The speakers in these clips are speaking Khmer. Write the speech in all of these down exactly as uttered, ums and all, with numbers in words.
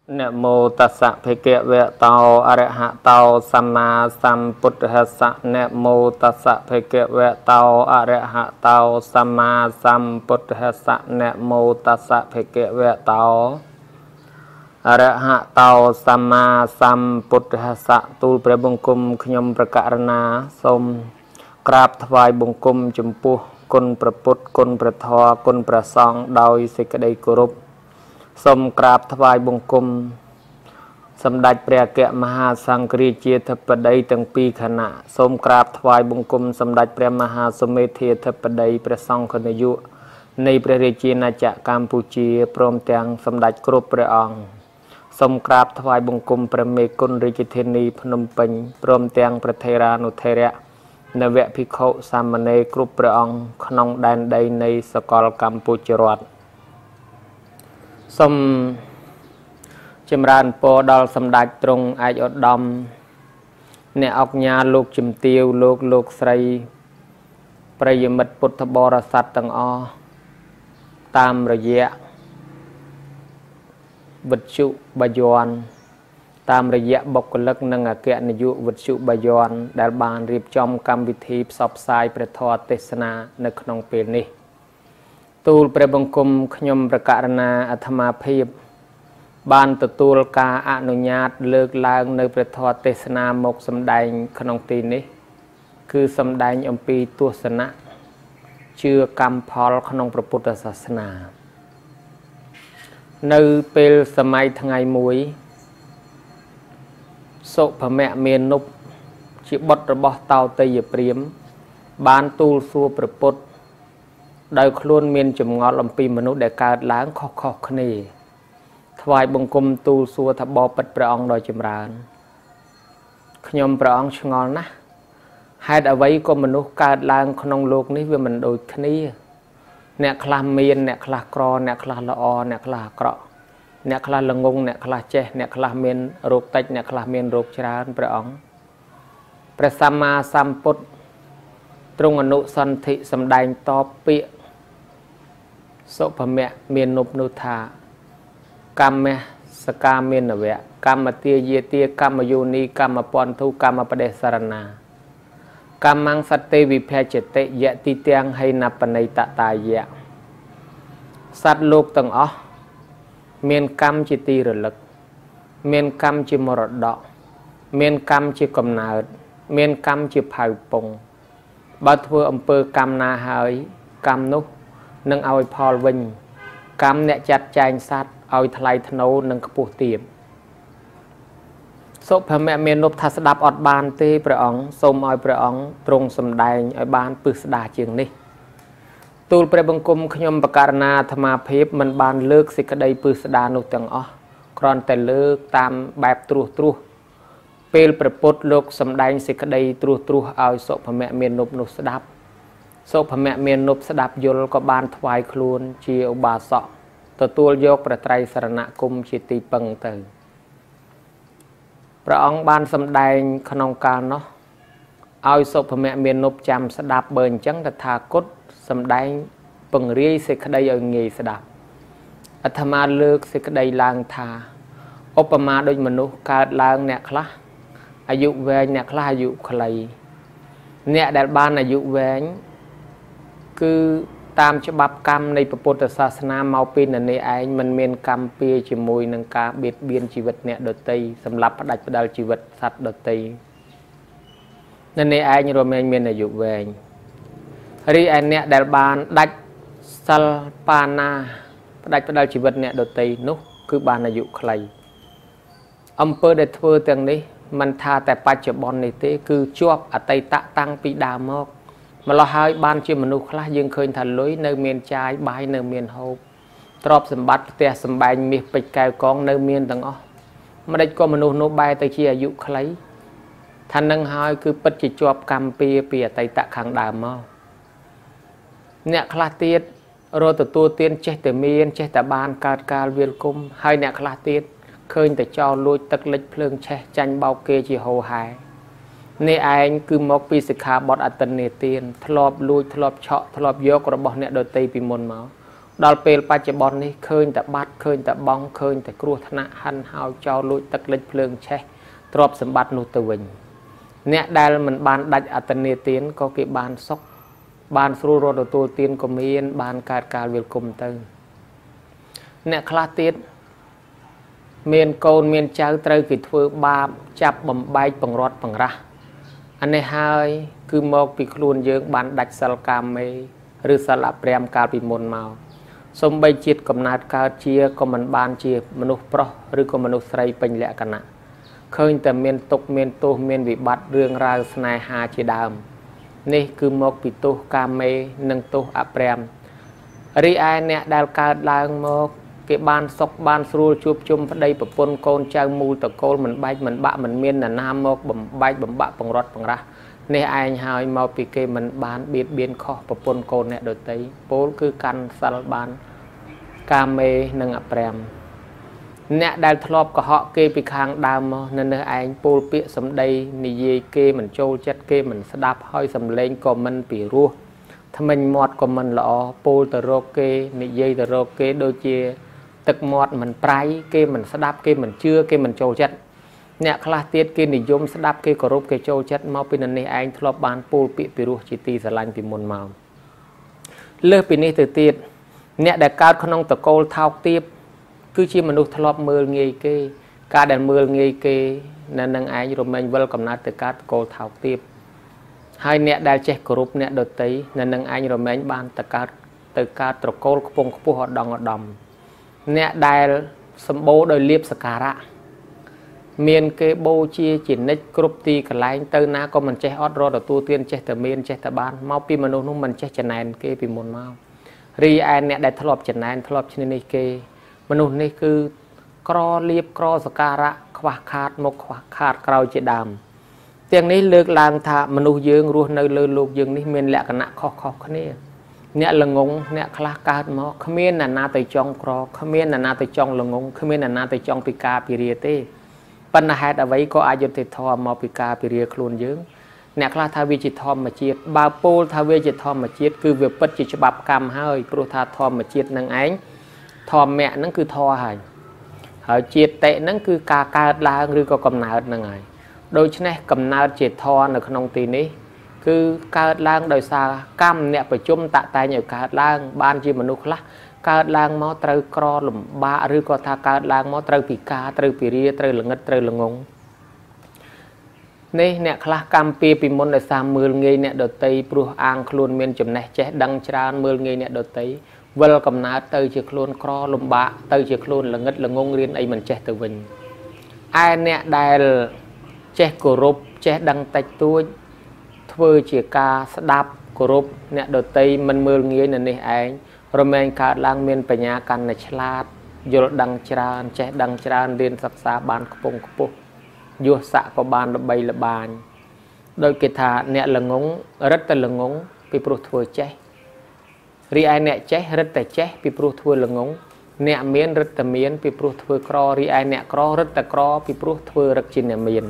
นะโมตัสสะภะคะวะโตอะระหะโตสัมมาสัมพุทธัสสะนะโมตัสสะภะคะวะโตอะระหะโตสัมมาสัมพุทธัสสะนะโมตัสสะภะคะวะโตอะระหะโตสัมมาสัมพุทธัสสะទូលព្រះបង្គំខ្ញុំប្រកាសណាសូមក្រាបថ្វាយបង្គំចំពោះគុណព្រះពុទ្ធគុណព្រះធម៌គុណព្រះសង្ឃដោយសេចក្តីគោរពសូមក្រាបថ្វាយបង្គំសម្ដេចព្រះអគ្គមហាសង្ឃរាជាធិបតីទាំងពីរគណៈសូមក្រាបថ្វាយបង្គំសម្ដេចព្រះមហាសុមេធាធិបតីព្រះសង្ឃនាយកនៃព្រះរាជាណាចក្រកម្ពុជាព្រមទាំងសម្ដេចគ្រប់ព្រះអង្គសូមក្រាបថ្វាយបង្គំព្រះមេគុណរាជធានីភ្នំពេញព្រមទាំងព្រះថេរានុថេរៈនវភិក្ខុសាមណេរគ្រប់ព្រះអង្គក្នុងដែនដីនៃសកលកម្ពុជារដ្ឋសូមចម្រើនពរដល់សម្ដេចទ្រង់ឯកឧត្តមអ្នកអង្គការលោកជំទាវលោកលោកស្រីប្រិយមិត្តពុទ្ធបរិស័ទទាំងអស់តាមរយៈវិទ្យុបាយ័នតាមរយៈបុគ្គលិកនិងអគ្គនាយកវិទ្យុបាយ័នដែលបានរៀបចំកម្មវិធីផ្សព្វផ្សាយព្រះធម៌ទេសនានៅក្នុងពេលនេះទូលព្រះបង្គំខ្ញុំប្រកាសណាអាត្មាភាពបានទទួលការអនុញ្ញាតលើកឡើងនៅព្រះធម៌ទេសនាមកសម្ដែងក្នុងទីនេះគឺសម្ដែងអំពីទស្សនៈជឿកម្មផលក្នុងព្រះពុទ្ធសាសនានៅពេលសម័យថ្ងៃមួយសុភមៈមានុបជាបុត្ររបស់តោទិយព្រាហ្មណ៍បានទូលសួរព្រះពុទ្ធដោយខ្លួនមានចម្ងល់អំពីមនុស្សដែលកើតឡើងខុសៗគ្នាថ្វាយបង្គំទូលសួរថាបបិទ្ធព្រះអង្គដ៏ចម្រើនខ្ញុំព្រះអង្គឆ្ងល់ណាស់ហេតុអ្វីក៏មនុស្សកើតឡើងក្នុងโลกនេះវាមិនដូចគ្នាអ្នកខ្លះមានអ្នកខ្លះក្រអ្នកខ្លះល្អអ្នកខ្លះអាក្រក់អ្នកខ្លះល្ងងអ្នកខ្លះចេះអ្នកខ្លះមានរោគតិចអ្នកខ្លះមានរោគច្រើនព្រះអង្គព្រះសម្មាសម្ពុទ្ធទ្រង់អនុសន្ធិសម្ដែងតបពាក្យសុភមៈមាននុបនោះថាកម្មសកាមានវៈកម្មទាយាទាកម្មយោនីកម្មពន្ធុកម្មបដិសរណាកម្មងសតេវិភេជតិយតិទាំងហេណបណៃតតាយៈសត្វលោកទាំងអស់មានកម្មជាទីរលឹកមានកម្មជាមរតកមានកម្មជាកំណើតមានកម្មជាផៅពងបើធ្វើអំពើកម្មណាហើយកម្មនោះនឹងឲ្យផលវិញកម្មអ្នកចាត់ចែងសត្វឲ្យថ្លៃថ្នូរនិងខ្ពស់ទាបសុភមៈមាននុបថាស្ដាប់អត់បានទេព្រះអង្គសូមឲ្យព្រះអង្គទ្រង់សម្ដែងឲ្យបានពឹស្ដារជាងនេះទូលព្រះបង្គំខ្ញុំបករណាអាត្មាភាពមិនបានលើកសេចក្តីពឹស្ដារនោះទាំងអស់គ្រាន់តែលើកតាមបែបត្រួសត្រាសពេលព្រះពុទ្ធលោកសម្ដែងសេចក្តីត្រួសត្រាសឲ្យសុភមៈមាននុបនោះស្ដាប់សុភមៈមាននុបស្ដាប់យល់ក៏បានថ្វាយខ្លួនជាឧបាសកទទួលយកព្រះត្រៃសរណគមជាទីពឹងទៅព្រះអង្គបានសម្ដែងក្នុងកាលនោះឲ្យសុភមៈមាននុបចាំស្ដាប់បើអញ្ចឹងតថាគតសម្ដែងពង្រាយសេចក្តីឲ្យងាយស្ដាប់អាត្មាលើកសេចក្តីឡើងថាឧបមាដូចមនុស្សកើតឡើងអ្នកខ្លះអាយុវែងអ្នកខ្លះអាយុខ្លីអ្នកដែលបានអាយុវែងគឺតាមច្បាប់កម្មនៃពុទ្ធសាសនាមកពីនៅនេះឯងមិនមានកម្មពៀជាមួយនឹងការបៀតបៀនជីវិតអ្នកដទៃសម្រាប់ផ្ដាច់ផ្ដាល់ជីវិតសត្វដទៃនៅនេះឯងរមែងមានអាយុវែងរីឯអ្នកដែលបានដាច់សិលបាណាផ្ដាច់ផ្ដាល់ជីវិតអ្នកដទៃនោះគឺបានអាយុខ្លីអំពើដែលធ្វើទាំងនេះមិនថាតែបច្ចុប្បន្ននេះទេគឺជាប់អតីតតាំងពីដើមមកម្ល៉េះហើយបានជាមនុស្សខ្លះយើងឃើញថាលុយនៅមានចាយបាយនៅមានហូបទ្រព្យសម្បត្តិផ្ទះសម្បែងមាសពេជ្រកែវកងនៅមានទាំងអស់មិនដេចក៏មនុស្សនោះបែរទៅជាអាយុខ្លីថានឹងហើយគឺពិតជាជាប់កម្មពៀពីអតីតខាងដើមមកអ្នកខ្លះទៀតរត់ទទួលទានចេះតែមានចេះតែបានកើតកាលវាលគុំហើយអ្នកខ្លះទៀតឃើញតែចោលលួចទឹកលិចភ្លើងឆេះចាញ់បោកគេជាហូរហែនេះឯងគឺមកពីសិក្ខាបទអតិនេទានធ្លាប់លួចធ្លាប់ឆក់ធ្លាប់យករបស់អ្នកដទៃពីមុនមកដល់ពេលបច្ចុប្បន្ននេះឃើញតែបាត់ឃើញតែបងឃើញតែគ្រោះថ្នាក់ហាន់ហោចចោលលួចទឹកលិចភ្លើងឆេះទ្រព្យសម្បត្តិនោះទៅវិញអ្នកដែលមិនបានដាច់អត្តនេទានក៏គេបានសុខបានស្រួលរត់ទទួលទានក៏មានបានកើតការវិលគុំទៅអ្នកខ្លះទៀតមានកូនមានចៅត្រូវគេធ្វើបាបចាប់បំបែកបង្រត់បង្រាស់អានេះហើយគឺមកពីខ្លួនយើងបានដាច់សិលកាមេឬសិលអព្រាមកាលពីមុនមកសំបីជាតិកំណើតកើតជាក៏មិនបានជាមនុស្សប្រុសឬក៏មនុស្សស្រីពេញលក្ខណៈឃើញតែមានទុកមានទោសមានវិបត្តិរឿងរ៉ាវស្នេហាជាដើមនេះគឺមកពីទោសកាមេនិងទោសអព្រាមរីឯអ្នកដែលកើតឡើងមកគេបានសុខបានស្រួលជួបជុំប្តីប្រពន្ធកូនចៅមូលតកូលមិនបែកមិនបាក់មិនមាននរណាមកបំបែកបំបាក់បង្រត់បង្រាស់នេះឯងហើយមកពីគេមិនបានបៀតបៀនខុសប្រពន្ធកូនអ្នកដទៃពោលគឺកាន់សិលបានកាមេនិងអព្រាមអ្នកដែលធ្លាប់កុហកគេពីខាងដើមមកនៅនេះឯងពោលពាក្យសម្ដីនិយាយគេមិនចូលចិត្តគេមិនស្ដាប់ហើយសម្លេងក៏មិនពីរោះថ្មិញមាត់ក៏មិនល្អពោលទៅរកគេនិយាយទៅរកគេដូចជាទឹកមាត់មិនប្រៃគេមិនស្ដាប់គេមិនជឿគេមិនចូលចិត្តអ្នកខ្លះទៀតគេនិយមស្ដាប់គេគោរពគេចូលចិត្តមកពីនៅនេះឯងធ្លាប់បានពោលពាក្យពីរោះជាទីស្រឡាញ់ពីមុនមកលើសពីនេះទៅទៀតអ្នកដែលកើតក្នុងតកូលថោកទាបគឺជាមនុស្សធ្លាប់មើលងាយគេការដែលមើលងាយគេនៅនឹងឯងរមែងវិលកំណត់ទៅកើតតកូលថោកទាបហើយអ្នកដែលចេះគោរពអ្នកដទៃនៅនឹងឯងរមែងបានទៅកើតទៅកើតត្រកូលខ្ពង់ខ្ពស់ឧត្តមឧត្តមអ្នកដែលសម្បូរដោយលៀបសការៈមានគេបូជាជានិច្ចគ្រប់ទីកន្លែងទៅណាក៏មិនចេះអត់រត់ទទួលទានចេះតែមានចេះតែបានមកពីមនុស្សនោះមិនចេះចំណែនគេពីមុនមករីឯអ្នកដែលធ្លាប់ចំណែនធ្លាប់ឈ្នះនេះគេមនុស្សនេះគឺក្រលៀបក្រសការៈខ្វះខាតមកខ្វះខាតក្រោយជាដើមទាំងនេះលើកឡើងថាមនុស្សយើងរស់នៅលើโลกយើងនេះមានលក្ខណៈខុសៗគ្នាអ្នកល្ងងអ្នកខ្លះកើតមកគ្មានអ្នកណាទៅចង់ក្រគ្មានអ្នកណាទៅចង់ល្ងងគ្មានអ្នកណាទៅចង់ពិការពិរាទេប៉ុន្តែហេតុអ្វីក៏អយុត្តិធម៌មកពិការពិរាខ្លួនយើងអ្នកខ្លះថាវាជាធម្មជាតិបើពោលថាវាជាធម្មជាតិគឺវាពិតជាច្បាប់កម្មហើយព្រោះថាធម្មជាតិនឹងឯងធម្មៈនឹងគឺធម៌ហើយហើយជាតិតិនឹងគឺការកើតឡើងឬក៏កំណើតនឹងហើយដូច្នេះកំណើតជាធម៌នៅក្នុងទីនេះគឺកើតឡើងដោយសារកម្មអ្នកប្រជុំតតែងឲ្យកើតឡើងបានជាមនុស្សខ្លះកើតឡើងមកត្រូវក្រលំបាកឬក៏ថាកើតឡើងមកត្រូវពិការត្រូវពិរាត្រូវល្ងិតត្រូវល្ងងនេះអ្នកខ្លះកម្មពីពីមុនដោយសារមើលងាយអ្នកដតីព្រោះអាងខ្លួនមានចំណេះចេះដឹងច្រើនមើលងាយអ្នកដតីវិលកំណើតទៅជាខ្លួនក្រលំបាកទៅជាខ្លួនល្ងិតល្ងងរៀនអីមិនចេះទៅវិញឯអ្នកដែលចេះគោរពចេះដឹងតិចតួចធ្វើជាការស្ដាប់គោរពអ្នកដតីមិនមើលងាយនៅនេះឯងរមែងកើតឡើងមានបញ្ញាកាន់តែឆ្លាតយល់ដឹងច្រើនចេះដឹងច្រើនរៀនសិក្សាបានខ្ពង់ខ្ពស់យសស័កក៏បានល្បីល្បាញដោយគេថាអ្នកល្ងងរឹតតែល្ងងពីព្រោះធ្វើចេះរីឯអ្នកចេះរឹតតែចេះពីព្រោះធ្វើល្ងងអ្នកមានរឹតតែមានពីព្រោះធ្វើក្ររីឯអ្នកក្ររឹតតែក្រពីព្រោះធ្វើរឹកជាអ្នកមាន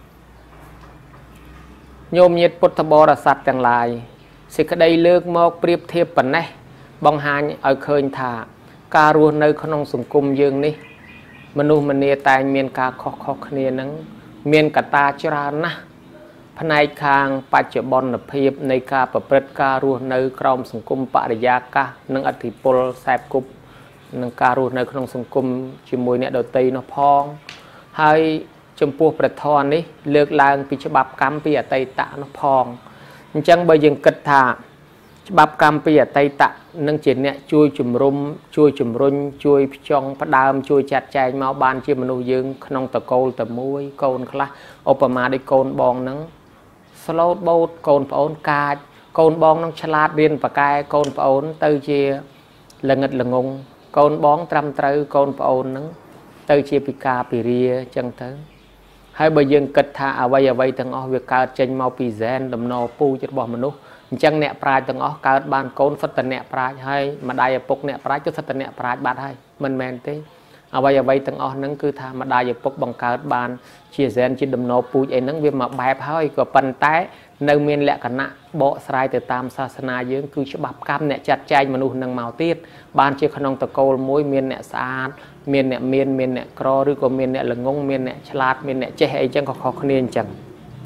ញោមញាតិពុទ្ធបរិស័ទទាំងឡាយសេចក្តីលើកមកប្រៀបធៀបប៉ុណ្ណេះបង្ហាញឲ្យឃើញថាការរស់នៅក្នុងសង្គមយើងនេះមនុស្សម្នាតែងមានការខុសៗគ្នានឹងមានកត្តាច្រើនណាស់ផ្នែកខាងបច្ចុប្បន្នភាពនៃការប្រព្រឹត្តការរស់នៅក្រោមសង្គមបរិយាកាសនិងអធិពលខ្សែគប់នឹងការរស់នៅក្នុងសង្គមជាមួយអ្នកដទៃនោះផងហើយចំពោះព្រះធម៌នេះលើកឡើងពីច្បាប់កម្មពីអតីតនោះផងអញ្ចឹងបើយើងគិតថាច្បាប់កម្មពីអតីតនឹងជាអ្នកជួយជំរុំជួយជំរុញជួយផ្ចង់ផ្ដើមជួយចាត់ចែងមកបានជាមនុស្សយើងក្នុងតកូលតែមួយកូនខ្លះឧបមាដូចកូនបងហ្នឹងស្លូតបូតកូនប្អូនកាចកូនបងនឹងឆ្លាតរៀនប៉ាកែកូនប្អូនទៅជាល្ងិតល្ងងកូនបងត្រឹមត្រូវកូនប្អូននឹងទៅជាពិការពិរាអញ្ចឹងទៅហើយបើយើងគិតថាអ្វីអ្វីទាំងអស់វាកើតចេញមកពីហ្សែនដំណរពូជរបស់មនុស្សអញ្ចឹងអ្នកប្រាជ្ញទាំងអស់កើតបានកូនសិតតអ្នកប្រាជ្ញហើយម្ដាយឪពុកអ្នកប្រាជ្ញទៅសិតតអ្នកប្រាជ្ញបាត់ហើយមិនមែនទេអ្វីអ្វីទាំងអស់ហ្នឹងគឺថាម្ដាយឪពុកបង្កើតបានជាសែនជាដំណោពូជអីហ្នឹងវាមកបែបហើយក៏ប៉ុន្តែនៅមានលក្ខណៈបកស្រាយទៅតាមសាសនាយើងគឺច្បាប់កម្មអ្នកចាត់ចែងមនុស្សនឹងមកទៀតបានជាក្នុងតកូលមួយមានអ្នកស្អាតមានអ្នកមានមានអ្នកក្រឬក៏មានអ្នកល្ងងមានអ្នកឆ្លាតមានអ្នកចេះអីចឹងក៏ខុសគ្នាអញ្ចឹង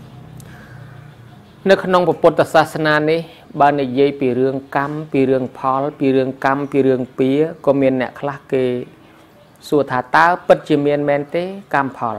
នៅក្នុងពុទ្ធសាសនានេះបើនិយាយពីរឿងកម្មពីរឿងផលពីរឿងកម្មពីរឿងពៀក៏មានអ្នកខ្លះគេសួរថាតើពិតជាមានមែនទេកម្មផល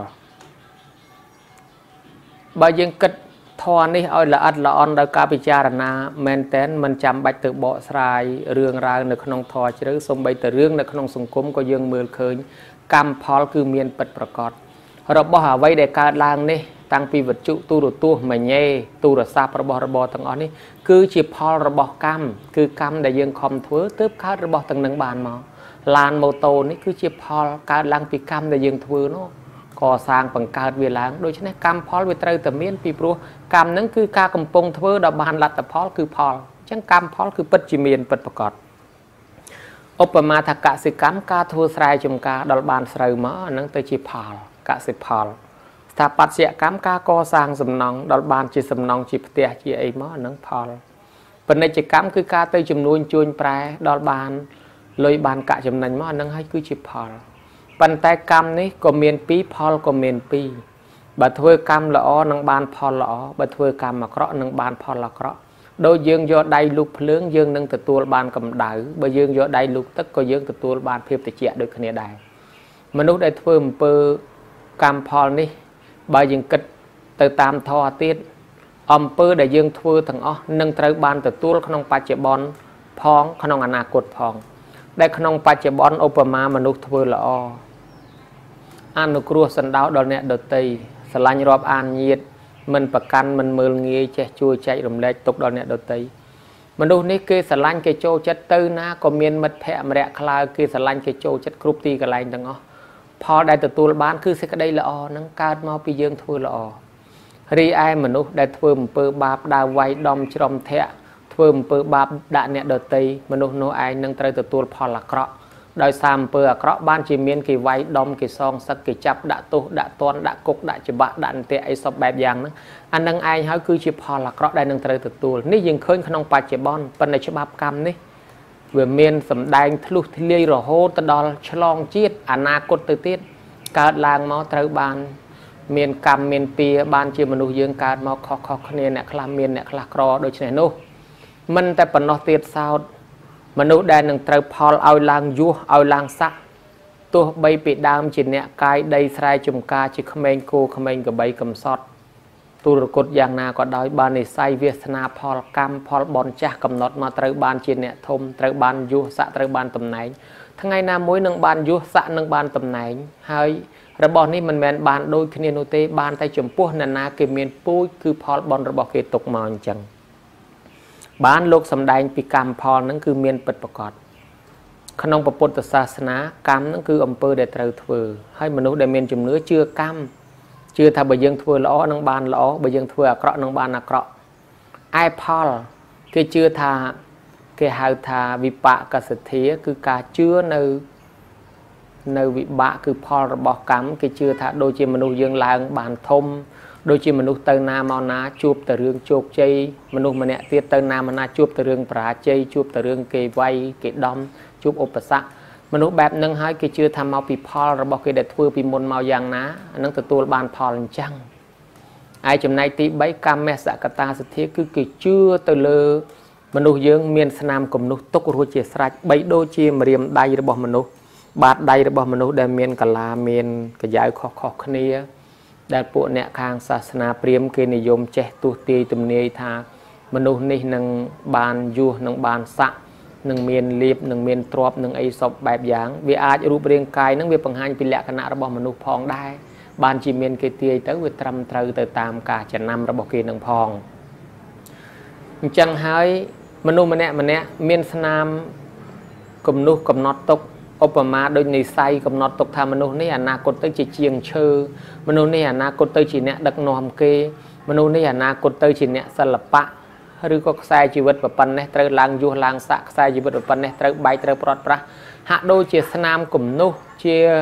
បើយើងគិតធម៌នេះឲ្យល្អិតល្អន់ដោយការពិចារណាមែនតែនមិនចាំបាច់ទៅបកស្រាយរឿងរ៉ាវនៅក្នុងធម៌ជ្រៅសូម្បីតែរឿងនៅក្នុងសង្គមក៏យើងមើលឃើញកម្មផលគឺមានពិតប្រាកដរបស់អ្វីដែលកើតឡើងនេះតាំងពីវត្ថុទូរទស្សន៍មញេទូរស័ព្ទរបស់របរទាំងអស់នេះគឺជាផលរបស់កម្មគឺកម្មដែលយើងខំធ្វើទើបកើតរបស់ទាំងនឹងបានមកឡានម៉ូតូនេះគឺជាផលកើតឡើងពីកម្មដែលយើងធ្វើនោះកសាងបង្កើតវាឡើងដូច្នេះកម្មផលវាត្រូវតែមានពីព្រោះកម្មហ្នឹងគឺការកំពុងធ្វើដល់បានលទ្ធផលគឺផលអញ្ចឹងកម្មផលគឺពិតជាមានពិតប្រាកដឧបមាថាកសិកម្មការធ្វើស្រែចម្ការដល់បានស្រូវមកអាហ្នឹងទៅជាផលកសិផលស្ថាបត្យកម្មការកសាងសំណង់ដល់បានជាសំណង់ជាផ្ទះជាអីមកអាហ្នឹងផលពាណិជ្ជកម្មគឺការទៅចំនួនជួញប្រែដល់បានលុយបានកាក់ចំណេញមកអាហ្នឹងហើយគឺជាផលប៉ុន្តែកម្មនេះក៏មានពីរផលក៏មានពីរបើធ្វើកម្មល្អនឹងបានផលល្អបើធ្វើកម្មអាក្រក់នឹងបានផលអាក្រក់ដូចយើងយកដៃលូកភ្លើងយើងនឹងទទួលបានកម្ដៅបើយើងយកដៃលូកទឹកក៏យើងទទួលបានភាពត្រជាក់ដូចគ្នាដែរមនុស្សដែលធ្វើអំពើកម្មផលនេះបើយើងគិតទៅតាមធម៌ទៀតអំពើដែលយើងធ្វើទាំងអស់នឹងត្រូវបានទទួលក្នុងបច្ចុប្បន្នផងក្នុងអនាគតផងដែលក្នុងបច្ចុប្បន្នឧបមាមនុស្សធ្វើល្អអនុគ្រោះសណ្ដោដល់អ្នកដទៃស្រឡាញ់រាប់អានញាតិមិនប្រកាន់មិនមើលងាយចេះជួយចែករំលែកទុកដល់អ្នកដទៃមនុស្សនេះគេស្រឡាញ់គេចូលចិត្តទៅណាក៏មានមិត្តភ័ក្តិម្នាក់ខ្លៅគេស្រឡាញ់គេចូលចិត្តគ្រប់ទីកន្លែងទាំងអស់ផលដែលទទួលបានគឺសេចក្តីល្អហ្នឹងកើតមកពីយើងធ្វើល្អរីឯមនុស្សដែលធ្វើអំពើបាបដើរវាយដំច្រំធាក់ធ្វើអំពើបាបដាក់អ្នកដទៃមនុស្សនោះឯងនឹងត្រូវទទួលផលអាក្រក់ដោយសារអំពើអាក្រក់បានជាមានគេវាយដំគេសងសឹកគេចាប់ដាក់ទោសដាក់ទណ្ឌដាក់គុកដាក់ច្បាក់ដាក់អន្ទាក់អីសពបែបយ៉ាងហ្នឹងអានឹងឯងហើយគឺជាផលអាក្រក់ដែលនឹងត្រូវទទួលនេះយើងឃើញក្នុងបច្ចុប្បន្នប៉ុន្តែច្បាប់កម្មនេះវាមានសម្ដែងធ្លុះធ្លាយរហូតទៅដល់ឆ្លងជាតិអនាគតទៅទៀតកើតឡើងមកត្រូវបានមានកម្មមានពៀបានជាមនុស្សយើងកើតមកខុសខុសគ្នាអ្នកខ្លះមានអ្នកខ្លះក្រដូច្នេះនោះមិនតែប៉ុណ្ណោះទៀតសោតមនុស្សដែលនឹងត្រូវផលឲ្យឡើងយោះឲ្យឡើងស័កទោះបីពីដើមជាអ្នកកាយដីស្រែចម្ការជាក្មេងគោក្មេងក្របីកំសត់ទូរគតយ៉ាងណាក៏ដោយបាននិស័យវាសនាផលកម្មផលបនចាស់កំណត់មកត្រូវបានជាអ្នកធំត្រូវបានយោះស័កត្រូវបានតំណែងថ្ងៃណាមួយនឹងបានយោះស័កនឹងបានតំណែងហើយរបស់នេះមិនមែនបានដូចគ្នានោះទេបានតែចំពោះអ្នកណាគេមានពូជគឺផលបនរបស់គេទុកមកអញ្ចឹងបានលោកសម្ដែងពីកម្មផលហ្នឹងគឺមានពិតប្រាកដក្នុងពុទ្ធសាសនាកម្មហ្នឹងគឺអំពើដែលត្រូវធ្វើហើយមនុស្សដែលមានជំនឿជឿកម្មជឿថាបើយើងធ្វើល្អនឹងបានល្អបើយើងធ្វើអាក្រក់នឹងបានអាក្រក់ឯផលគេជឿថាគេហៅថាវិបាកសទ្ធាគឺការជឿនៅនៅវិបាកគឺផលរបស់កម្មគេជឿថាដូចជាមនុស្សយើងឡើងបានធំដូចជាមនុស្សទៅណាមកណាជួបតែរឿងជោគជ័យមនុស្សម្នាក់ទៀតទៅណាមកណាជួបតែរឿងបរាជ័យជួបតែរឿងគេវាយគេដំជួបឧបសគ្គមនុស្សបែបហ្នឹងហើយគេជឿថាមកពីផលរបស់គេដែលធ្វើពីមុនមកយ៉ាងណាអានឹងទទួលបានផលអញ្ចឹងឯចំណែកទីបីកម្មសកតាសទ្ធាគឺគេជឿទៅលើមនុស្សយើងមានស្នាមគំនុះទុករួចជាស្រេចបីដូចជាម្រាមដៃរបស់មនុស្សបាតដៃរបស់មនុស្សដែលមានកលាមានកញ្ចៅខុសៗគ្នាដែលពួកអ្នកខាងសាសនាព្រាហ្មណ៍គេនិយមចេះទស្សទាយទំនាយថាមនុស្សនេះនឹងបានយោះនឹងបានស័កនឹងមានលៀបនឹងមានទ្រព្យនឹងអីសពបែបយ៉ាងវាអាចរូបរាងកាយនឹងវាបង្ហាញពីលក្ខណៈរបស់មនុស្សផងដែរបានជាមានគេទាយទៅវាត្រឹមត្រូវទៅតាមការចំណាំរបស់គេនឹងផងអញ្ចឹងហើយមនុស្សម្នាក់ម្នាក់មានស្នាមគំនុះកំណត់ទុកឧបមាដូចនិស័យកំណត់ទុកថាមនុស្សនេះអនាគតទៅជាជាងឈើមនុស្សនេះអនាគតទៅជាអ្នកដឹកនាំគេមនុស្សនេះអនាគតទៅជាអ្នកសិល្បៈឬក៏ខ្សែជីវិតប្រប៉ុណ្ណេះត្រូវឡើងយោះឡើងស័កខ្សែជីវិតប្រប៉ុណ្ណេះត្រូវបែកត្រូវប្រត់ប្រាស់ហាក់ដូចជាស្នាមគំនុះជា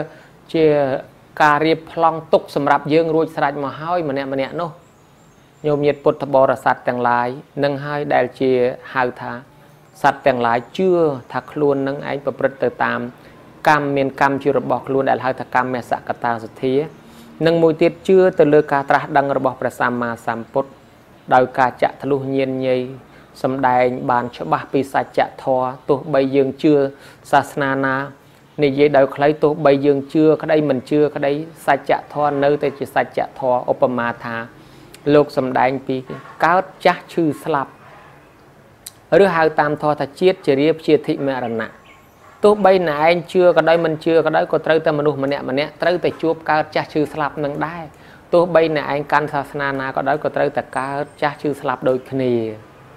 chia cà riệp long tục sầm rạp dương ruột sạch mà hơi mà nè mà nè nô nhôm nhiệt bột thập bò là sạch tàng lái nâng hai đại chia hai thá sạch tàng lái chưa thật luôn nâng anh và bật từ tam cam miền cam chưa được bọc luôn đại hai thật cam mẹ sạ cata rất thía nâng mùi tiết chưa từ lơ ca tra đăng rồi bọc prasama samput đào ca chạ thlu nhiên nhây sầm đài bàn cho ba pi sạch chạ thò tu bây dương chưa sasnana này dễ đào lấy tu bây dương chưa cái đây mình chưa cái đây sạch chạ thò nơi tới chỉ sạch chạ thò opama tha lục sầm đài pi cáo chắc chư slap rồi hai tam thò thật chiết chỉ riệp chiết thị mẹ rần nạ tu bây nè anh chưa cái đây mình chưa cái đấy có tới tâm mình mà nè mà nè tới tới chuột cáo chắc chư slap nâng đai tu bây nè anh can sasnana có đấy có tới tất cả chắc chư slap đôi khi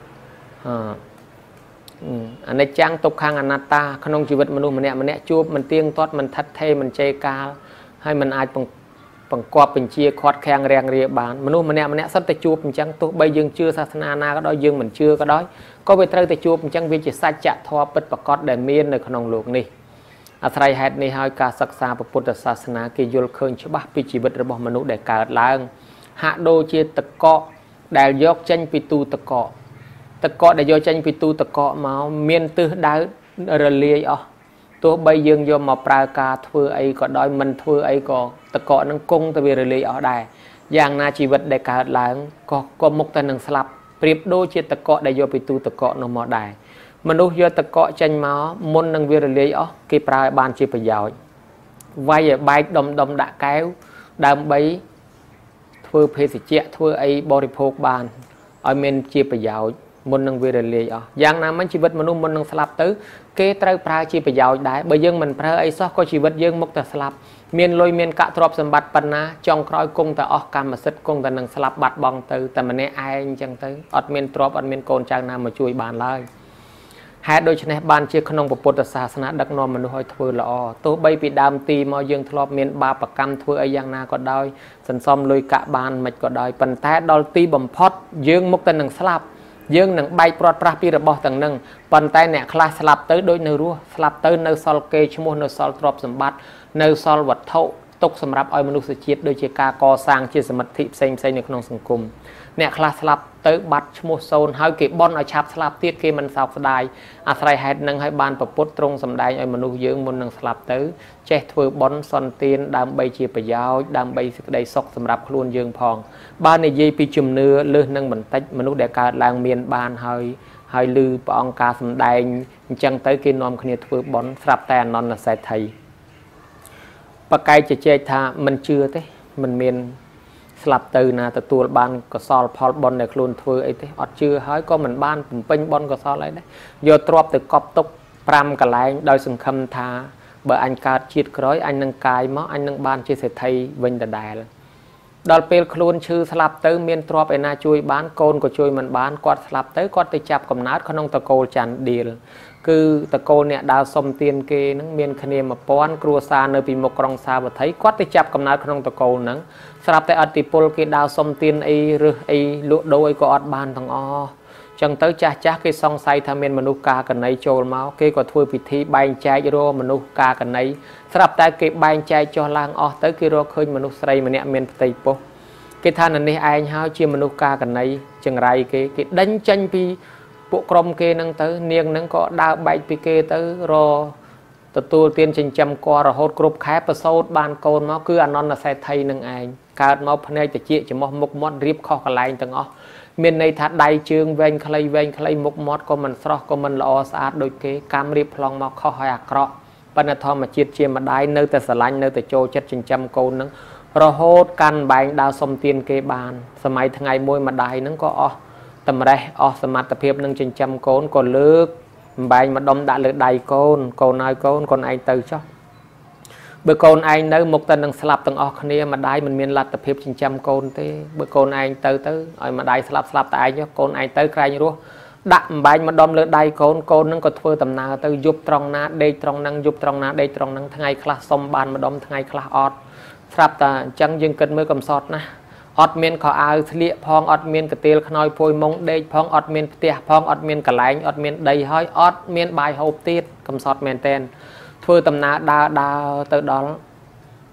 anh ấy trang tục khang anatta không chỉ vật mình mình nè mình nè chua mình tiên tốt mình thắt thêm mình chơi ca hay mình ai bằng bằng quạt bình chia quạt khang rèn rìa bàn mình mình nè mình nè sắp tới chua mình chẳng tục bây dương chưa sasnana có đó dương mình chưa có đói có về tới tới chua mình chẳng vì chỉ sai chặt thoa bứt và cọt để miên nơi không luộc đi à thay hết này hai ca sắc xa và Phật sasna kia vô khơi cho bác vì chỉ vậtរបស់មនុស្សដែលកើតឡើងហាក់ដូចជាតកកដែលយកចេញពីទូតកកតកកដែលយកចេញពីទូតកកមកមានទិសដៅរលាយអស់ទោះបីយើងយកមកប្រើការធ្វើអីក៏ដោយមិនធ្វើអីក៏តកកនឹងគង់ទៅវារលាយអស់ដែរយ៉ាងណាជីវិតដែលកើតឡើងក៏ក៏មុខតែនឹងស្លាប់ប្រៀបដូចជាតកកដែលយកពីទូតកកនោះមកដែរមនុស្សយកតកកចេញមកមុននឹងវារលាយអស់គេប្រើឲ្យបានជាប្រយោជន៍វាយឲ្យបែកដុំដុំដាក់កែវដើម្បីធ្វើភេសជ្ជៈធ្វើអីបរិភោគបានឲ្យមានជាប្រយោជន៍មុននឹងវារលាយអស់យ៉ាងណាមិញជីវិតមនុស្សមុននឹងស្លាប់ទៅគេត្រូវប្រើជាប្រយោជន៍ដែរបើយើងមិនប្រើអីសោះក៏ជីវិតយើងមុខតែស្លាប់មានលុយមានកាក់ទ្រព្យសម្បត្តិប៉ុណ្ណាចុងក្រោយគង់តែអស់កម្មសិទ្ធិគង់តែនឹងស្លាប់បាត់បង់ទៅតែម្នាក់ឯងអញ្ចឹងទៅអត់មានទ្រព្យអត់មានកូនចៅណាមកជួយបានឡើយហេតុដូច្នេះបានជាក្នុងពុទ្ធសាសនាដឹកនាំមនុស្សឲ្យធ្វើល្អទោះបីពីដើមទីមកយើងធ្លាប់មានបាបកម្មធ្វើអីយ៉ាងណាក៏ដោយសន្សំលុយកាក់បានមិនក៏ដោយប៉ុន្តែដល់ទីបំផុតយើងមុខតែនឹងស្លាប់យើងនឹងបែកព្រាត់ប្រាសពីរបស់ទាំងនឹងប៉ុន្តែអ្នកខ្លះស្លាប់ទៅដូចនៅរស់ស្លាប់ទៅនៅសល់គេឈ្មោះនៅសល់ទ្រព្យសម្បត្តិនៅសល់វត្ថុទុកសម្រាប់ឲ្យមនុស្សជាតិដូចជាការកសាងជាសមិទ្ធិផ្សេងផ្សេងនៅក្នុងសង្គមអ្នកខ្លះស្លាប់ទៅបាត់ឈ្មោះសូន្យហើយគេបន់ឲ្យឆាប់ស្លាប់ទៀតគេមិនសោកស្ដាយអាស្រ័យហេតុនឹងឲ្យបានប្រពុតត្រង់សម្ដែងឲ្យមនុស្សយើងមុននឹងស្លាប់ទៅចេះធ្វើបន់សន្តានដើម្បីជាប្រយោជន៍ដើម្បីសេចក្តីសុខសម្រាប់ខ្លួនយើងផងបើនិយាយពីជំនឿលើសនឹងបន្តិចមនុស្សដែលកើតឡើងមានបានហើយហើយឮព្រះអង្គការសម្ដែងអញ្ចឹងទៅគេនាំគ្នាធ្វើបន់ស្រាប់តែអនន្តសេដ្ឋីបកាយជជែកថាមិនជឿទេមិនមានស្លាប់ទៅណាទទួលបានកសលផលបុណ្យដែលខ្លួនធ្វើអីទេអត់ជឿហើយក៏មិនបានបំពេញបុណ្យកសលអីដែរយកទ្រព្យទៅកប់ទុកប្រាំកន្លែងដោយសង្ឃឹមថាបើអញកើតជាតិក្រោយអញនឹងកាយមកអញនឹងបានជាសេដ្ឋីវិញដដែលដល់ពេលខ្លួនឈឺស្លាប់ទៅមានទ្រព្យឯណាជួយបានកូនក៏ជួយមិនបានគាត់ស្លាប់ទៅគាត់ទៅចាប់កំណើតក្នុងតកូលច័ន្ទឌីលគឺតកូលអ្នកដើរសុំទានគេនឹងមានគ្នាមួយពាន់គ្រួសារនៅពីមុខក្រុងសាវត្ថីគាត់ទៅចាប់កំណើតក្នុងតកូលហ្នឹងស្រាប់តែអតិពលគេដើរសុំទានអីឬអីលក់ដូរអីក៏អត់បានទាំងអស់ចឹងទៅចាស់ចាស់គេសង្ស័យថាមានមនុស្សកាកណីចូលមកគេក៏ធ្វើពិធីបែងចែករកមនុស្សកាកណីស្រាប់តែគេបែងចែកចុះឡើងអស់ទៅគេរកឃើញមនុស្សស្រីម្នាក់មានផ្ទៃពោះគេថានៅនេះឯងហើយជាមនុស្សកាកណីចង្រៃគេគេដេញចេញពីពួកក្រុមគេនឹងទៅនាងនឹងក៏ដើរបែកពីគេទៅរទទួលទានចិញ្ចឹមគាល់រហូតគ្រប់ខែប្រសូតបានកូនមកគឺអនន្តសេដ្ឋីនឹងឯងកើតមកភ្នែកតិចច្រមុះមុខមាត់រៀបខុសកន្លែងទាំងអស់មានន័យថាដៃជើងវែងខ្លីវែងខ្លីមុខមាត់ក៏មិនស្រស់ក៏មិនល្អស្អាតដូចគេកម្មរៀបប្លង់មកខុសហើយអាក្រក់ប៉ុន្តែធម្មជាតិជាម្ដាយនៅតែស្រឡាញ់នៅតែចូលចិត្តចិញ្ចឹមកូននឹងរហូតកាន់បែងដើរសុំទានគេបានសម័យថ្ងៃមួយម្ដាយនឹងក៏អស់តម្រេះអស់សមត្ថភាពនឹងចិញ្ចឹមកូនក៏លើកបែងម្ដុំដាក់លើដៃកូនកូនហើយកូនកូនឯងទៅចុះបើកូនឯងនៅមុខតែនឹងស្លាប់ទាំងអស់គ្នាម្ដាយមិនមានលទ្ធភាពចិញ្ចឹមកូនទេបើកូនឯងទៅទៅឲ្យម្ដាយស្លាប់ស្លាប់តែឯងកូនឯងទៅក្រែងរស់ដាក់អំបែងម្ដុំលើដៃកូនកូននឹងក៏ធ្វើដំណើរទៅយប់ត្រង់ណាដេកត្រង់ហ្នឹងយប់ត្រង់ណាដេកត្រង់ហ្នឹងថ្ងៃខ្លះសុំបានម្ដុំថ្ងៃខ្លះអត់ស្រាប់តែអញ្ចឹងយើងគិតមើលកំសត់ណាអត់មានខោអាវស្លៀកផងអត់មានកន្ទេលខ្នើយភួយមុងដេកផងអត់មានផ្ទះផងអត់មានកន្លែងអត់មានដីហើយអត់មានបាយហូបទៀតកំសត់មែនតែនធ្វើដំណើរដើរដើរទៅដល់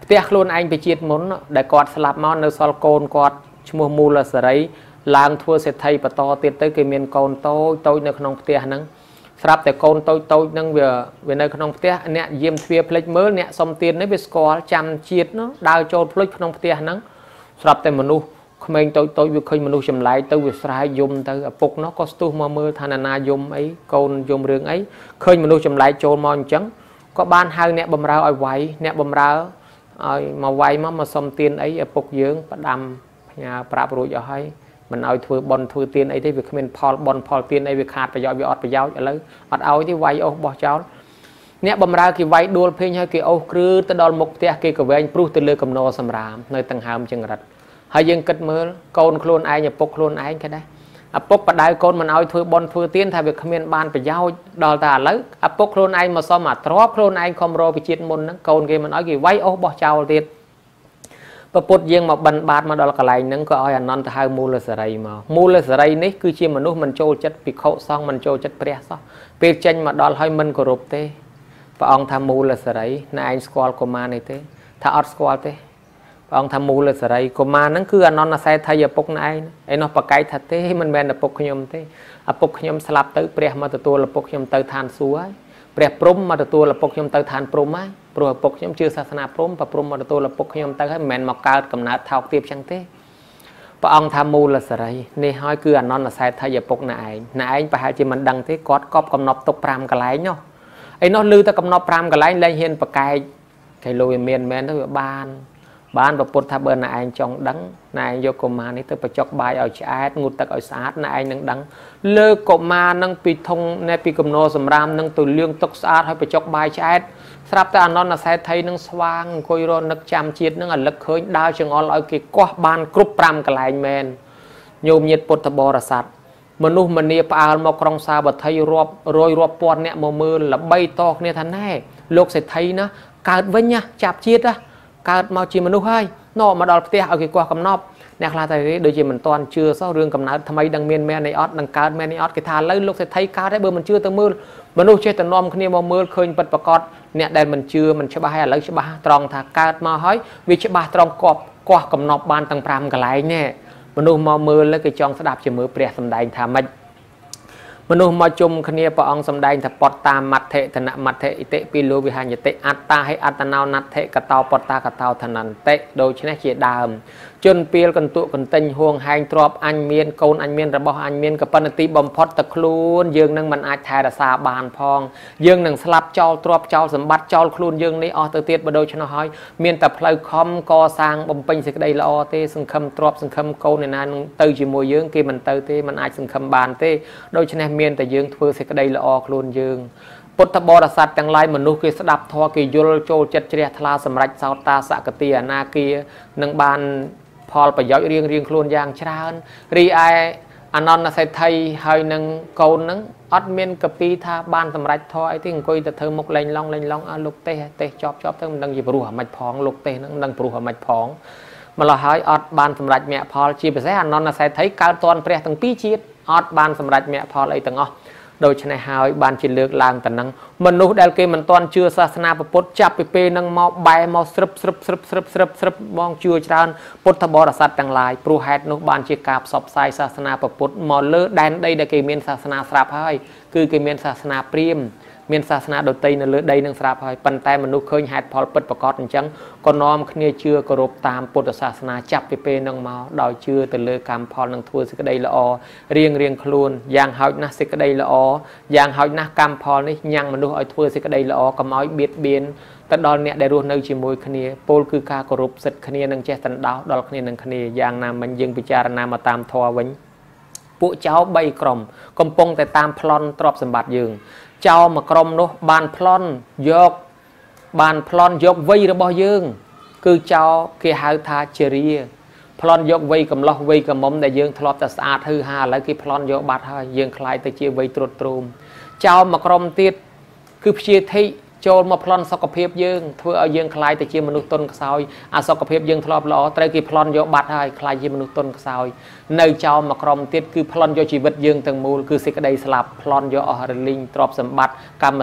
ផ្ទះខ្លួនឯងไปជាតិមុនដែលគាត់ស្លាប់មកនៅសល់កូនគាត់ឈ្មោះមូលសេរីឡើងធ្វើសេដ្ឋីបន្តទៀតទៅគេមានកូនតូចតូចនៅក្នុងផ្ទះហ្នឹងស្រាប់តែកូនតូចតូចហ្នឹងវាវានៅក្នុងផ្ទះអ្នកយាមទ្វារផ្លេចមើលអ្នកសុំទៀននេះវាស្គាល់ចាំជាតិនោះដើរចូលផ្លុចក្នុងផ្ទះហ្នឹងស្រាប់តែមនុស្សក្មេងតូចតូចវាឃើញមនុស្សចម្លែកទៅវាស្រែកយំទៅឪពុកនោះក៏ស្ទុះមកមើលថាណាយំអីកូនយំរឿងអីឃើញមនុស្សចម្លែកចូលមកអញ្ចឹងក៏បានហៅអ្នកបម្រើឲ្យវាយអ្នកបម្រើឲ្យមកវាយមកមកសុំទៀនអីឪពុកយើងផ្ដាំផ្ញើប្រាប់រួចអស់ហើយមិនឲ្យធ្វើបន់ធ្វើទៀនអីទេវាគ្មានផលបន់ផលទៀនអីវាខាតប្រយោជន៍វាអត់ប្រយោជន៍ឥឡូវអត់ឲ្យទេវាយអូសបោះចោលអ្នកបម្រើគេវាយដួលភេងឲ្យគេអូសគ្រឺទៅដល់មុខផ្ទះគេក៏វែងព្រុសទៅលើកំណរសម្រាមនៅដង្ហើមចង្រិតហើយយើងគិតមើលកូនខ្លួនឯងឪពុកខ្លួនឯងគេដែរឪពុកបដៅកូនមិនឲ្យធ្វើបន់ធ្វើទៀនថាវាគ្មានបានប្រយោជន៍ដល់តែឥឡូវឪពុកខ្លួនឯងមកសុំអាទ្របខ្លួនឯងខំរកវិជាតិមុនហ្នឹងកូនគេមិនឲ្យគេវាយអូសបោះចោលទៀតប្រពុតយើងមកបិណ្ឌបាតមកដល់កន្លែងហ្នឹងក៏ឲ្យអានន្តទៅហៅមូលសេរីមកមូលសេរីនេះគឺជាមនុស្សមិនចូលចិត្តភិក្ខុសង្ឃមិនចូលចិត្តព្រះសោះពេលចេញមកដល់ហើយមិនគោរពទេព្រះអង្គថាមូលសេរីណែឯងស្គាល់កុមារនេះទេថាអត់ស្គាល់ទេព្រះអង្គថាមូលសេរីកុមារហ្នឹងគឺអានន្តសេដ្ឋីឪពុកណែឯងឯនោះប្រកែកថាទេមិនមែនឪពុកខ្ញុំទេឪពុកខ្ញុំស្លាប់ទៅព្រះមកទទួលឪពុកខ្ញុំទៅឋានសួគ៌ហើយព្រះព្រំមកទទួលឪពុកខ្ញុំទៅឋានព្រំហើយព្រោះឪពុកខ្ញុំជឿសាសនាព្រំព្រះព្រំមកទទួលឪពុកខ្ញុំទៅហើយមិនមែនមកកើតកំណើតថោកទាបចឹងទេព្រះអង្គថាមូលសេរីនេះហើយគឺអានន្តសេដ្ឋីឪពុកណែឯងណែឯងប្រហែលជាមិនដឹងទេគាត់កប់កំណប់ទុកប្រាំកន្លែងនោះឯនោះឮតែកំណប់ប្រាំកន្លែងលែងហ៊ានប្រកែកគេលុយមានមែនទៅវាបានបានប្រពុតថាបើណែឯងចង់ដឹងណែឯងយកកុមារនេះទៅបញ្ចុកបាយឲ្យឆ្អែតងូតទឹកឲ្យស្អាតណែឯងនឹងដឹងលើកកុមារនឹងពីធុងណែពីកំណរសម្រាមនឹងទៅលាងទឹកស្អាតឲ្យបញ្ចុកបាយឆ្អែតស្រាប់តែអានន្តសេដ្ឋីនឹងស្វាងអង្គុយរនឹកចាំជាតិនឹងរលឹកឃើញដើរចង្អុលឲ្យគេកោះបានគ្រប់ប្រាំកន្លែងមែនញោមញាតពុទ្ធបរិស័ទមនុស្សម្នាផ្អើលមកក្រុងសាវត្ថីរាប់រយរាប់ពាន់អ្នកមកមើលល្បីតគ្នាថាណែលោកសេដ្ឋីណាកើតវិញណាចាប់ជាតិណាកើតមកជាមនុស្សហើយណមកដល់ផ្ទះឲ្យគេកោះកំណប់អ្នកខ្លះតែដូចជាមិនតាន់ជឿសោះរឿងកំណើតថ្មីដឹងមានមែននៃអត់នឹងកើតមែននៃអត់គេថាឥឡូវលោកសេដ្ឋីកើតហើយបើមិនជឿទៅមើលមនុស្សចេះតែនាំគ្នាមកមើលឃើញពិតប្រាកដអ្នកដែលមិនជឿមិនច្បាស់ហើយឥឡូវច្បាស់ត្រង់ថាកើតមកហើយវាច្បាស់ត្រង់កប់កោះកំណប់បានទាំងប្រាំកន្លែងនេះមនុស្សមកមើលគេចង់ស្ដាប់ជាមើលព្រះសម្ដែងថាម៉េចមនុស្សមកជុំគ្នាព្រះអង្គសម្ដែងថាពតតាមមត្ថិធនមត្ថិអិតិពីលោវិហញ្ញតិអត្តាហិអត្តណោណដ្ឋិកតោពតតាកតោធនន្តិដូច្នេះជាដើមជនពីលកន្ទុកន្ទិញហួងហែងទ្របអញមានកូនអញមានរបស់អញមានក៏ប៉ុន្តែទីបំផុតតែខ្លួនយើងនឹងមិនអាចថែរក្សាបានផងយើងនឹងស្លាប់ចោលទ្របចោលសម្បត្តិចោលខ្លួនយើងនេះអស់ទៅទៀតបើដូច្នោះហើយមានតែផ្លូវខំកសាងបំពេញសេចក្តីល្អទេសង្ឃឹមទ្របសង្ឃឹមកូនឯណានឹងទៅជាមួយយើងគេមិនទៅទេមិនអាចសង្ឃឹមបានទេដូច្នេះមានតែយើងធ្វើសេចក្តីល្អខ្លួនយើងពុទ្ធបរិស័ទទាំងឡាយមនុស្សគេស្ដាប់ធម៌គេយល់ចូលចិត្តជ្រះថ្លាសម្រេចសោតាសកតិអនាគានឹងបានផលប្រយោជន៍រៀងរៀងខ្លួនយ៉ាងច្រើនរីឯអានន្តសេដ្ឋីហើយនឹងកូននឹងអត់មានកពីថាបានសម្រេចធម៌អីទេអង្គុយទៅធ្វើមុខលេងឡងលេងឡងអើលោកទេសទេសជាប់ជាប់ទៅមិនដឹងជាព្រោះអាម៉េចផងលោកទេសនឹងមិនដឹងព្រោះអាម៉េចផងម្ល៉េះហើយអត់បានសម្រេចមគ្គផលជាពិសេសអានន្តសេដ្ឋីកើតតនព្រះទាំងពីរជាតិអត់បានសម្រេចមគ្គផលអីទាំងអស់ដូច្នេះហើយបានជាលើកឡើងតែនឹងមនុស្សដែលគេមិនទាន់ជឿសាសនាពុទ្ធចាប់ពីពេលហ្នឹងមកបែរមកស្រឹបស្រឹបស្រឹបស្រឹបស្រឹបស្រឹបបងជឿច្រើនពុទ្ធបរិស័ទទាំងឡាយព្រោះហេតុនោះបានជាការផ្សព្វផ្សាយសាសនាពុទ្ធមកលើដែនដីដែលគេមានសាសនាស្រាប់ហើយគឺគេមានសាសនាព្រាហ្មណ៍មានសាសនាដទៃនៅលើដីនឹងស្រាប់ហើយប៉ុន្តែមនុស្សឃើញហេតុផលពិតប្រាកដអញ្ចឹងក៏នាំគ្នាជឿគោរពតាមពុទ្ធសាសនាចាប់ពីពេលហ្នឹងមកដោយជឿទៅលើកម្មផលនឹងធ្វើសេចក្តីល្អរៀងរៀងខ្លួនយ៉ាងហោចណាស់សេចក្តីល្អយ៉ាងហោចណាស់កម្មផលនេះញ៉ាំងមនុស្សឲ្យធ្វើសេចក្តីល្អកុំឲ្យបៀតបៀនទៅដល់អ្នកដែលរស់នៅជាមួយគ្នាពោលគឺការគោរពសិទ្ធិគ្នានឹងចេះតណ្ដោដល់គ្នានឹងគ្នាយ៉ាងណាមិញយើងពិចារណាមកតាមធម៌វិញពួកចៅបីក្រុមកំពុងតែតាមប្លន់ទ្រព្យសម្បត្តិយើងចៅមួយក្រុមនោះបានប្លន់យកបានប្លន់យកវ័យរបស់យើងគឺចៅគេហៅថាជារាប្លន់យកវ័យកំឡោះវ័យកំមុំដែលយើងធ្លាប់តែស្អាតហឺហាឥឡូវគេប្លន់យកបាត់ហើយយើងខ្លាយទៅជាវ័យត្រុតទ្រោមចៅមួយក្រុមទៀតគឺព្យាធិចូលមកប្លន់សុខភាពយើងធ្វើឲ្យយើងខ្លាយទៅជាមនុស្សទុនខ្សោយអាសុខភាពយើងធ្លាប់ល្អត្រូវគេប្លន់យកបាត់ហើយខ្លាយជាមនុស្សទុនខ្សោយនៅចោលមួយក្រុមទៀតគឺប្លន់យកជីវិតយើងទាំងមូលគឺសេចក្តីស្លាប់ប្លន់យកអស់រលីងទ្រព្យសម្បត្តិកម្មសិទ្ធិ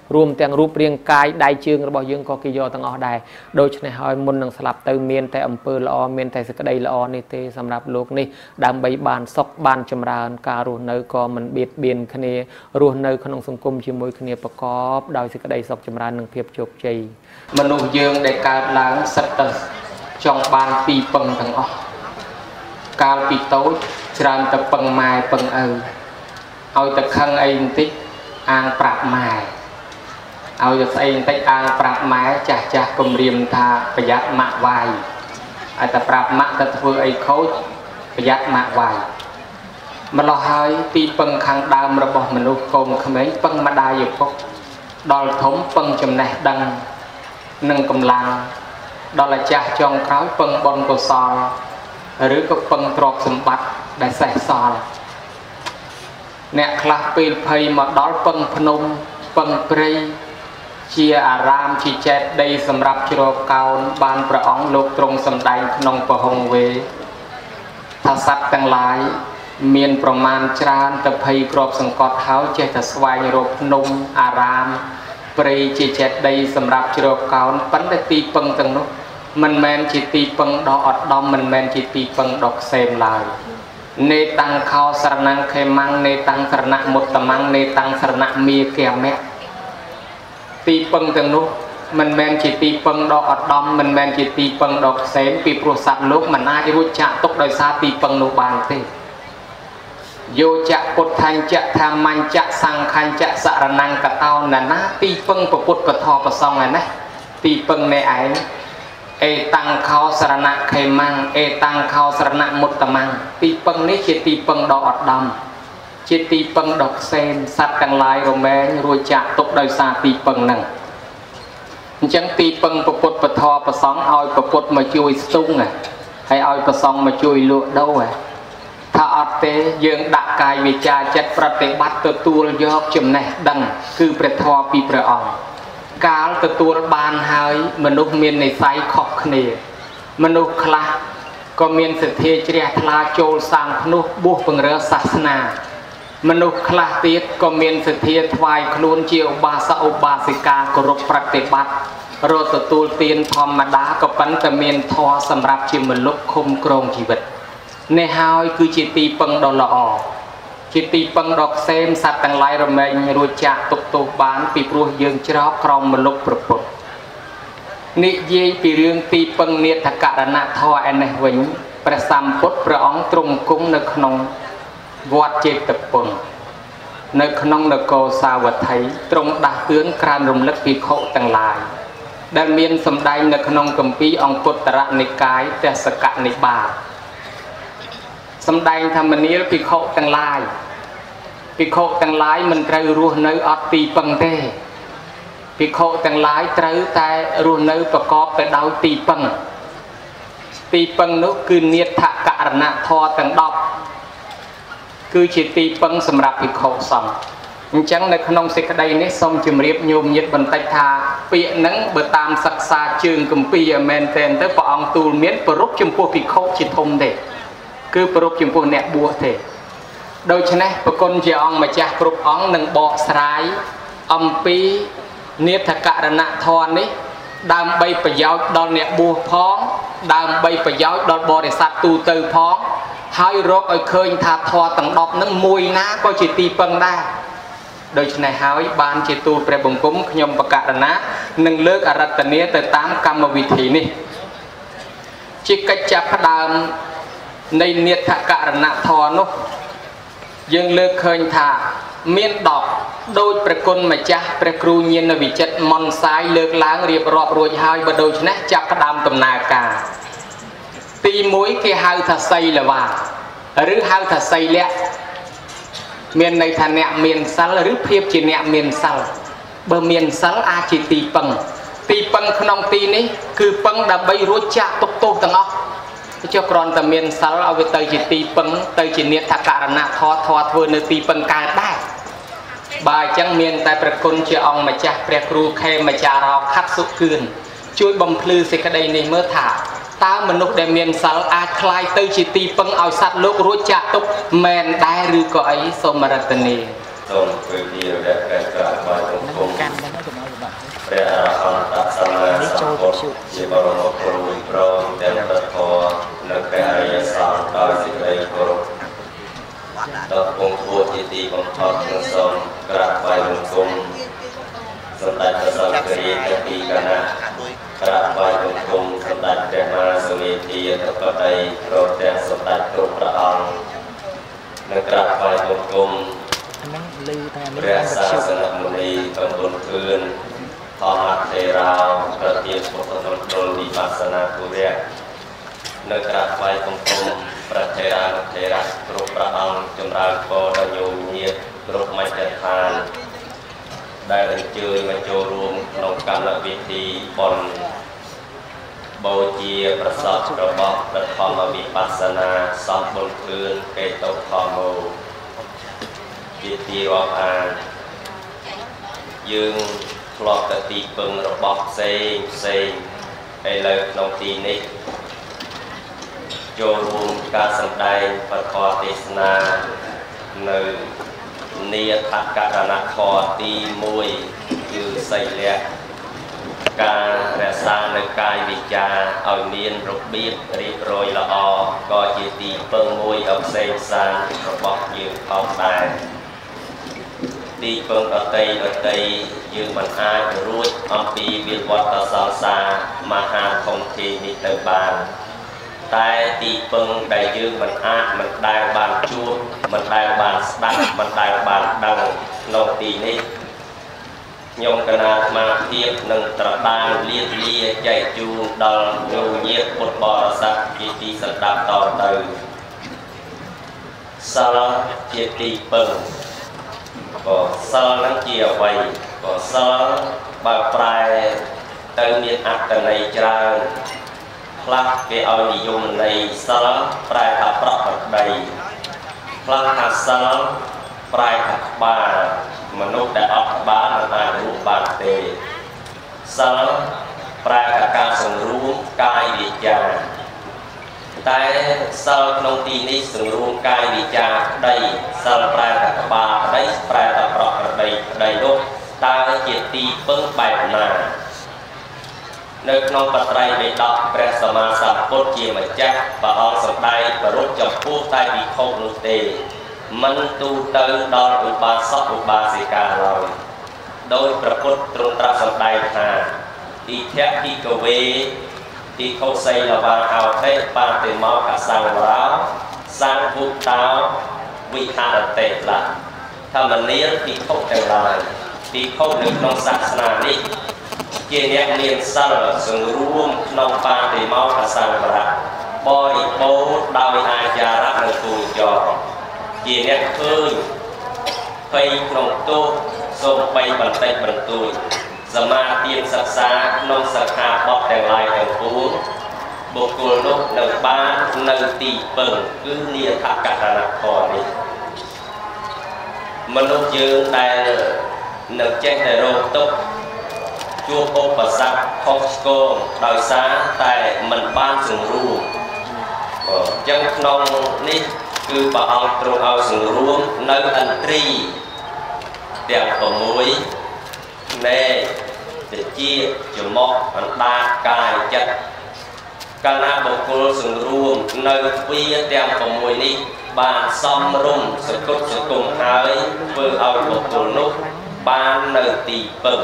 รวมទាំងរូបរាងកាយដៃជើងរបស់យើងក៏គេយកទាំងអស់ដែរដូច្នេះហើយមុននឹងស្លាប់ទៅមានតែអំពើល្អមានតែសេចក្តីល្អនេះទេសម្រាប់លោកនេះដើម្បីបានសុខបានចម្រើនការរស់នៅក៏មិនបៀតបៀនគ្នារស់នៅក្នុងសង្គមជាមួយគ្នាប្រកបដោយសេចក្តីសុខចម្រើននិងភាពជោគជ័យមនុស្សយើងដែលកើតឡើងសិតតែចង់បានពីពឹងទាំងអស់កាលពីតូចច្រើនតែពឹងម៉ែពឹងឪឲ្យតែខឹងអីបន្តិចអាងប្រាប់ម៉ែឲ្យតែស្អីបន្តិចអាងប្រាប់ម៉ែចាស់ចាស់គំរាមថាប្រយ័ត្នម៉ាក់វាយឲ្យតែប្រាប់ម៉ាក់ទៅធ្វើអីខូចប្រយ័ត្នម៉ាក់វាយម្ល៉េះហើយទីពឹងខាងដើមរបស់មនុស្សកូនក្មេងពឹងម្ដាយឪពុកដល់ធំពឹងចំណេះដឹងនិងកម្លាំងដល់អាចាស់ចុងក្រោយពឹងបុណ្យកុសលឬក៏ពឹងទ្រព្យសម្បត្តិដែលសេះសល់អ្នកខ្លះពេលភ័យមកដល់ពឹងភ្នំពឹងព្រៃជាអារាមជាចេតដីសម្រាប់ជ្រកកោនបានព្រះអង្គលោកទ្រង់សម្ដែងក្នុងពហុងវេថាសត្វទាំងឡាយមានប្រមាណច្រើនទៅភ័យក្របសង្កត់ហើយចេះតែស្វែងរកភ្នំអារាមព្រៃជាចេតដីសម្រាប់ជ្រកកោនប៉ុន្តែទីពឹងទាំងនោះមិនមែនជាទីពឹងដ៏ឧត្តមមិនមែនជាទីពឹងដ៏ខ្សែមឡើយនេតាំងខោស្រណង្ខេម៉ាំងនេតាំងស្រណមុតតម៉ាំងនេតាំងស្រណមាគមៈទីពឹងទាំងនោះមិនមែនជាទីពឹងដ៏ឧត្តមមិនមែនជាទីពឹងដ៏ខ្សែមពីព្រោះសត្វលោកមិនអាចរួចចាក់ទុកដោយសារទីពឹងនោះបានទេយោចៈពុទ្ធញ្ចៈធម្មញ្ចៈសង្ឃញ្ចៈសរណង្កតោណាណាទីពឹងពុទ្ធពធប្រសងឯនេះទីពឹងនៃឯងអេតាំងខោស្រណខេម៉ាំងអេតាំងខោស្រណមុតតម៉ាំងទីពឹងនេះជាទីពឹងដ៏ឧត្តមជាទីពឹងដ៏ខ្សែមសត្វទាំងឡាយរមែងរួចចាក់ទុកដោយសារទីពឹងហ្នឹងអញ្ចឹងទីពឹងពុទ្ធពធប្រសងឲ្យពុទ្ធមកជួយស្ទុងហើយឲ្យប្រសងមកជួយលក់ដូរថាអត់ទេយើងដាក់កាយវិចារចិត្តប្រតិបត្តិទទួលយកចំណេះដឹងគឺព្រះធម៌ពីព្រះអង្គកាលទទួលបានហើយមនុស្សមាននិស្ស័យខុសគ្នាមនុស្សខ្លះក៏មានសទ្ធាជ្រះថ្លាចូលសាងភ្នោះបួសពង្រើសាសនាមនុស្សខ្លះទៀតក៏មានសទ្ធាថ្វាយខ្លួនជាឧបាសកឧបាសិកាគោរពប្រតិបត្តិរត់ទទួលទានធម្មតាក៏ប៉ុន្តែមានធម៌សម្រាប់ជាមនុស្សឃុំក្រងជីវិតនេះហើយគឺជាទីពឹងដ៏ល្អជាទីពឹងដ៏ខ្សែមសត្វទាំងឡាយរមែងរួចចាក់ទុកទោសបានពីព្រោះយើងច្រកក្រោមមលុបប្រពុតនិយាយពីរឿងទីពឹងនេតករណធម៌ឯនេះវិញព្រះសម្ពុទ្ធព្រះអង្គទ្រង់គង់នៅក្នុងវត្តចេតពុននៅក្នុងនគរសាវត្ថីទ្រង់ដាស់តឿនក្រើនរំលឹកភិក្ខុទាំងឡាយដែលមានសម្ដែងនៅក្នុងគម្ពីរអង្គុត្តរនិកាយទេសកនិបាតសម្ដែងថាមនាលភិក្ខុទាំងឡាយភិក្ខុទាំងឡាយមិនត្រូវរស់នៅអត់ទីពឹងទេភិក្ខុទាំងឡាយត្រូវតែរស់នៅប្រកបទៅដោយទីពឹងទីពឹងនោះគឺនេតករណធម៌ទាំងដប់គឺជាទីពឹងសម្រាប់ភិក្ខុសង្ឃអញ្ចឹងនៅក្នុងសេចក្តីនេះសូមជម្រាបញោមញាតិបន្តិចថាពាក្យហ្នឹងបើតាមសិក្សាជើងគម្ពីរមែនទែនទៅព្រះអង្គទូលមានប្រពចំពោះភិក្ខុជាធំទេគឺប្រពចំពោះអ្នកបួសទេដូច្នេះប្រគុណជាអង្គម្ចាស់គ្រប់អង្គនឹងបកស្រាយអំពីនេតករណធម៌នេះដើម្បីប្រយោជន៍ដល់អ្នកបួសផងដើម្បីប្រយោជន៍ដល់បរិស័ទទូទៅផងហើយរកឲ្យឃើញថាធម៌ទាំងដប់នឹងមួយណាក៏ជាទីពឹងដែរដូច្នេះហើយបានជាទូលព្រះបង្គំខ្ញុំបកករណានឹងលើកអរតនាទៅតាមកម្មវិធីនេះជាកិច្ចចាប់ផ្ដើមនៃនេតករណធម៌នោះយើងលើកឃើញថាមានដប់ដោយព្រះគុណម្ចាស់ព្រះគ្រូញាណវិចិត្រមនសាយលើកឡើងរៀបរាប់រួចហើយបើដូច្នេះចាប់ផ្ដើមដំណើរការទីមួយគេហៅថាសីលវាឬហៅថាសីលៈមានន័យថាអ្នកមានសិលឬភាពជាអ្នកមានសិលបើមានសិលអាចជាទីពឹងទីពឹងក្នុងទីនេះគឺពឹងដើម្បីរួចចាក់ទុកទោសទាំងអស់ចុះគ្រាន់តែមានសិលឲ្យវាទៅជាទីពឹងទៅជានេតករណធម៌ធម៌ធ្វើនៅទីពឹងកើតដែរបើអញ្ចឹងមានតែព្រះគុណជាអង្គម្ចាស់ព្រះគ្រូខេមចារោខាត់សុគឿនជួយបំភ្លឺសេចក្តីនេះមើលថាតើមនុស្សដែលមានសិលអាចคล้ายទៅជាទីពឹងឲ្យសត្វលោករួចចាក់ទុកមែនដែរឬក៏អីសូមរតនាសូមពើជាដែលកើតបានក្នុងព្រះអរហន្តសម្មាសម្ពុទ្ធជាបរមគ្រូព្រមទាំងព្រះធម៌នៅព្រះអរិយសង្ឃដោយសេចក្តីគោរពដល់គង់គួរជាទីបំផុតនឹងសូមក្រាបថ្វាយបង្គំសម្ដេចព្រះសង្ឃរាជទាំងពីរគណៈក្រាបថ្វាយបង្គំសម្ដេចព្រះមហាសមេធាធិបតីព្រមទាំងសម្ដេចគ្រប់ព្រះអង្គនិងក្រាបថ្វាយបង្គំព្រះសាសនមុនីកំពុងធឿនធម្មថេរាប្រធានពុទ្ធមណ្ឌលវិបស្សនាគរៈនៅក្រាបថ្វាយបង្គំព្រះថេរានុថេរៈគ្រប់ព្រះអង្គចម្រើនពរដល់ញោមញាតិគ្រប់មជ្ឈដ្ឋានដែលអញ្ជើញមកចូលរួមក្នុងកម្មវិធីបុណ្យបូជាប្រសពរបស់ព្រះធម្មវិបស្សនាសំបុត្រធឿនកេតុធម្មោជាទីរាប់អានយើងធ្លាប់តែទីពឹងរបស់ផ្សេងផ្សេងឥឡូវក្នុងទីនេះចូលរួមការសម្ដែងពធទេសនានៅនាថករណខទីមួយគឺសីលៈការរក្សានៅកាយវិការឲ្យមានរបៀបរៀបរយល្អក៏ជាទីពឹងមួយដ៏ផ្សេងផ្សាងរបស់យើងផងដែរទីពឹងដតីដតីយើងមិនអាចរួចអំពីវិវត្តសង្សារមហាធំធេងនេះទៅបានតែទីពឹងដែលយើងមិនអាចមិនដែលបានជួបមិនដែលបានស្ដាប់មិនដែលបានដឹងក្នុងទីនេះខ្ញុំកណាអាត្មាភាពនឹងត្រដាងលៀបលាចែកជូនដល់ញោមញាតិពុទ្ធបរិស័ទជាទីស្ដាប់តទៅសិលជាទីពឹងក៏សិលនឹងជាអ្វីក៏សិលបើប្រែទៅមានអត្ថន័យច្រើនខ្លះគេឲ្យនិយមន័យសិលប្រែថាប្រកបដីខ្លះថាសិលប្រែថាក្បាលមនុស្សដែលអត់ក្បាលមិនអាចរួចបានទេសិលប្រែថាការសង្រួមកាយវិជ្ជាតែសិលក្នុងទីនេះសង្រួមកាយវិជ្ជាក្តីសិលប្រែថាក្បាលក្តីប្រែថាប្រកបដីក្តីនោះតើជាទីពឹងបែបណានៅក្នុងបត្រៃបិដកព្រះសម្មាសម្ពុទ្ធជាម្ចាស់ព្រះអង្គសម្ដែងប្រពចំពោះតែភិក្ខុនោះទេមិនទូទៅដល់ឧបាសកឧបាសិកាឡើយដោយព្រះពុទ្ធទ្រង់ត្រាស់សម្ដែងថាទីធៈទីកវេទីខុសីលវាហោទេបាតិមោកសង្វរោសង្ឃុតោវិហារតេឡាធម្មនាភិក្ខុទាំងឡាយភិក្ខុនៅក្នុងសាសនានេះជាអ្នកមានសិលសង្រួមក្នុងបាតិមោកសង្វរៈបរិបូរដោយអាចារៈនិងគូចរជាអ្នកឃើញភ័យក្នុងទោសសូមបីបន្តិចបន្តួចសមាទានសិក្សាក្នុងសិក្ខាបទទាំងឡាយទាំងពួងបុគ្គលនោះនឹងបាននៅទីពឹងគឺនាថករណខនេះមនុស្សយើងដែលនឹងចេះតែរងទុក្ខជួបឧបសគ្គខុសឆ្គងដោយសារតែមិនបានសង្រួមអញ្ចឹងក្នុងនេះគឺព្រះអង្គទ្រង់ឲ្យសង្រួមនៅឥន្ទ្រីទាំង៦ណែតិចច្រមុះអណ្ដាតកាយចិត្តកាលណាបុគ្គលសង្រួមនៅទ្វាទាំង៦នេះបានសំរុំសគុតសគុំហើយធ្វើឲ្យបុគ្គលនោះបាននៅទីពឹង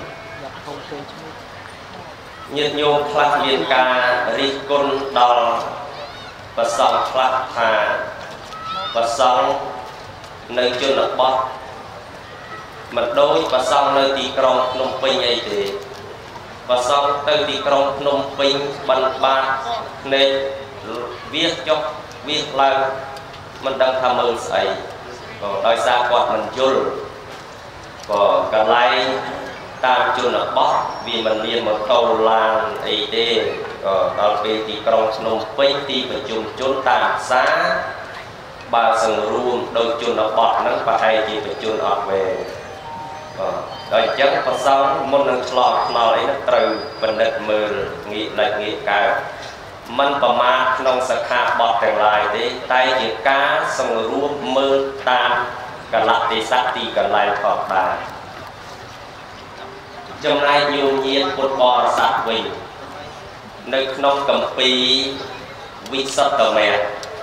ញាតិញោមខ្លះមានការរិះគន់ដល់ព្រះសង្ឃខ្លះថាព្រះសង្ឃនៅជនបទមិនដូចព្រះសង្ឃនៅទីក្រុងភ្នំពេញអីទេព្រះសង្ឃទៅទីក្រុងភ្នំពេញបិណ្ឌបាតភ្នែកវាចុះវាឡើងមិនដឹងថាមើលស្អីក៏ដោយសារគាត់មិនយល់ក៏កន្លែងតាមជនបទវាមិនមានម៉ូតូឡានអីទេក៏ដល់ពេលទីក្រុងភ្នំពេញទីប្រជុំជនតាមផ្សារបើសង្រួមដោយជនបទហ្នឹងប្រហែលជាប្រជជនអត់វេដល់អញ្ចឹងប្រសងមុននឹងឆ្លងថ្នល់អីហ្នឹងត្រូវបណ្ឌិតមើលងាកលេចងាកកើតមិនប្រមាទក្នុងសិក្ខាបទទាំងឡាយទេតែជាការសង្រួមមើលតាមកលៈទេសៈទីកន្លែងផងដែរចំណែកញោមញាតពុទ្ធបរិស័ទវិញនៅក្នុងគម្ពីរវិសុទ្ធមគ្គ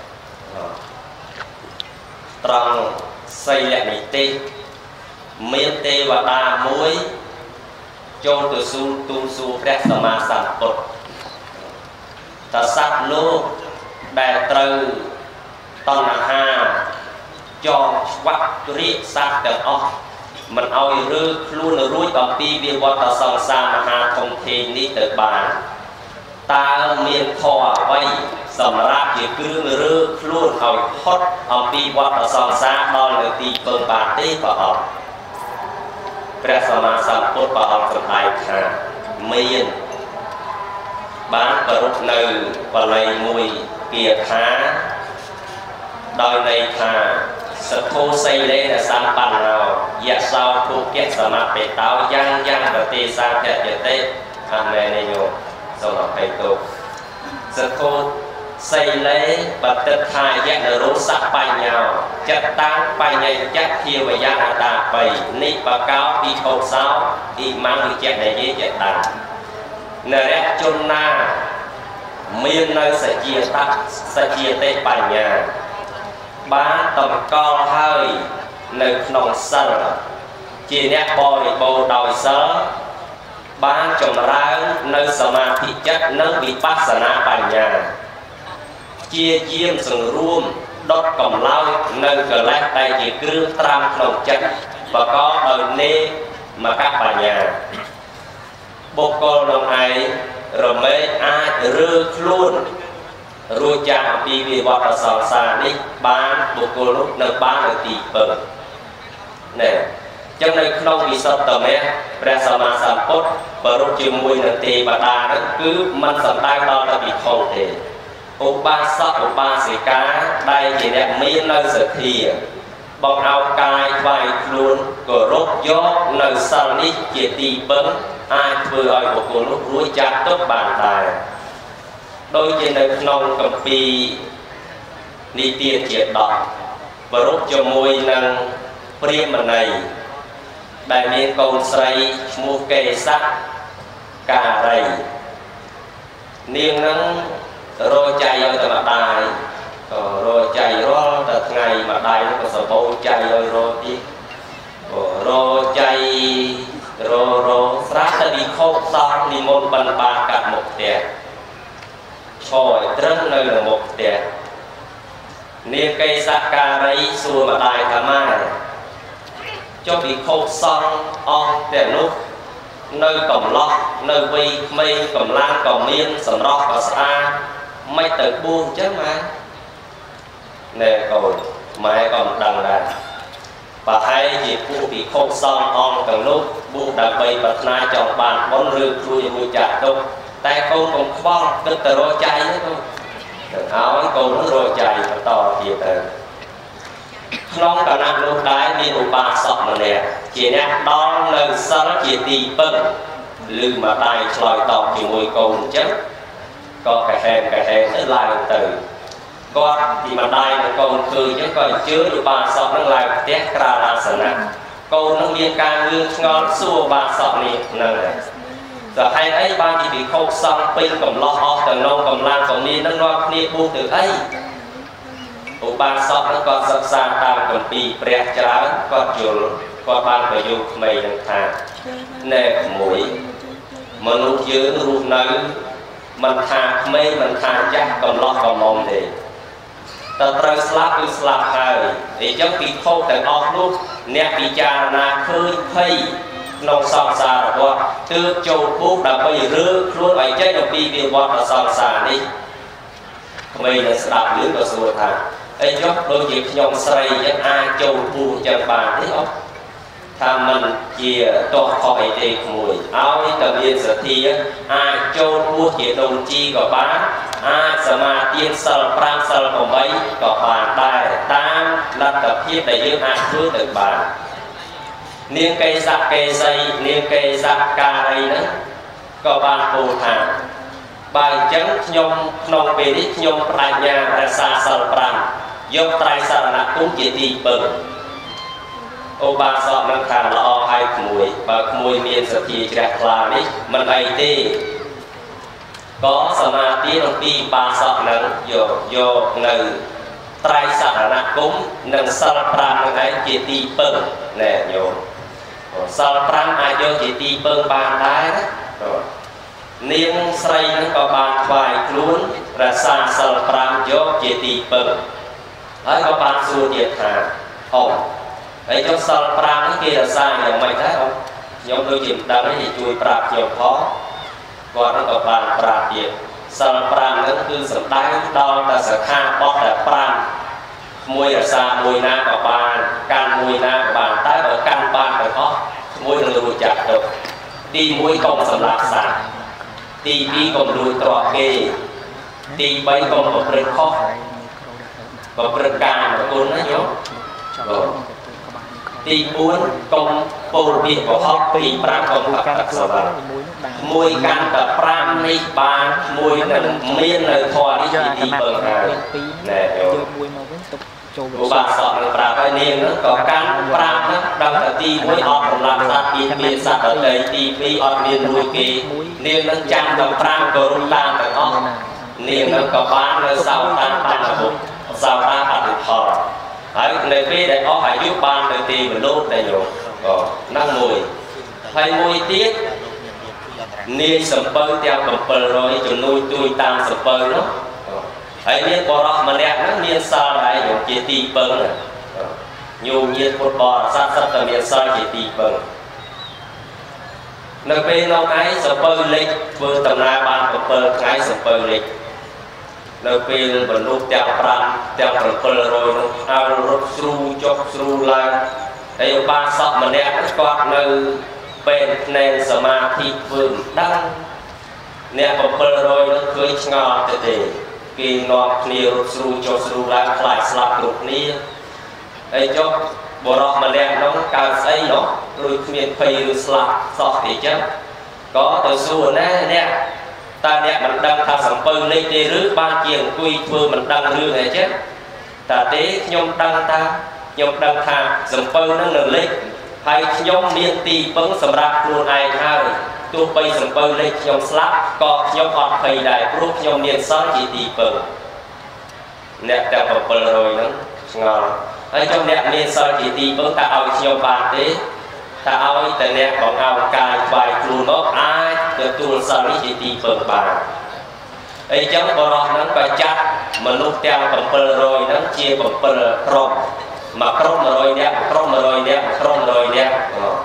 ត្រង់សីលនិទេសមានទេវតាមួយចូលទៅសួរទូលសួរព្រះសម្មាសម្ពុទ្ធតើសត្វលោកដែលត្រូវតណ្ហាចងឆ្វាក់រៀបសត្វទាំងអស់មិនឲ្យរើខ្លួនរួចអំពីវិវត្តសង្សារមហាធំធេងនេះទៅបានតើមានធម៌អ្វីសម្រាប់ជាគ្រឿងរើខ្លួនឲ្យផុតអំពីវត្តសង្សារដល់នៅទីពឹងបានទេព្រះអង្គព្រះសម្មាសម្ពុទ្ធព្រះអង្គសម្ដែងថាមានបានប្ររពនៅបល័យមួយគាថាដោយន័យថាសទ្ធោសីលេនសម្បណ្ណោយៈសោទុគៈសមបេតោយ៉ាងយ៉ាងប្រទេសាភយតិអមេនិយោសូមអភ័យទោសទ្ធោសីលេបតិថាយៈនរោសបញ្ញោចិត្តតាំងបញ្ញចៈធាវយៈអតាបៃនិបកោពីខោសោអ៊ីម៉ាំវិជ្ជនិយយតានរៈជនណាមាននៅសជាតសជាទេបញ្ញាបានតម្កល់ហើយនៅក្នុងសិលជាអ្នកបរិបូរណ៍ដោយសិលបានចម្រើននៅសមាធិចិត្តនិងវិបស្សនាបញ្ញាជាយាមសង្រួមដុតកំឡោចនៅកិលេសដែលជាគ្រឿងត្រាំក្នុងចិត្តប្រកបដោយនេមកបញ្ញាបុគ្គលនោះឯងរមែងអាចរើខ្លួនរួចចាកអំពីវិវត្តសង្សារនេះបានបុគ្គលនោះនៅបាននៅទីពឹងណែចឹងនៅក្នុងវិសុទ្ធមគ្គព្រះសម្មាសម្ពុទ្ធប្ររពជាមួយនឹងទេវតានោះគឺមិនសំដៅដល់តែភិក្ខុទេឧបាសកឧបាសិកាដែលជាអ្នកមាននៅសទ្ធាបងឲ្យកាយថ្វាយខ្លួនគោរពយកនៅសិលនេះជាទីពឹងអាចធ្វើឲ្យបុគ្គលនោះរួចចាកទុក្ខបានដែរដោយជានៅក្នុងគម្ពីរនីតិជាដកប្ររពជាមួយនឹងព្រាហ្មណីដែលមានកូនស្រីឈ្មោះកេសការីនាងនឹងរកចៃឲ្យតែម្ដាយក៏រកចៃរាល់តែថ្ងៃម្ដាយក៏សបោចៃឲ្យរកទៀតក៏រកចៃររស្រាប់តែវិខោសោះនិមន្តបិណ្ឌបាតកាត់មុខផ្ទះឈរឲ្យត្រឹងនៅលើមុខផ្ទះនាងកេសការីសួរម្ដាយថាម៉ែចុះវិខោសោះអស់តែនោះនៅកំឡោះនៅវ័យក្មេងកម្លាំងក៏មានសម្រស់ក៏ស្អាតមិនទៅបួសអញ្ចឹងម៉ែណែកូនម៉ែក៏មិនដឹងដែរប្រហែលជាពួកភិក្ខុសង្ឃអង្គទាំងនោះបួសដើម្បីប្រាថ្នាចង់បានបុណ្យឬជួយរួចចាកទុក្ខតែកូនកុំខ្វល់គិតទៅរកចៃទេកូនឲ្យកូននឹងរកចៃបន្តទៀតទៅក្នុងគណៈនោះដែរមានឧបាសកម្នាក់ជាអ្នកដល់នៅសិលជាទីពឹងឬម្ដាយឆ្លើយតបជាមួយកូនអញ្ចឹងក៏កហែងកហែងទៅឡើងទៅគាត់ទីម្ដាយនិងកូនឃើញអញ្ចឹងក៏អញ្ជើញឧបាសកនឹងឡើងផ្ទះក្រាលអាសនៈកូននឹងមានការងឿងឆ្ងល់សួរឧបាសកនេះហ្នឹងហើយតែហេតុអីបានជាភិក្ខុសង្ឃពេញកំឡោះអស់ទៅក្នុងកម្លាំងក៏មាននឹងនាំគ្នាបួសទៅអីឧបាសកនឹងគាត់សិក្សាតាមគម្ពីរព្រះច្រើនគាត់យល់គាត់បានប្រយោគថ្មីនឹងថាណែក្មួយមនុស្សយើងរស់នៅមិនថាក្មេងមិនថាចាស់កំឡោះកំមុំទេតើត្រូវស្លាប់គឺស្លាប់ហើយអញ្ចឹងភិក្ខុទាំងអស់នោះអ្នកពិចារណាឃើញភ័យក្នុងសង្សាររបស់ទើបចូលពុះដើម្បីរើខ្លួនឲ្យចេញអំពីវិវត្តសង្សារនេះក្មេងនឹងស្ដាប់រឿងក៏សួរថាអីចុះដូចជាខ្ញុំស្រីចឹងអាចចូលពុះចឹងបានទេអត់ថាមិនជាតោះខុសអីទេក្មួយឲ្យតែមានសទ្ធាអាចចូលពុះជាដូនជីក៏បានអាចសមាទានសិលប្រាំសិលប្រាំបីក៏បានដែរតាមលទ្ធភាពដែលយើងអាចធ្វើទៅបាននាងកេសកេសីនាងកេសការីហ្នឹងក៏បានពោលថាបើអញ្ចឹងខ្ញុំក្នុងពេលនេះខ្ញុំបដិញ្ញារក្សាសិលប្រាំយកត្រៃសរណគមជាទីពឹង ô ba sọ năng thà lo hai mùi và mùi miền sập chi chẹt là đi mình ai tê có samadhi trong pi ba sọ năng yo yo ngừ trai sạ nát cúng năng sal pram năng ấy chỉ ti pưng nè yo sal pram ai yo chỉ ti pưng ba đái đó niềng say nó có ba vài luôn ra sa sal pram yo chỉ ti pưng ấy có ba xu tiệt hà ồ ấy cho sal pram cái kia là sai là mày thấy không nhóm tôi chìm đâm ấy thì chui prap nhiều khó còn nó có ba prap tiệt sal pram nó cứ sập đáy đo ta sẽ kha bóp là pram mùi là xa mùi na của bàn can mùi na của bàn tay ở can bàn phải có mùi là lùi chặt được đi mùi công sầm lạc sả đi đi công lùi trọ kê đi bay công một rừng khó một rừng càng một cuốn nó nhớ đi bốn công bồ biệt của họ đi pram công tập tập sờ vào mùi can tập pram đi bàn mùi là miên lời thò đi đi bờ hà nè của bà sọ là bà cái niềng nó có can pram nó đang ở ti mùi ọt làm ra ti miên sạt ở đây ti pi ọt miên mùi kì niềng nó chạm tập pram của rung ta tại ọ niềng nó có bán nó sao ta ta là bụng sao ta ăn được thò ấy này khi để có phải giúp ban để ti mình lốt để nhổ năng mùi hay mùi tiết niềng sầm bơ theo cầm bơ rồi cho nuôi tôi tam sầm bơ nó ấy niên bò rọ mà đẹp nó niên sao lại dùng chia ti bơ này nhiều nhiệt một bò sát sát tầm niên sao chia ti bơ nơi bên nó cái sập bơ lịch vừa tầm na ban sập bơ cái sập bơ lịch nơi bên vẫn lúc theo pram theo sập bơ rồi nó ao rút sru chọc sru lại ấy ba sọ mà đẹp nó còn nơi bên nền samadhi vương đăng nè sập bơ rồi nó cưới ngò từ từ kỳ nọ nhiều sưu cho sưu lại lại slap được ní ấy cho bộ rọ mà đem nó cao xây nó rồi miền phi rồi slap sọt thì chứ có từ xưa nè nè ta nè mình đang tham sắm bơ lên đi rước ba chiền quy vừa mình đang rước này chứ ta tế nhom đang ta nhom đang tham sắm bơ nó nở lên hay nhom miền tì bưng sắm ra luôn ai hai tôi bây giờ bơi lên nhom slap có nhom ọt thầy đại group nhom niên sáu chỉ tì bờ nè ta bờ bờ rồi nó ngon ở trong nè niên sáu chỉ tì bờ ta ao nhom bàn thế ta ao từ nè còn ao cài vài luôn nó ai từ tuần sau chỉ tì bờ bàn ấy trong bờ nó phải chặt mà lúc theo bờ bờ rồi nó chia bờ bờ rộng mà rộng rồi nè rộng rồi nè rộng rồi nè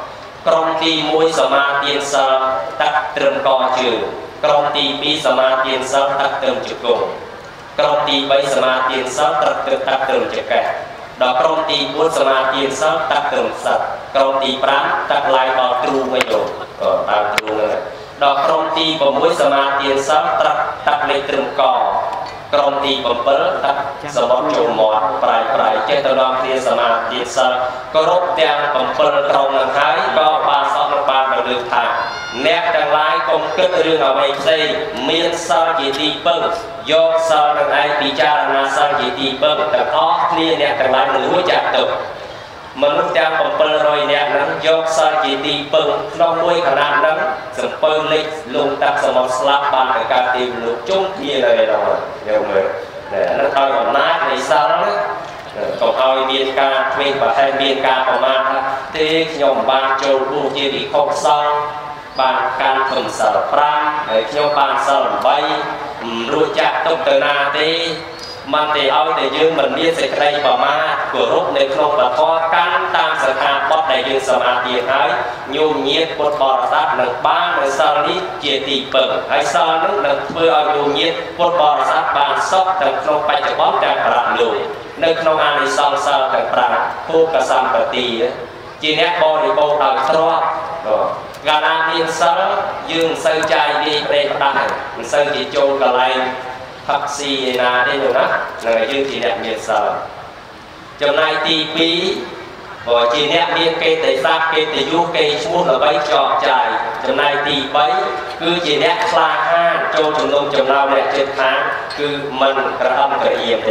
trong ti mùi sama tiên sa tắc trầm co trừ trong ti pi sama tiên sa tắc trầm trực cùng trong ti bảy sama tiên sa tắc trầm tắc trầm trực kẹt đó trong ti bốn sama tiên sa tắc trầm sạch trong ti pram tắc lại đó tru ngay rồi ở tao tru này đó trong ti bảy mùi sama tiên sa tắc tắc lên trầm co trong ti bảy bớ tắc sama trộm mọt prai prai chế tao đo tiên sama tiên sa có rốt tiền bảy bớ trong là thái có ba sọ nó ba đầu đường thả nét trang lái công kết riêng ở bên xây miền sao chỉ ti bưng do sao đằng ai bị cha là sao chỉ ti bưngแต่ออกนี่เนี่ยtrang láiมันรู้จักตึกมันรู้จักผมเปิดrồiเนี่ยนั้นยกsao chỉ ti bưng ក្នុងមួយขนาดนั้นសំពើលេខលងតាក់សមស្លាប់បានតែការទីលោកជុំគ្នានៅឯនោះយកមើលនេះនឹងឲ្យអំណាចនៃសិលណាកុំឲ្យមានការធ្វេសប្រហែលមានការប្រមាថទេខ្ញុំបានចូលរួមជាវិខុសសង្ឃបានការធ្វើសិលប្រាំហើយខ្ញុំបានសិលtámរួចចាក់ទុកទៅណាទេមិនទេឲ្យតែយើងមិនមានសេចក្តីប្រមាថគោរពនៅក្នុងព្រះធម៌កាន់តាមសិក្ខាបទដែលយើងសមាទិហើយញោមញាតពុទ្ធបរិស័ទនឹងបាននៅសិលនេះជាទីពឹងហើយសិលនោះនឹងធ្វើឲ្យញោមញាតពុទ្ធបរិស័ទបានសុខទាំងក្នុងបច្ចុប្បន្នទាំងប្រាក់លោកនៅក្នុងអានិសង្សសិលទាំងប្រាំភោគសម្បត្តិជាអ្នកបរិបូរដោយទ្រព្យកាលណាមានសិលយើងមិនសូវចាយវាយប្រេះផ្ដាស់មិនសូវជាចូលកន្លែងផឹកស៊ីឯណាទេនោះណានឹងយើងជាអ្នកមានសិលចំណែកទីពីរក៏ជាអ្នកមានកិត្តិយសកិត្តិយសគេឈ្មោះដើម្បីចោកចាយចំណែកទីបីគឺជាអ្នកក្លាហានចូលជំនុំចំណោមអ្នកជិតខាងគឺមិនក្រអឹមក្រអៀមទេ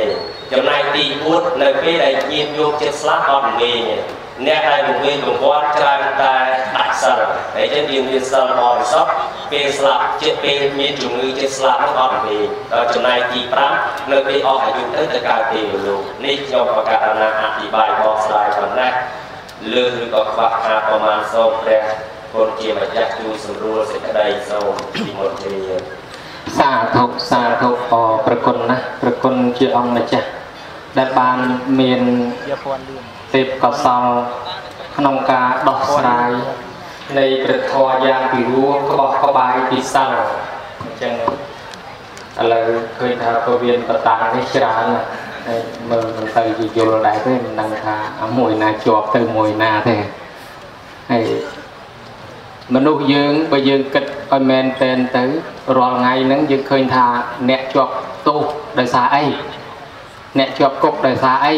ចំណែកទីបួននៅពេលដែលញាតិញោមចិត្តស្លាប់អត់ងាយអ្នកដែលមកវិញកង្វល់ច្រើនតែដាច់សិលហើយចឹងយើងមានសិលបរិសុទ្ធពេលស្លាប់ចិត្តពេលមានជំងឺចិត្តស្លាប់អត់ងាយដល់ចំណែកទីប្រាំនៅពេលអស់អាយុទៅទៅកើតទេវលោកនេះខ្ញុំប្រកាសណាអធិប្បាយបកស្រាយប៉ុណ្ណេះលើឬក៏ខ្វះខាតប្រមាណសូមព្រះគុណជាម្ចាស់ជួយសម្រួលសេចក្តីសូមពីមុនជ្រាបសាធុសាធុអរប្រគុណណាប្រគុណជាអង្គម្ចាស់ដែលបានមានទេពកោសលក្នុងការដោះស្រាយនៃព្រះធម៌យ៉ាងពិរោះក្បោះក្បាយពិសាលអញ្ចឹងឥឡូវឃើញថាពវៀនបតាំងនេះច្រើនហើយមើលទៅយល់ដែរទេមិនដឹងថាមួយណាជាប់ទៅមួយណាទេហើយមនុស្សយើងបើយើងគិតឲ្យមែនតែនទៅរាល់ថ្ងៃហ្នឹងយើងឃើញថាអ្នកជាប់ទោសដោយសារអីអ្នកជាប់គុកដោយសារអី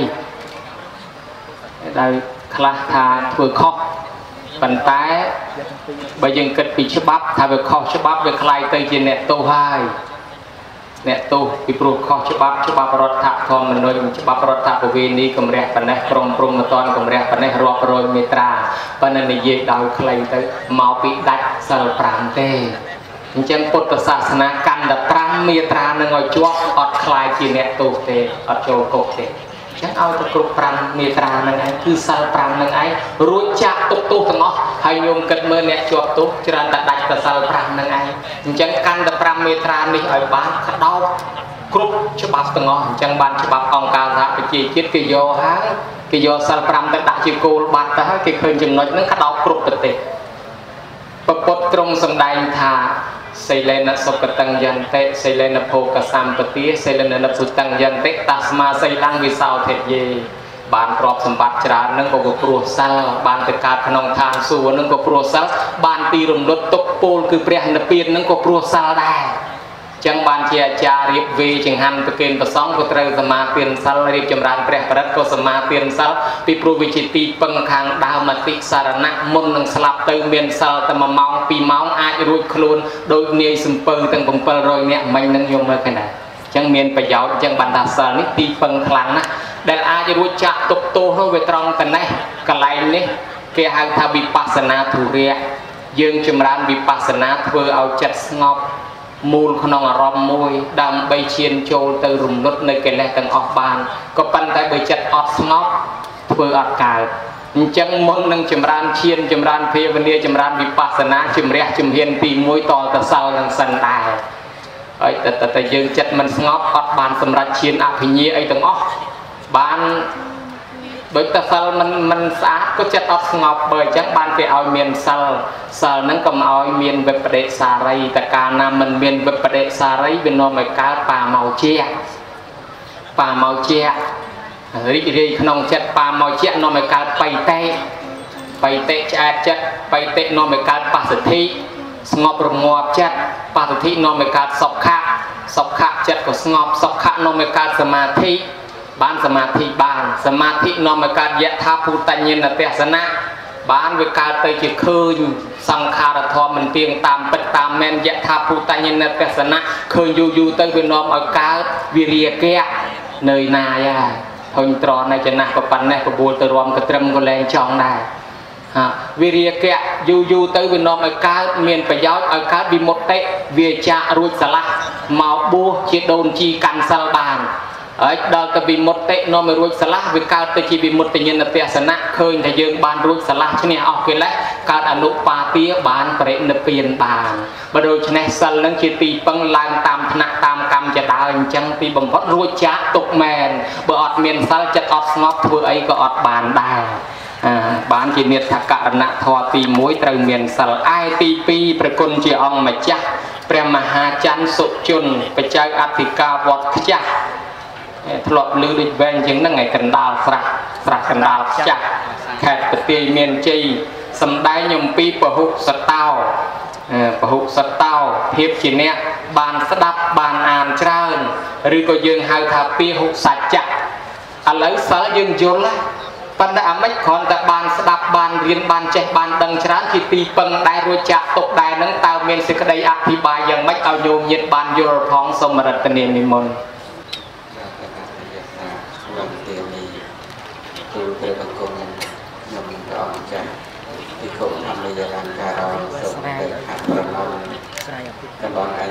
ដែលខ្លះថាធ្វើខុសប៉ុន្តែបើយើងគិតពីច្បាប់ថាវាខុសច្បាប់វាคล้ายទៅជាអ្នកទោសហើយអ្នកទោសពីព្រោះខុសច្បាប់ច្បាប់រដ្ឋធម្មនុញ្ញច្បាប់រដ្ឋប្រវេណីគម្រះប៉ុណ្ណេះក្រុមព្រំមិនតាន់គម្រះប៉ុណ្ណេះរាប់រយមេត្រាប៉ុន្តែនិយាយដោយខ្លីទៅមកពីដាច់សិលប្រាំទេអញ្ចឹងពុទ្ធសាសនាកាន់តែប្រាំមេត្រានឹងឲ្យជាប់អត់คล้ายជាអ្នកទោសទេអត់ចូលគុកទេអញ្ចឹងឲ្យទៅគ្រប់ប្រាំមេត្រានឹងឯងគឺសិលប្រាំនឹងឯងរួចចាក់ទុកទោសទាំងអស់ហើយញោមគិតមើលអ្នកជាប់ទោសច្រើនតែដាច់ទៅសិលប្រាំនឹងឯងអញ្ចឹងកាន់តែប្រាំមេត្រានេះឲ្យបានក្តោបគ្រប់ច្បាប់ទាំងអស់អញ្ចឹងបានច្បាប់អង្គការសហប្រជាជាតិគេយកហើយគេយកសិលប្រាំទៅដាក់ជាគោលបាត់ទៅហើយគេឃើញចំណុចហ្នឹងក្តោបគ្រប់ប្រទេសពពុទ្ធទ្រង់សម្ដែងថាសិលេនសុគតੰយន្តិសិលេនភោគសម្បទាសិលេននពុតੰយន្តិតាស្មាសិលੰវិសោធិយេបានទ្រព្យសម្បត្តិច្រើននឹងក៏ព្រោះសិលបានទៅកើតក្នុងឋានសួគ៌នឹងក៏ព្រោះសិលបានទីរំលត់ទុកពោលគឺព្រះនិព្វាននឹងក៏ព្រោះសិលដែរចឹងបានជាអាចារ្យរៀបវេចង្ហាន់ប្រគេនប្រសង់ក៏ត្រូវសមាទានសិលរៀបចម្រើនព្រះបរិត្តក៏សមាទានសិលពីព្រោះវិជាទីពឹងខាងដើមអតិសារណៈមុននឹងស្លាប់ទៅមានសិលតែមួយម៉ោងពីរម៉ោងអាចរួចខ្លួនដោយនាយសំពៅទាំងbảy trămនាក់មិញនឹងយកមើលឃើញដែរចឹងមានប្រយោជន៍ចឹងបានថាសិលនេះទីពឹងខ្លាំងណាស់ដែលអាចរួចចាក់ទុកទោសនោះវាត្រង់តែនេះកន្លែងនេះគេហៅថាវិបស្សនាធុរៈយើងចម្រើនវិបស្សនាធ្វើឲ្យចិត្តស្ងប់មូលក្នុងអារម្មណ៍មួយដើម្បីឈានចូលទៅរំលត់នៅកិលេសទាំងអស់បានក៏ប៉ុន្តែបើចិត្តអត់ស្ងប់ធ្វើអត់កើតអញ្ចឹងមុននឹងចម្រើនឈានចម្រើនភាវនាចម្រើនវិបស្សនាជំរះជំហានទីមួយតទៅសិលនឹងសិនដែរហើយតែតែយើងចិត្តមិនស្ងប់អត់បានសម្រេចឈានអភិញ្ញាអីទាំងអស់បានដោយតែសិលមិនមិនស្អាតក៏ចិត្តអត់ស្ងប់បើអញ្ចឹងបានគេឲ្យមានសិលសិលហ្នឹងកុំឲ្យមានវិបដិសារីតែកាលណាមិនមានវិបដិសារីវានាំឲ្យកើតបាមកជាបាមកជារីករាយក្នុងចិត្តបាមកជានាំឲ្យកើតបៃតេបៃតេឆ្អែតចិត្តបៃតេនាំឲ្យកើតបស្សទ្ធិស្ងប់រងាប់ចិត្តបស្សទ្ធិនាំឲ្យកើតសុខៈសុខៈចិត្តក៏ស្ងប់សុខៈនាំឲ្យកើតសមាធិបានសមាធិបានសមាធិនាំឲ្យកើតយថាភូតញ្ញនទេសនៈបានវាកើតទៅជាឃើញសង្ខារធម៌មិនទៀងតាមពិតតាមមែនយថាភូតញ្ញនទេសនៈឃើញយូរយូរទៅវានាំឲ្យកើតវិរិយកៈនៅណាយ៉ាធុញត្រង់នៅចំណាស់ក៏ប៉ុណ្ណេះក្បួលទៅរំកត្រឹមក៏លែងចង់ដែរហាវិរិយកៈយូរយូរទៅវានាំឲ្យកើតមានប្រយោជន៍ឲ្យកើតវិមុតតិវាចារួចស្រឡះមកបួសជាដូនជីកាន់សិលបានហើយដល់ទៅវិមុតតិនាំឲ្យរួចស្រឡះវាកើតទៅជាវិមុតតិញ្ញទេសនៈឃើញថាយើងបានរួចស្រឡះឈ្នះអស់កិលេសកើតអនុបាទាបានបរិនិព្វានបានបើដូច្នេះសិលនឹងជាទីពឹងឡើងតាមឋានៈតាមកម្មចដើអញ្ចឹងទីបំផុតរួចចាកទុកមែនបើអត់មានសិលចិត្តអត់ស្ងប់ធ្វើអីក៏អត់បានដែរបានជានិដ្ឋករណធម៌ទីមួយត្រូវមានសិលឯទីពីរប្រគុណជាអង្គម្ចាស់ព្រះមហាច័ន្ទសុជនបច្ចៅអធិការវត្តខ្ចាស់ធ្លាប់ឮដូចវែងជាងហ្នឹងឯកណ្ដាលស្រះស្រះកណ្ដាលខ្ចាស់ខេត្តបន្ទាយមានជ័យសំដែងអំពីពហុសតោពហុសតោភាពជាអ្នកបានស្ដាប់បានអានច្រើនឬក៏យើងហៅថាពាហុសច្ចៈឥឡូវសិលយើងយល់ប៉ុន្តែអាម៉េចគ្រាន់តែបានស្ដាប់បានរៀនបានចេះបានដឹងច្រើនជាទីពឹងដែររួចចាក់ទុកដែរនឹងតើមានសេចក្តីអធិប្បាយយ៉ាងម៉េចឲ្យញោមញាតិបានយល់ផងសូមរតនានិមន្ត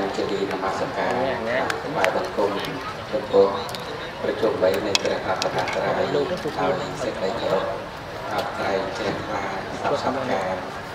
ជរីនមស្ការបាយបង្គំចំពោះប្រជុំបីនៃព្រះរតនត្រ័យហើយសេចក្តីគោរពអបត្រៃជ្រះថ្លាសពសំការ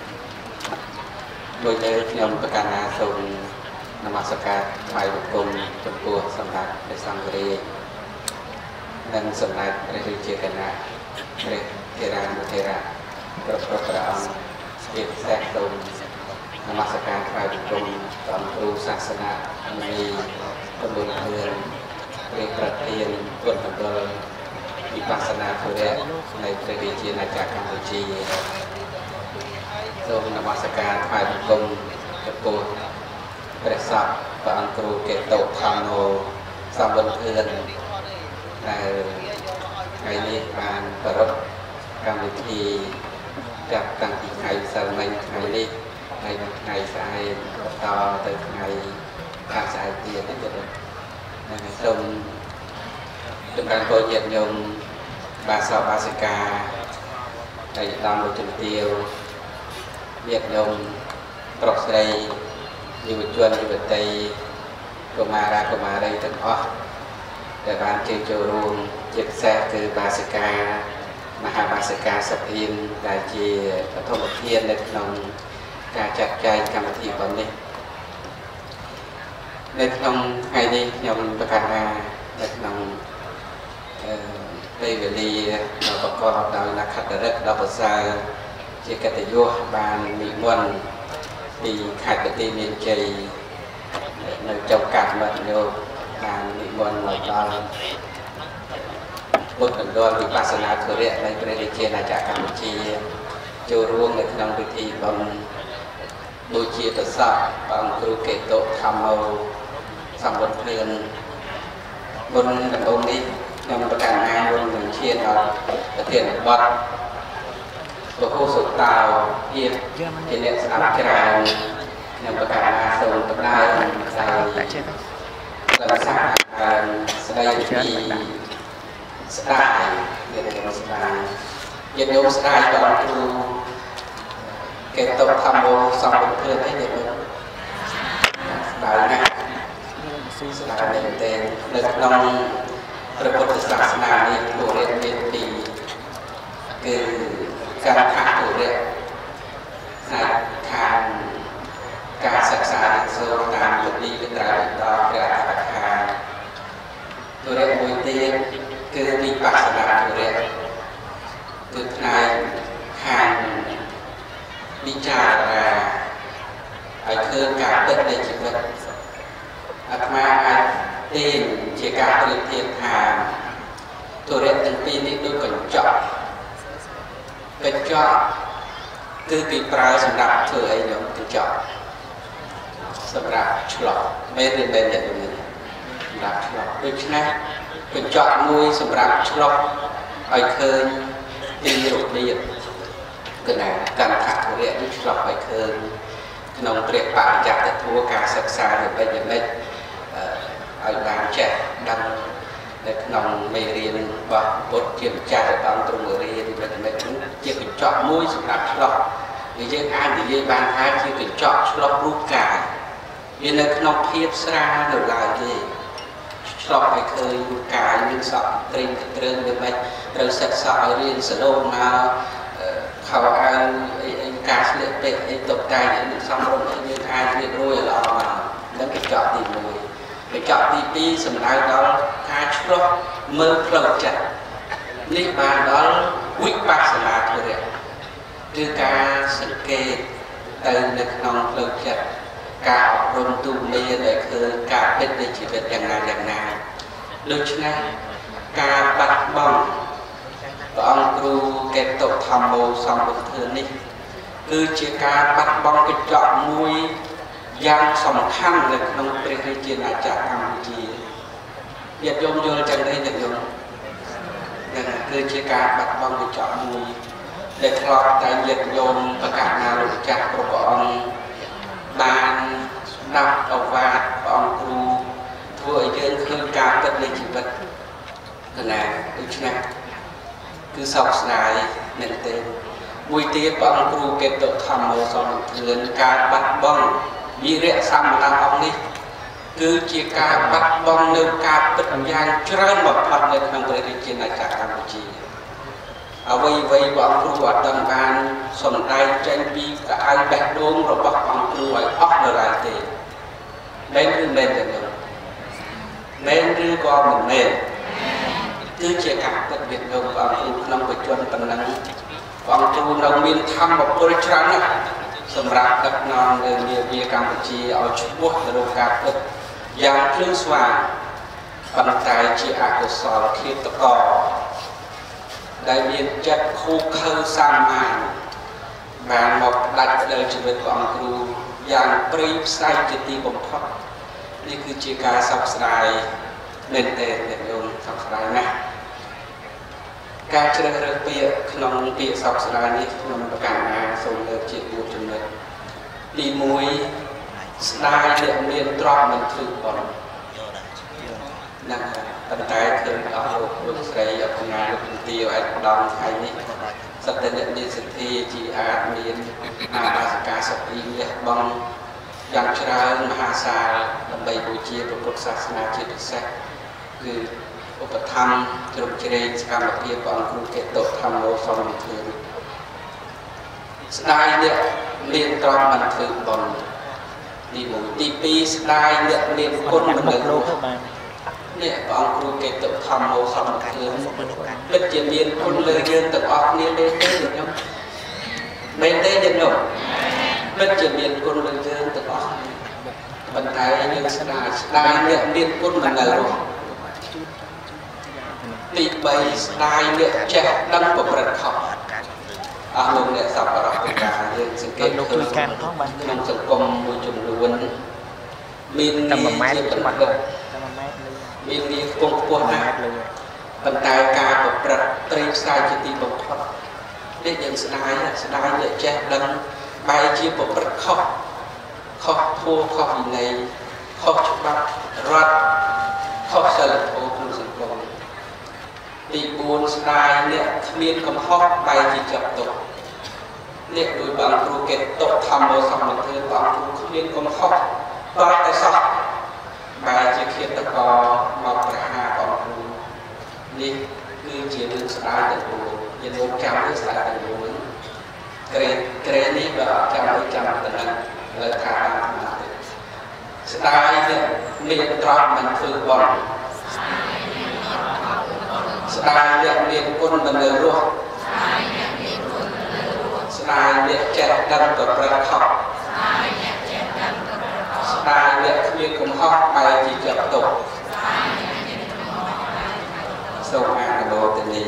ដោយលើខ្ញុំប្រកាសណាសូមនមស្ការបាយបង្គំចំពោះសម្ដេចព្រះសង្ឃរាជនិងសម្ដេចព្រះរាជាគណៈព្រះធេរានុធេរៈគ្រប់គ្រប់ព្រះអង្គជាពិសេសសូមនមស្ការថ្វាយបង្គំដល់គ្រូសាសនានៃពលរដ្ឋព្រះប្រធានពុទ្ធមណ្ឌលវិបស្សនាធរៈនៃព្រះរាជាណាចក្រកម្ពុជាសូមនមស្ការថ្វាយបង្គំចំពោះព្រះសង្ឃព្រះអង្គគ្រូកេតុធម្មោសម្បត្តិធឿនដែលថ្ងៃនេះបានប្រារព្ធកម្មវិធីចាប់តាំងពីថ្ងៃសិលមិញថ្ងៃនេះហើយនៅថ្ងៃស្អែកបន្តទៅថ្ងៃខាងស្អែកទៀតទៀតហើយសូមចម្រើនពរញាតិញោមបាសកបាសិកាហើយដល់លោកជំទាវញាតិញោមប្រុសស្រីយុវជនយុវតីកុមារាកុមារីទាំងអស់ដែលបានជើញចូលរួមជាពិសេសគឺបាសិកាមហាបាសិកាសុភីនដែលជាបឋមធាននៅក្នុងការចាត់ចែងកម្មវិធីបុណ្យនេះនៅក្នុងថ្ងៃនេះខ្ញុំប្រកាសថានៅក្នុងពេលវេលាដ៏ប្រកបដោយលក្ខណៈរិទ្ធដ៏ប្រសើរជាកិត្តិយសបាននិមន្តពីខេត្តបន្ទាយមានជ័យនៅចុងកាត់មត្តយោបាននិមន្តមកដល់ពុទ្ធមណ្ឌលវិបស្សនាធរៈនៃព្រះរាជាណាចក្រកម្ពុជាចូលរួមនៅក្នុងពិធីបុណ្យដូចជាប្រសពព្រះអង្គគ្រូកេតុធម្មោសម្បត្តិធឿនបុណ្យដំបូងនេះខ្ញុំប្រកាសណាមុននឹងឈានដល់ប្រធានបទពហុសុតោជាជាអ្នកស្ដាប់ច្រើនខ្ញុំប្រកាសណាសូមដំណើរខ្សែដល់សាស្ស្ដីពីស្ដាយញាតិញោមស្ដាយញាតិញោមស្ដាយដល់គ្រូកេតុធម្មោសម្បត្តិធឿនអីញាតិញោមស្ដាយណាស់ស្ដាយមែនទែននៅក្នុងព្រះពុទ្ធសាសនានេះទូរៈមានពីរគឺការថាទូរៈផ្នែកខាងការសិក្សារៀនសូត្រតាមលទ្ធិវិទ្យាដល់ព្រះអរហន្តទូរៈមួយទៀតគឺវិបស្សនាទូរៈគឺផ្នែកខាងវិចារណាឲ្យឃើញការពិតនៃជីវិតអាត្មាអាចទាញជាការប្រៀបធៀបថាទូរៈទាំងពីរនេះដូចកញ្ចក់កញ្ចក់គឺគេប្រើសម្រាប់ធ្វើអីញោមកញ្ចក់សម្រាប់ឆ្លុះមែនឬមែនទេសម្រាប់ឆ្លុះដូច្នេះកញ្ចក់មួយសម្រាប់ឆ្លុះឲ្យឃើញទីរូបភាពគឺណាកម្មខធរៈនេះឆ្លុះឲ្យឃើញក្នុងព្រះបរិយត្តិធម៌ការសិក្សារបិយមិត្តឲ្យបានចេះដឹងនៅក្នុងមេរៀនរបស់ពុទ្ធជាម្ចាស់របស់ទ្រង់រៀនវិទ្យាមិត្តជាកញ្ចក់មួយសម្រាប់ឆ្លុះវាយើងអាចនិយាយបានថាជាកញ្ចក់ឆ្លុះរូបកាយវានៅក្នុងភាពស្រាលនៅឡើយទេឆ្លុះឲ្យឃើញរូបកាយមានសក់ត្រេងត្រឹងដូចមិនត្រូវសិក្សាឲ្យរៀនសឡូមកខោអាវអីអីការស្លៀកពាក់អីតុបតែងអីសំរុំអីយើងអាចរៀបរួយល្អមកនឹងកញ្ចក់ទីមួយកញ្ចក់ទីពីរសំដៅដល់ការឆ្លុះមើលផ្លូវចិត្តនេះបានដល់វិបស្សនាធរៈគឺការសង្កេតទៅនៅក្នុងផ្លូវចិត្តការអប់រំទូមានដែលឃើញការពិតនៃជីវិតយ៉ាងណាយ៉ាងណាដូច្នេះការបាត់បង់ព្រះអង្គគ្រូកេតុធម្មោសម្បត្តិធឿននេះគឺជាការបាត់បង់កញ្ចក់មួយយ៉ាងសំខាន់នៅក្នុងព្រះរាជាណាចក្រកម្ពុជាញាតិញោមយល់ចឹងទេញាតិញោមนั่นគឺជាការបាត់បង់កញ្ចក់មួយដែលធ្លាប់តែញាតិញោមប្រកាសណាលោកចាស់គ្រប់ព្រះអង្គបានស្ដាប់អវាទព្រះអង្គគ្រូធ្វើឲ្យយើងឃើញការពិតនៃជីវិតណាដូច្នេះគឺសោកស្ដាយមែនទេមួយទៀតព្រះអង្គគ្រូកេតុធម្មោសម្បត្តិធឿនការបាត់បង់វីរៈសម្បត្តិអង្គនេះ cứ chỉ cả bắt bom nêu cả tấtយ៉ាងច្រើនបំផុតនៅក្នុងព្រះរាជាណាចក្រកម្ពុជាអ្វីអ្វីបងគ្រូអត់ដឹងបានសំដែងចេញពីកៅអៅបេះដូងរបស់បងគ្រូឲ្យអស់នៅឡើយទេមែនឬមែនទេមែនឬក៏មិនមែនគឺជាការពិតវានៅបងគ្រូក្នុងបច្ចុប្បន្នប៉ុណ្ណឹងបងគ្រូនៅមានធម្មពលច្រើនណាស់សម្រាប់ដឹកនាំនៅនាវាកម្ពុជាឲ្យឈ្មោះទៅរកការពិតយ៉ាងភ្លឺស្វាងប៉ុន្តែជាអកុសលឃាតករដែលមានចិត្តខូខើសាមានបានមកដាច់ផ្ដិលជីវិតព្រះអង្គគ្រូយ៉ាងព្រៃផ្សៃជាទីបំផុតនេះគឺជាការសោកស្ដាយមែនទែនអ្នកញោមសោកស្ដាយណាស់ការជ្រើសរើសពាក្យក្នុងពាក្យសោកស្ដាយនេះខ្ញុំប្រកាសថាសូមលើកជាគួរចំណុចទីមួយស្ដាយអ្នកមានទ្រព្យមិនធ្វើបុណ្យណាប៉ុន្តែឃើញអស់លោកលោកស្រីអបញ្ញាលោកជំទាវឯកឧត្តមថ្ងៃនេះសត្វតែអ្នកមានសិទ្ធិជាអាចមានអាបាសិកាសុខីលះបង់យ៉ាងច្រើនមហាសាលដើម្បីបូជាព្រះពុទ្ធសាសនាជាពិសេសគឺឧបត្ថម្ភជ្រុំជ្រែងសកម្មភាពព្រះអង្គគ្រូកេតុធម្មោសមវិធានស្ដាយអ្នកមានទ្រព្យមិនធ្វើបុណ្យទីមួយទីពីរស្ដាយអ្នកមានគុណមិនលើកនេះព្រះអង្គគ្រូកេតុធម្មោសមវិធានពិតជាមានគុណលើយើងទាំងអស់គ្នាទេទេខ្ញុំមែនទេខ្ញុំពិតជាមានគុណលើយើងទាំងអស់ប៉ុន្តែយើងស្ដាយស្ដាយអ្នកមានគុណមិននៅរស់ទីបីស្ដាយអ្នកចេះដឹងប្រព្រឹត្តខុសអស់លោកអ្នកសប្បុរសពិការយើងសង្កេតឃើញក្នុងសង្គមមួយចំនួនមានតែមួយម៉ែត្រច្បាស់តែមួយម៉ែត្រមានវាខ្ពង់ខ្ពស់ណាស់ប៉ុន្តែការប្រព្រឹត្តត្រីផ្សាយជាទីបំផុតនេះយើងស្ដាយស្ដាយអ្នកចេះដឹងបែរជាប្រព្រឹត្តខុសខុសធម៌ខុសវិន័យខុសច្បាប់រដ្ឋខុសសិលធម៌ក្នុងសង្គមទីបួនស្ដាយអ្នកគ្មានកំហុសបែរជាចាប់ទុកអ្នកដោយបងគ្រូកេតុធម្មោសមវិធានបងគ្រូគ្មានកំហុសតតែសោះបែរជាឃាតករមកប្រហារបងគ្រូនេះគឺជារឿងស្ដាយទាំងពួងយើងលោកចាំនេះស្ដាយទាំងពួងក្រេក្រេនេះបើចាំឲ្យចាំទៅនឹងលើថាបានទេស្ដាយអ្នកមានទ្រព្យមិនធ្វើបុណ្យស្ដាយអ្នកមានគុណមិននៅរស់ស្ដាយអ្នកចេះដឹងប្រព្រឹត្តខុសស្ដាយអ្នកគ្មានកំហុសបែរជាចាប់ទុកសូមអនុមោទនា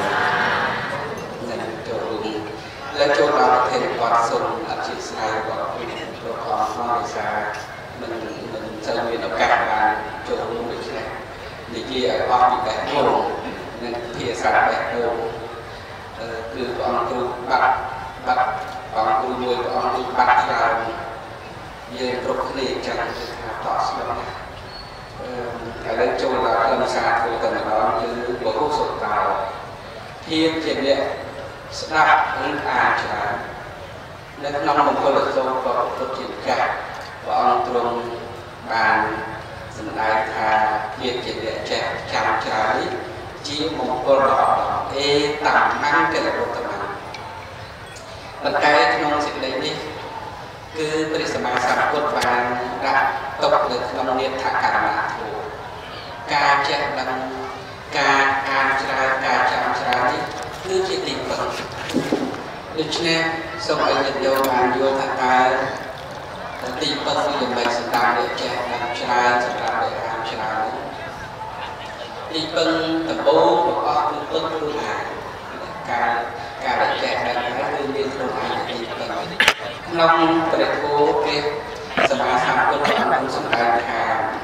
នឹងចូលរួមและចូលដល់ប្រធានបទសូមអធិស្ឋានរបស់លោកអមមកវិសាមិនមិនសូវមានឱកាសបានចូលរួមដូចនេះនិយាយឲ្យអស់ពីបេះដូងនិងភាសាបេះដូងគឺព្រះអង្គគ្រូបាត់បាត់ព្រះអង្គគ្រូមួយព្រះអង្គគ្រូបាត់ច្រើនយើងគ្រប់គ្នាចឹងគឺថាតស្ដាប់ណាឥឡូវចូលដល់ខ្លឹមសារធ្វើទៅម្ដងគឺបរិសុទ្ធតោភាពជាអ្នកស្ដាប់ឬអានច្រើននៅក្នុងមង្គលសូត្រក៏ពុទ្ធជាម្ចាស់ព្រះអង្គទ្រង់បានសម្ដែងថាភាពជាអ្នកចេះចាំច្រើននេះជាមង្គលដ៏អេតាមាំងកិលរុត្តមាប៉ុន្តែក្នុងសេចក្តីនេះគឺព្រះសម្មាសម្ពុទ្ធបានដាក់ទុកនៅក្នុងនេថករណធម៌ការចេះដឹងការអានច្រើនការចាំច្រើននេះគឺជាទីពឹងដូច្នេះសូមឲ្យញាតិញោមបានយល់ថាតើទីពឹងវាមិនសម្រាប់អ្នកចេះដឹងច្រើនសម្រាប់អ្នកអានច្រើនទីពឹងដំបូងរបស់អស់គឺពឹងខ្លួនឯងការការដែលចេះដឹងហើយគឺមានខ្លួនឯងទីពឹងក្នុងព្រះគោព្រះសម្មាសម្ពុទ្ធបានសម្ដែងថា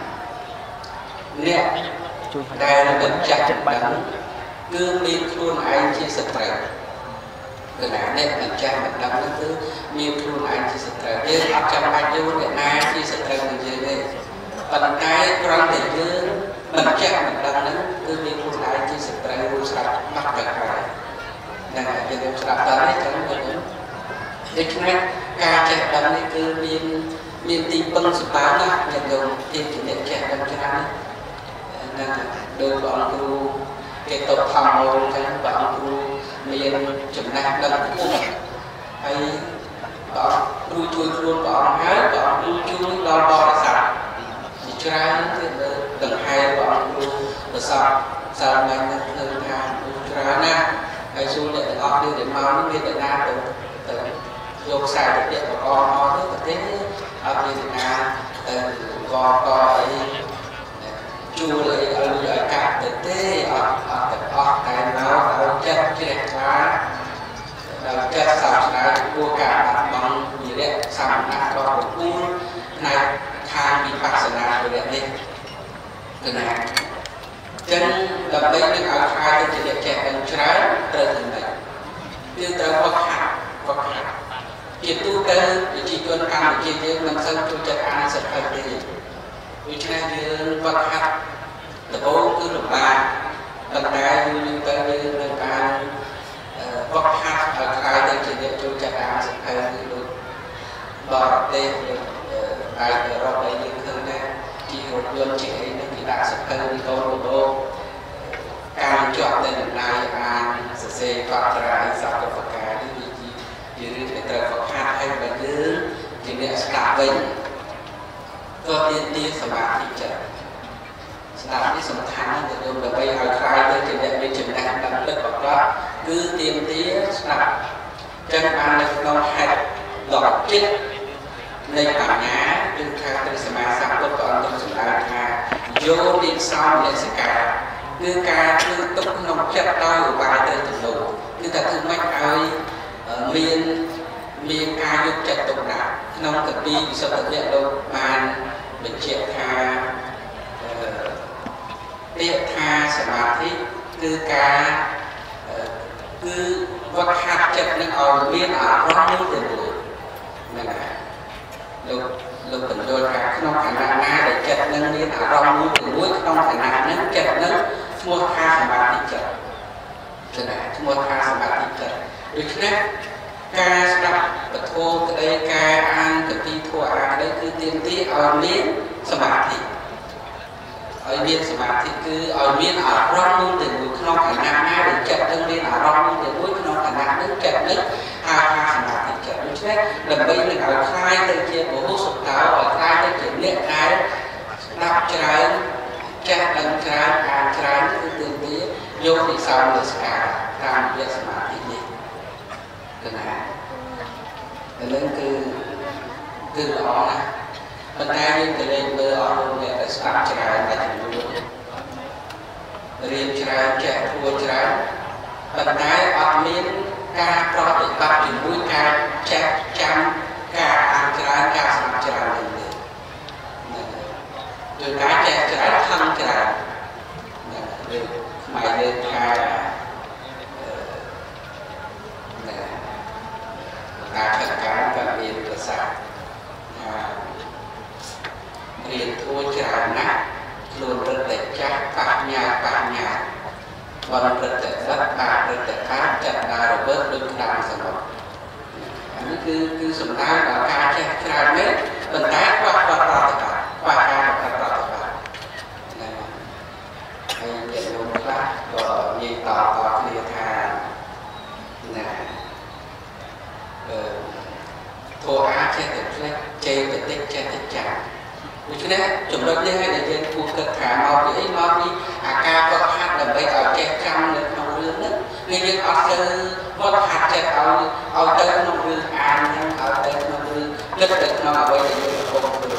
អ្នកដែលមិនចេះដឹងគឺមានខ្លួនឯងជាសត្រូវគឺណាអ្នកមិនចេះមិនដឹងនោះគឺមានខ្លួនឯងជាសត្រូវយើងអត់ចាំបាច់យល់អ្នកណាជាសត្រូវនឹងយើងទេប៉ុន្តែគ្រាន់តែយើងមិនចេះមិនដឹងនោះគឺមានខ្លួនឯងជាសត្រូវរួចស្រាប់បាត់ទៅហើយតែយើងស្ដាប់តើនេះចឹងទៅដូច្នេះការចេះដឹងនេះគឺមានមានទីពឹងសម្រាប់ណាស់យើងយកទីជាអ្នកដោយព្រះអង្គគ្រូគេតបធម្មអូនចឹងព្រះអង្គគ្រូមានចំណេះដឹងខ្ពស់ហើយព្រះអង្គគ្រូជួយខ្លួនព្រះអង្គហើយព្រះអង្គគ្រូជួយដល់បរិស័ទជាច្រើនទៀតដង្ហែព្រះអង្គគ្រូប្រសពសាលថ្ងៃនេះឃើញថាច្រើនណាស់ហើយសួរអ្នកទាំងអស់គ្នាដែលមកនេះមានតែណាទៅទៅយកខ្សែទៅពាក់បកមកទៅប្រទេសអត់មានណាទៅកកអីជួលអីឲ្យឲ្យកាត់ទៅទេអត់អត់ទាំងអស់តែមកដល់ចិត្តជ្រះថ្លាដល់ចិត្តសាស្នាគួរការបាត់បង់វិរៈសមណៈរបស់បុគ្គលផ្នែកខាងវិបស្សនាវិរៈនេះគឺណាចឹងដើម្បីនឹងឲ្យខ្លាយទៅជាចេះដឹងច្រើនត្រូវធ្វើម៉េចគឺត្រូវវឹកហាត់វឹកហាត់ជាទូទៅប្រជាជនកម្ពុជាយើងមិនសូវចូលចិត្តអានសៀវភៅទេដូច្នេះយើងវឹកហាត់ដំបូងគឺលំបាកប៉ុន្តែយូរយូរទៅយើងនឹងបានវឹកហាត់ឲ្យខ្លាយទៅជាអ្នកចូលចិត្តអានសៀវភៅដូចបរទេសឯអឺរ៉ុបអីយើងឃើញដែរជារថយន្តជាអីនឹងគេដាក់សៀវភៅពីកូនបដូរការជាប់នៅដំណើរអានសរសេរកត់ត្រាសព្ទប្រការនេះវាជារឿងដែលត្រូវវឹកហាត់ឲ្យបើយើងជាអ្នកស្ដាប់វិញក៏ទាមទារសមាធិចិត្តស្ដាប់នេះសំខាន់ណាស់ទៅដើម្បីឲ្យខ្លាយទៅជាអ្នកមានចំណេះដឹងពិតប្រាកដគឺទាមទារស្ដាប់ចឹងបាននៅក្នុងហេតុដល់ចិត្តនៃបញ្ញាគឺថាព្រះសម្មាសម្ពុទ្ធព្រះអង្គទ្រង់សម្ដែងថាយោនិសោលសិកាគឺការធ្វើទុកក្នុងចិត្តដោយឧបាយទៅទំនោរគឺថាធ្វើម៉េចឲ្យមានមានការយកចិត្តទុកដាក់ក្នុងកពីវិសុទ្ធិលោកលោកបានបញ្ជាក់ថាពាក្យថាសមាធិគឺការគឺវឹកហាត់ចិត្តនឹងឲ្យមានអារម្មណ៍មួយទៅមួយហ្នឹងហើយលោកលោកបញ្យល់ថាក្នុងខណៈណាដែលចិត្តនឹងមានអារម្មណ៍មួយទៅមួយក្នុងខណៈហ្នឹងចិត្តនឹងឈ្មោះថាសមាធិចិត្តគឺថាឈ្មោះថាសមាធិចិត្តដូច្នេះការស្ដាប់ពធក្តីការអានកពីធម៌អាក្តីគឺទាមទារឲ្យមានសមាធិឲ្យមានសមាធិគឺឲ្យមានអារម្មណ៍មួយទៅមួយក្នុងខណៈណាដែលចិត្តនឹងមានអារម្មណ៍មួយទៅមួយក្នុងខណៈហ្នឹងចិត្តនឹងហៅថាសមាធិចិត្តដូច្នេះដើម្បីនឹងឲ្យคล้ายទៅជាពហុសុតោឲ្យคล้ายទៅជាអ្នកដែលស្ដាប់ច្រើនចេះដឹងច្រើនអានច្រើនគឺទាមទារយកនិសោលសិកាតាមរយៈសមាធិនេះគឺណាឥឡូវគឺគឺល្អណាស់ប៉ុន្តែយើងទៅលេងមើលអស់អ្នកដែលស្ដាប់ច្រើនតែចំនួនរៀនច្រើនចេះធ្វើច្រើនប៉ុន្តែអត់មានការប្រតិបត្តិជាមួយការចេះចាំការអានច្រើនការស្ដាប់ច្រើនទេដោយការចេះច្រើនខំច្រើនឬខ្មែរយើងថាការខិតការក៏មានប្រសាទថារៀនធួច្រើនណាស់ខ្លួនរឹតតែចាស់បញ្ញាបញ្ញាបនរឹតតែសត្វបារឹតតែខាតចិត្តដើររវើកដូចក្តាមសមុទ្រអានេះគឺគឺសំដៅដល់ការចេះច្រើននេះប៉ុន្តែខ្វះប្រតិបត្តិខ្វះការប្រតិបត្តិណាហើយញាតិញោមខ្លះក៏និយាយតតគ្នាថាណាអឺធម៌អាចចេះតែផ្លេចចេះតែតិចចេះតែចាស់ដូច្នេះចំណុចនេះហើយដែលយើងគួរគិតថាមកពីអីមកពីអាការវឹកហាត់ដើម្បីឲ្យចេះចាំនៅក្នុងរឿងនេះគឺយើងអត់ទៅវឹកហាត់ចិត្តឲ្យឲ្យទៅក្នុងរឿងអានហ្នឹងឲ្យទៅក្នុងរឿងគិតទៅក្នុងអ្វីដែលយើងកំពុងធ្វើ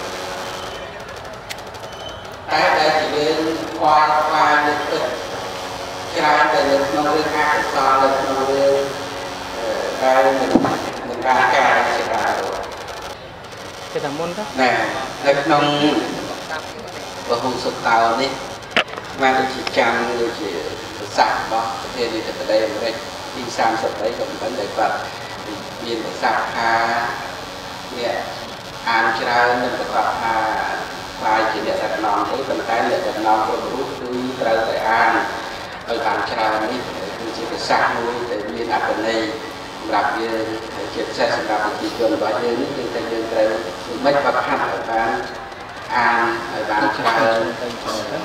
តែដែលយើងខ្វល់ខ្វាយនឹកគិតច្រើនទៅនៅក្នុងរឿងអកុសលនៅក្នុងរឿងដែលមិនមិនបានការជាការគេតែមុនទៅណានៅក្នុងពហុសុតោនេះបានដូចជាចាំដូចជាប្រសាសន៍របស់ប្រធានាធិបតីអាមេរិកទីសាមសិបបីក៏មិនដែលគាត់មានប្រសាសន៍ថាអ្នកអានច្រើននឹងប្រកាសថាខ្លាយជាអ្នកដឹកនាំទេប៉ុន្តែអ្នកដឹកនាំគ្រប់រូបគឺត្រូវតែអានឲ្យបានច្រើននេះគឺជាប្រសាសន៍មួយដែលមានអត្ថន័យសម្រាប់យើងជាពិសេសសម្រាប់ប្រជាជនរបស់យើងនេះគឺតែយើងត្រូវមិនបាត់ហាត់ឲ្យបានអានឲ្យបានច្រើនទៅ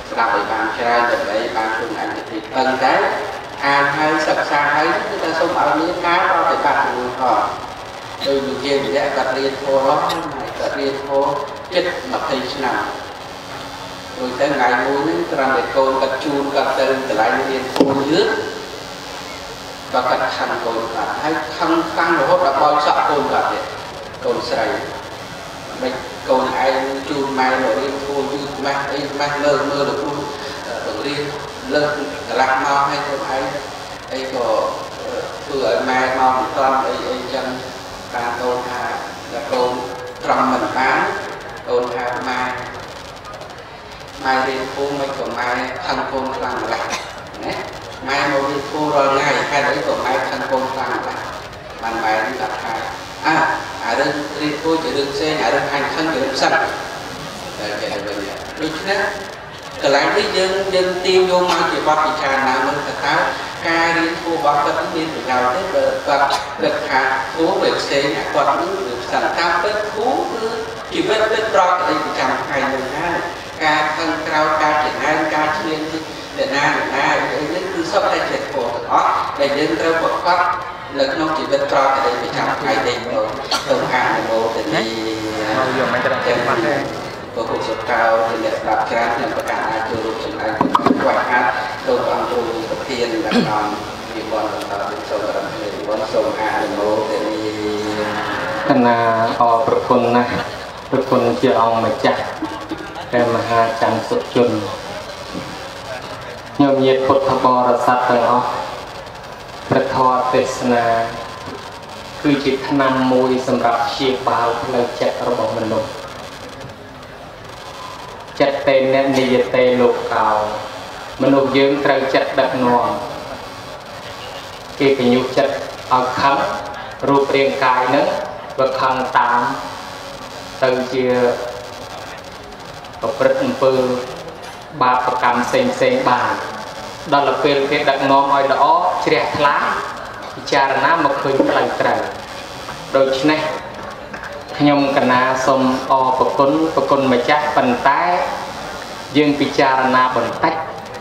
ស្ដាប់ឲ្យបានច្រើនដើម្បីបានខ្លួនឯងទៅទីពឹងតែអានហើយសិក្សាហើយគឺថាសូមឲ្យមានការប្រតិបត្តិមួយផងដោយវិជាវិទ្យាគាត់រៀនធម៌គាត់រៀនធម៌ចិត្ត20ឆ្នាំរួចទៅថ្ងៃមួយនេះត្រង់តែកូនគាត់ជូនគាត់ទៅកន្លែងរៀនធម៌យឺតគាត់គាត់ខឹងកូនគាត់ហើយខឹងតាំងរហូតដល់បោចសក់កូនគាត់ទៀតកូនស្រីមិនកូនឯងជូនម៉ែមករៀនធម៌យឺតម៉ាស់អីម៉ាស់លើមើលលោកគ្រូបង្រៀនលើកកន្លះម៉ោងឲ្យកូនឯងអីក៏ធ្វើឲ្យម៉ែមកមិនត្រង់អីអីចឹងតាកូនថាដល់កូនត្រង់មិនបានកូនថាម៉ែម៉ែរៀនធម៌មិនក៏ម៉ែខឹងកូនខ្លាំងម្ល៉េះណាម៉ែមករៀនធម៌រាល់ថ្ងៃហេតុអីក៏ម៉ែខឹងកូនខ្លាំងម្ល៉េះបានម៉ែនេះគាត់ថាអើអារឿងរៀនធម៌ជារឿងផ្សេងអារឿងអញខឹងជារឿងផ្សេងតែគេឲ្យវិញដូច្នេះកន្លែងនេះយើងយើងទាញយកមកជាបទពិចារណាមើលថាតើការរៀនធម៌របស់គាត់មានប្រយោជន៍ទេបើគាត់គិតថាធម៌វាផ្សេងគាត់នឹងវាផ្សេងតាមពិតធម៌គឺជីវិតពិតប្រកបដោយប្រចាំថ្ងៃនោះណាការខឹងក្រោធការចំណាយការឈ្លានអ្នកណាអ្នកណាអីនេះគឺសុទ្ធតែជាធម៌ទាំងអស់ដែលយើងត្រូវប្រកបនៅក្នុងជីវិតប្រកបដោយប្រចាំថ្ងៃនេះទៅអានមោទនីមកយកមិនត្រូវចាំបាត់ទេពុទ្ធសុខោជាអ្នកស្ដាប់ច្រើនខ្ញុំប្រកាសអាចចូលរួមចំណែកខ្វះខាតចូលអង្គគ្រូប្រធានដែលនាំវិបត្តិបន្តពីសូមរំលឹកវិបត្តិសូមអានុមោទនីគណៈអរប្រគុណណាស់ប្រគុណជាអង្គម្ចាស់ព្រះមហាច័ន្ទសុជនញោមញាតិពុទ្ធបរិស័ទទាំងអស់ព្រះធម៌ទេសនាគឺជាថ្នាំមួយសម្រាប់ព្យាបាលផ្លូវចិត្តរបស់មនុស្សចិត្តតេននិយតេលោកកោមនុស្សយើងត្រូវចិត្តដឹកនាំគេកញ្ញុចិត្តឲ្យខឹងរូបរាងកាយនឹងវាខឹងតាមទៅជាប្រព្រឹត្តអំពើបាបកម្មផ្សេងផ្សេងបានដល់ពេលគេដឹកនាំឲ្យល្អជ្រះថ្លាពិចារណាមកឃើញផ្លូវត្រូវដូច្នេះខ្ញុំកណាសូមអរប្រគុណប្រគុណម្ចាស់ប៉ុន្តែយើងពិចារណាបន្តិច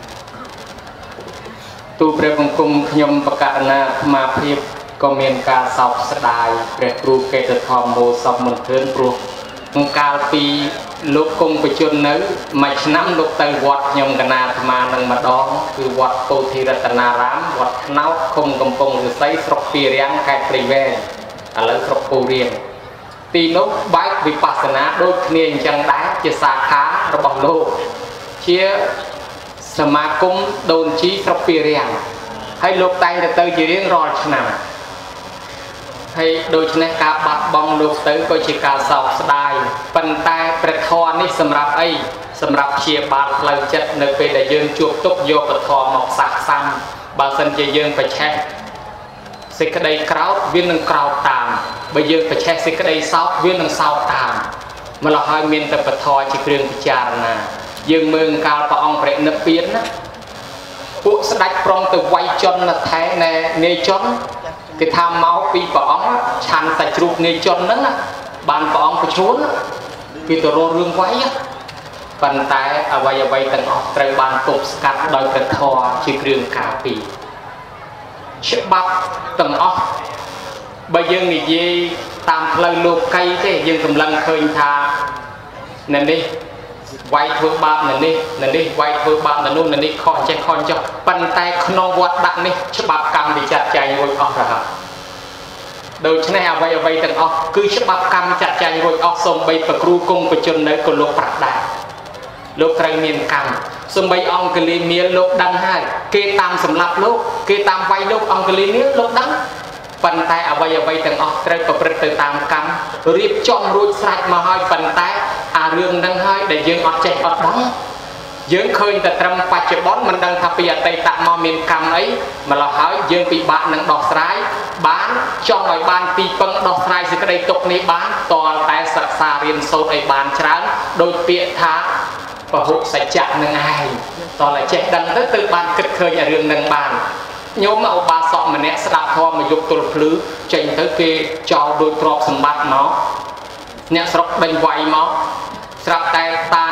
ទូព្រះបង្គំខ្ញុំបកករណាអាត្មាភាពក៏មានការសោកស្ដាយព្រះគ្រូកេតធម្មមោសពមន្ទិនព្រោះក្នុងកាលពីលោកគង់បញ្ជននៅមួយឆ្នាំលោកទៅវត្តខ្ញុំកណាអាត្មានឹងម្ដងគឺវត្តពោធិរតនារាមវត្តថ្នោតឃុំកំពង់ឫស្សីស្រុកពីរាំងខេត្តព្រៃវែងឥឡូវស្រុកពូរៀងទីនោះបែបវិបស្សនាដូចគ្នាអញ្ចឹងដែរជាសាខារបស់លោកជាសមាគមដូនជីស្រុកពីរាំងហើយលោកតែងទៅទៅជារៀងរាល់ឆ្នាំហើយដូច្នេះការបាត់បង់លោកទៅក៏ជាការសោកស្ដាយប៉ុន្តែព្រះធម៌នេះសម្រាប់អីសម្រាប់ព្យាបាលផ្លូវចិត្តនៅពេលដែលយើងជួបទុក្ខយកព្រះធម៌មកសាកសាំបើសិនជាយើងប្រឆេះសេចក្តីក្រោធវានឹងក្រោធតាមបើយើងប្រឆេះសេចក្តីសោកវានឹងសោកតាមម្ល៉េះហើយមានតែព្រះធម៌ជាគ្រឿងពិចារណាយើងមើលកាលព្រះអង្គព្រះនិព្វានណាពួកស្ដេចព្រមទៅវាយជន់នៅថែនៃនាយជន់គេថាមកពីព្រះអង្គឆាន់សាច់ជ្រូកនាយជន់ហ្នឹងបានព្រះអង្គប្រឈួនគេទៅរករឿងវាយប៉ុន្តែអ្វីអ្វីទាំងអស់ត្រូវបានទប់ស្កាត់ដោយព្រះធម៌ជាគ្រឿងការពារច្បាប់ទាំងអស់បើយើងនិយាយតាមផ្លូវលោកីទេយើងកម្លាំងឃើញថានៅនេះវាយធ្វើបាបនៅនេះនៅនេះវាយធ្វើបាបនៅនោះនៅនេះខុសចេះខុសចុះប៉ុន្តែក្នុងវត្តដាក់នេះច្បាប់កម្មវិចាត់ចែងរួចអស់ទៅហើយដូច្នេះអ្វីអ្វីទាំងអស់គឺច្បាប់កម្មចាត់ចែងរួចអស់សូម្បីប្រគ្រូគង់បញ្ជននៅក៏លោកប្រាក់ដែរលោកត្រូវមានកម្មសូម្បីអង្គលីមៀលលោកដឹងហើយគេតាមសម្លាប់លោកគេតាមវាយលោកអង្គលីមៀលលោកដឹងប៉ុន្តែអ្វីអ្វីទាំងអស់ត្រូវប្រព្រឹត្តទៅតាមកម្មរៀបចំរួចស្រេចមកហើយប៉ុន្តែអារឿងហ្នឹងហើយដែលយើងអត់ចេះអត់ដឹងយើងឃើញតែត្រឹមបច្ចុប្បន្នមិនដឹងថាពីអតីតមកមានកម្មអីម្ល៉េះហើយយើងពិបាកនឹងដោះស្រាយបានចង់ឲ្យបានទីពឹងដោះស្រាយសេចក្តីទុក្ខនេះបានតលតែសិក្សារៀនសូត្រឲ្យបានច្រើនដោយពាក្យថាពហុសច្ចៈនឹងឯងតលតែចេះដឹងទៅទៅបានគិតឃើញរឿងនឹងបានញោមឧបាសកម្នាក់ស្ដាប់ធម៌មកយកទល់ភ្លឺចេញទៅគេចោលដោយទ្រព្យសម្បត្តិមកអ្នកស្រុកដេញវាយមកស្រាប់តែតានេះ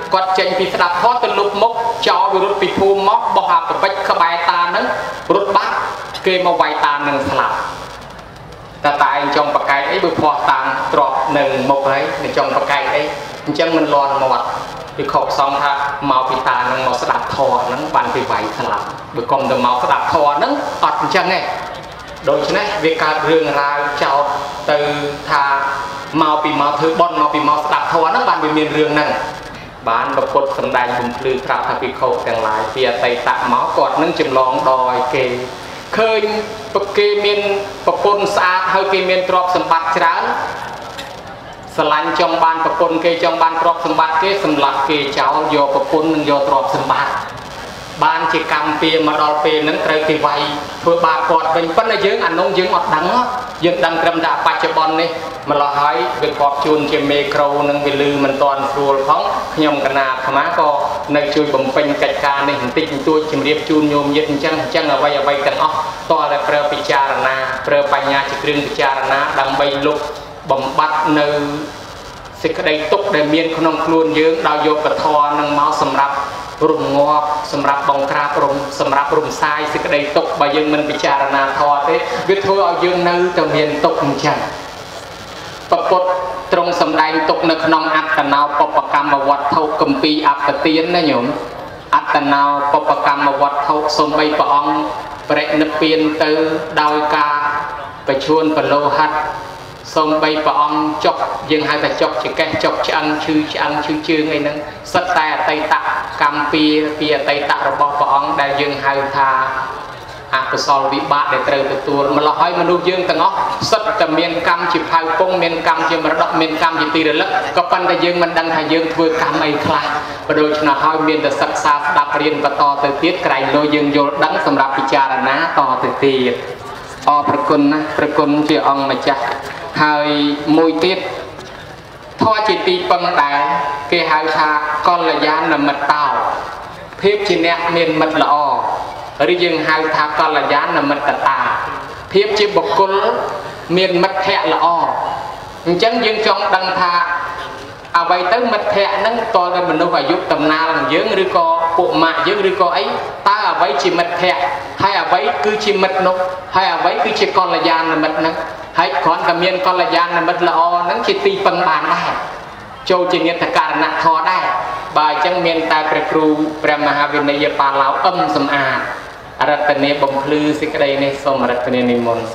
គាត់ចេញពីស្ដាប់ធម៌ទៅលុបមុខចោលវិរុទ្ធពីភូមិមកបោះអាប្រពេចក្បែរតាហ្នឹងរត់បាត់គេមកវាយតានឹងស្លាប់តែតែចង់ប្រកែកអីបើផ្ោះតាមទ្របនឹងមុខហើយមិនចង់ប្រកែកអីអញ្ចឹងមិនលាន់មាត់ពីខកសងថាមកពីតានឹងមកស្ដាប់ធម៌ហ្នឹងបានពីវាយស្លាប់បើកុំទៅមកស្ដាប់ធម៌ហ្នឹងអត់អញ្ចឹងទេដូច្នេះវាកើតរឿងរ៉ាវចោតទៅថាមកពីមកធ្វើបន់មកពីមកស្ដាប់ធម៌ហ្នឹងបានវាមានរឿងហ្នឹងបានប្រពុតសម្ដែងបំភ្លឺប្រាប់ថាពីខោទាំងឡាយពីអតីតមកគាត់នឹងចម្លងដោយគេឃើញគេមានប្រពន្ធស្អាតហើយគេមានទ្រព្យសម្បត្តិច្រើនស្រឡាញ់ចង់បានប្រពន្ធគេចង់បានទ្រព្យសម្បត្តិគេសម្លាប់គេចោលយកប្រពន្ធនិងយកទ្រព្យសម្បត្តិបានជាកម្មពៀមកដល់ពេលហ្នឹងត្រូវគេវាយធ្វើបាបគាត់វិញប៉ុន្តែយើងអានោះយើងអត់ដឹងយើងដឹងត្រឹមតែបច្ចុប្បន្ននេះម្ល៉េះហើយវាគាត់ជូនជាមេក្រូនឹងវាលឺមិនតាន់ស្រួលផងខ្ញុំកណាអាត្មាក៏នៅជួយបំពេញកិច្ចការនេះបន្តិចបន្តួចជំរាបជូនញោមញាតិអញ្ចឹងអញ្ចឹងអ្វីអ្វីទាំងអស់តើតែប្រើពិចារណាប្រើបញ្ញាជាគ្រឿងពិចារណាដើម្បីលុបបំបត្តិនៅសេចក្តីទុក្ខដែលមានក្នុងខ្លួនយើងដោយយកពធនឹងមកសម្រាប់រំងាប់សម្រាប់បង្ក្រាបរំសម្រាប់រំសាយសេចក្តីទុក្ខបើយើងមិនពិចារណាធម៌ទេវាធ្វើឲ្យយើងនៅតែមានទុក្ខអញ្ចឹងពពុទ្ធទ្រង់សម្ដែងទុក្ខនៅក្នុងអត្តនោបបកម្មវត្ថុគម្ពីរអត្តទានណាញោមអត្តនោបបកម្មវត្ថុសូម្បីព្រះអង្គបរិនិព្វានទៅដោយការប្រឈួនប្រលោហិតសូម្បីព្រះអង្គចុកយើងហៅថាចុកចកេះចុកឆ្អឹងឈឺឆ្អឹងឈឺជើងអីហ្នឹងសិតតែអតីតកម្មពីពីអតីតរបស់ព្រះអង្គដែលយើងហៅថាអកុសលវិបាកដែលត្រូវទទួលម្ល៉េះហើយមនុស្សយើងទាំងអស់សិតតែមានកម្មជាផៅពងមានកម្មជាមរតកមានកម្មជាទីរលឹកក៏ប៉ុន្តែយើងមិនដឹងថាយើងធ្វើកម្មអីខ្លះបើដូច្នោះហើយមានតែសិក្សាស្ដាប់រៀនបន្តទៅទៀតក្រែងលោយើងយល់ដឹងសម្រាប់ពិចារណាតទៅទៀតអរព្រគុណណាព្រគុណជាអង្គម្ចាស់ហើយមួយទៀតធម៌ជាទីពឹងដែរគេហៅថាកល្យាណមិត្តោភាពជាអ្នកមានមិត្តល្អឬយើងហៅថាកល្យាណមិត្តតាភាពជាបុគ្គលមានមិត្តភក្តិល្អអញ្ចឹងយើងចង់ដឹងថាអ្វីទៅមិត្តភក្តិហ្នឹងតើទៅមនុស្សអាយុតំណាលនឹងយើងឬក៏ពួកម៉ាក់យើងឬក៏អីតើអ្វីជាមិត្តភក្តិហើយអ្វីគឺជាមិត្តនោះហើយអ្វីគឺជាកល្យាណមិត្តហ្នឹងហើយគ្រាន់តែមានកល្យាណមិត្តល្អហ្នឹងជាទីពឹងបានដែរចូលជានិត្តករណធម៌ដែរបើអញ្ចឹងមានតែព្រះគ្រូព្រះមហាវិនយបាឡោអឹមសំអាតរតនាបំភ្លឺសេចក្តីនេះសូមរតនានិមន្ត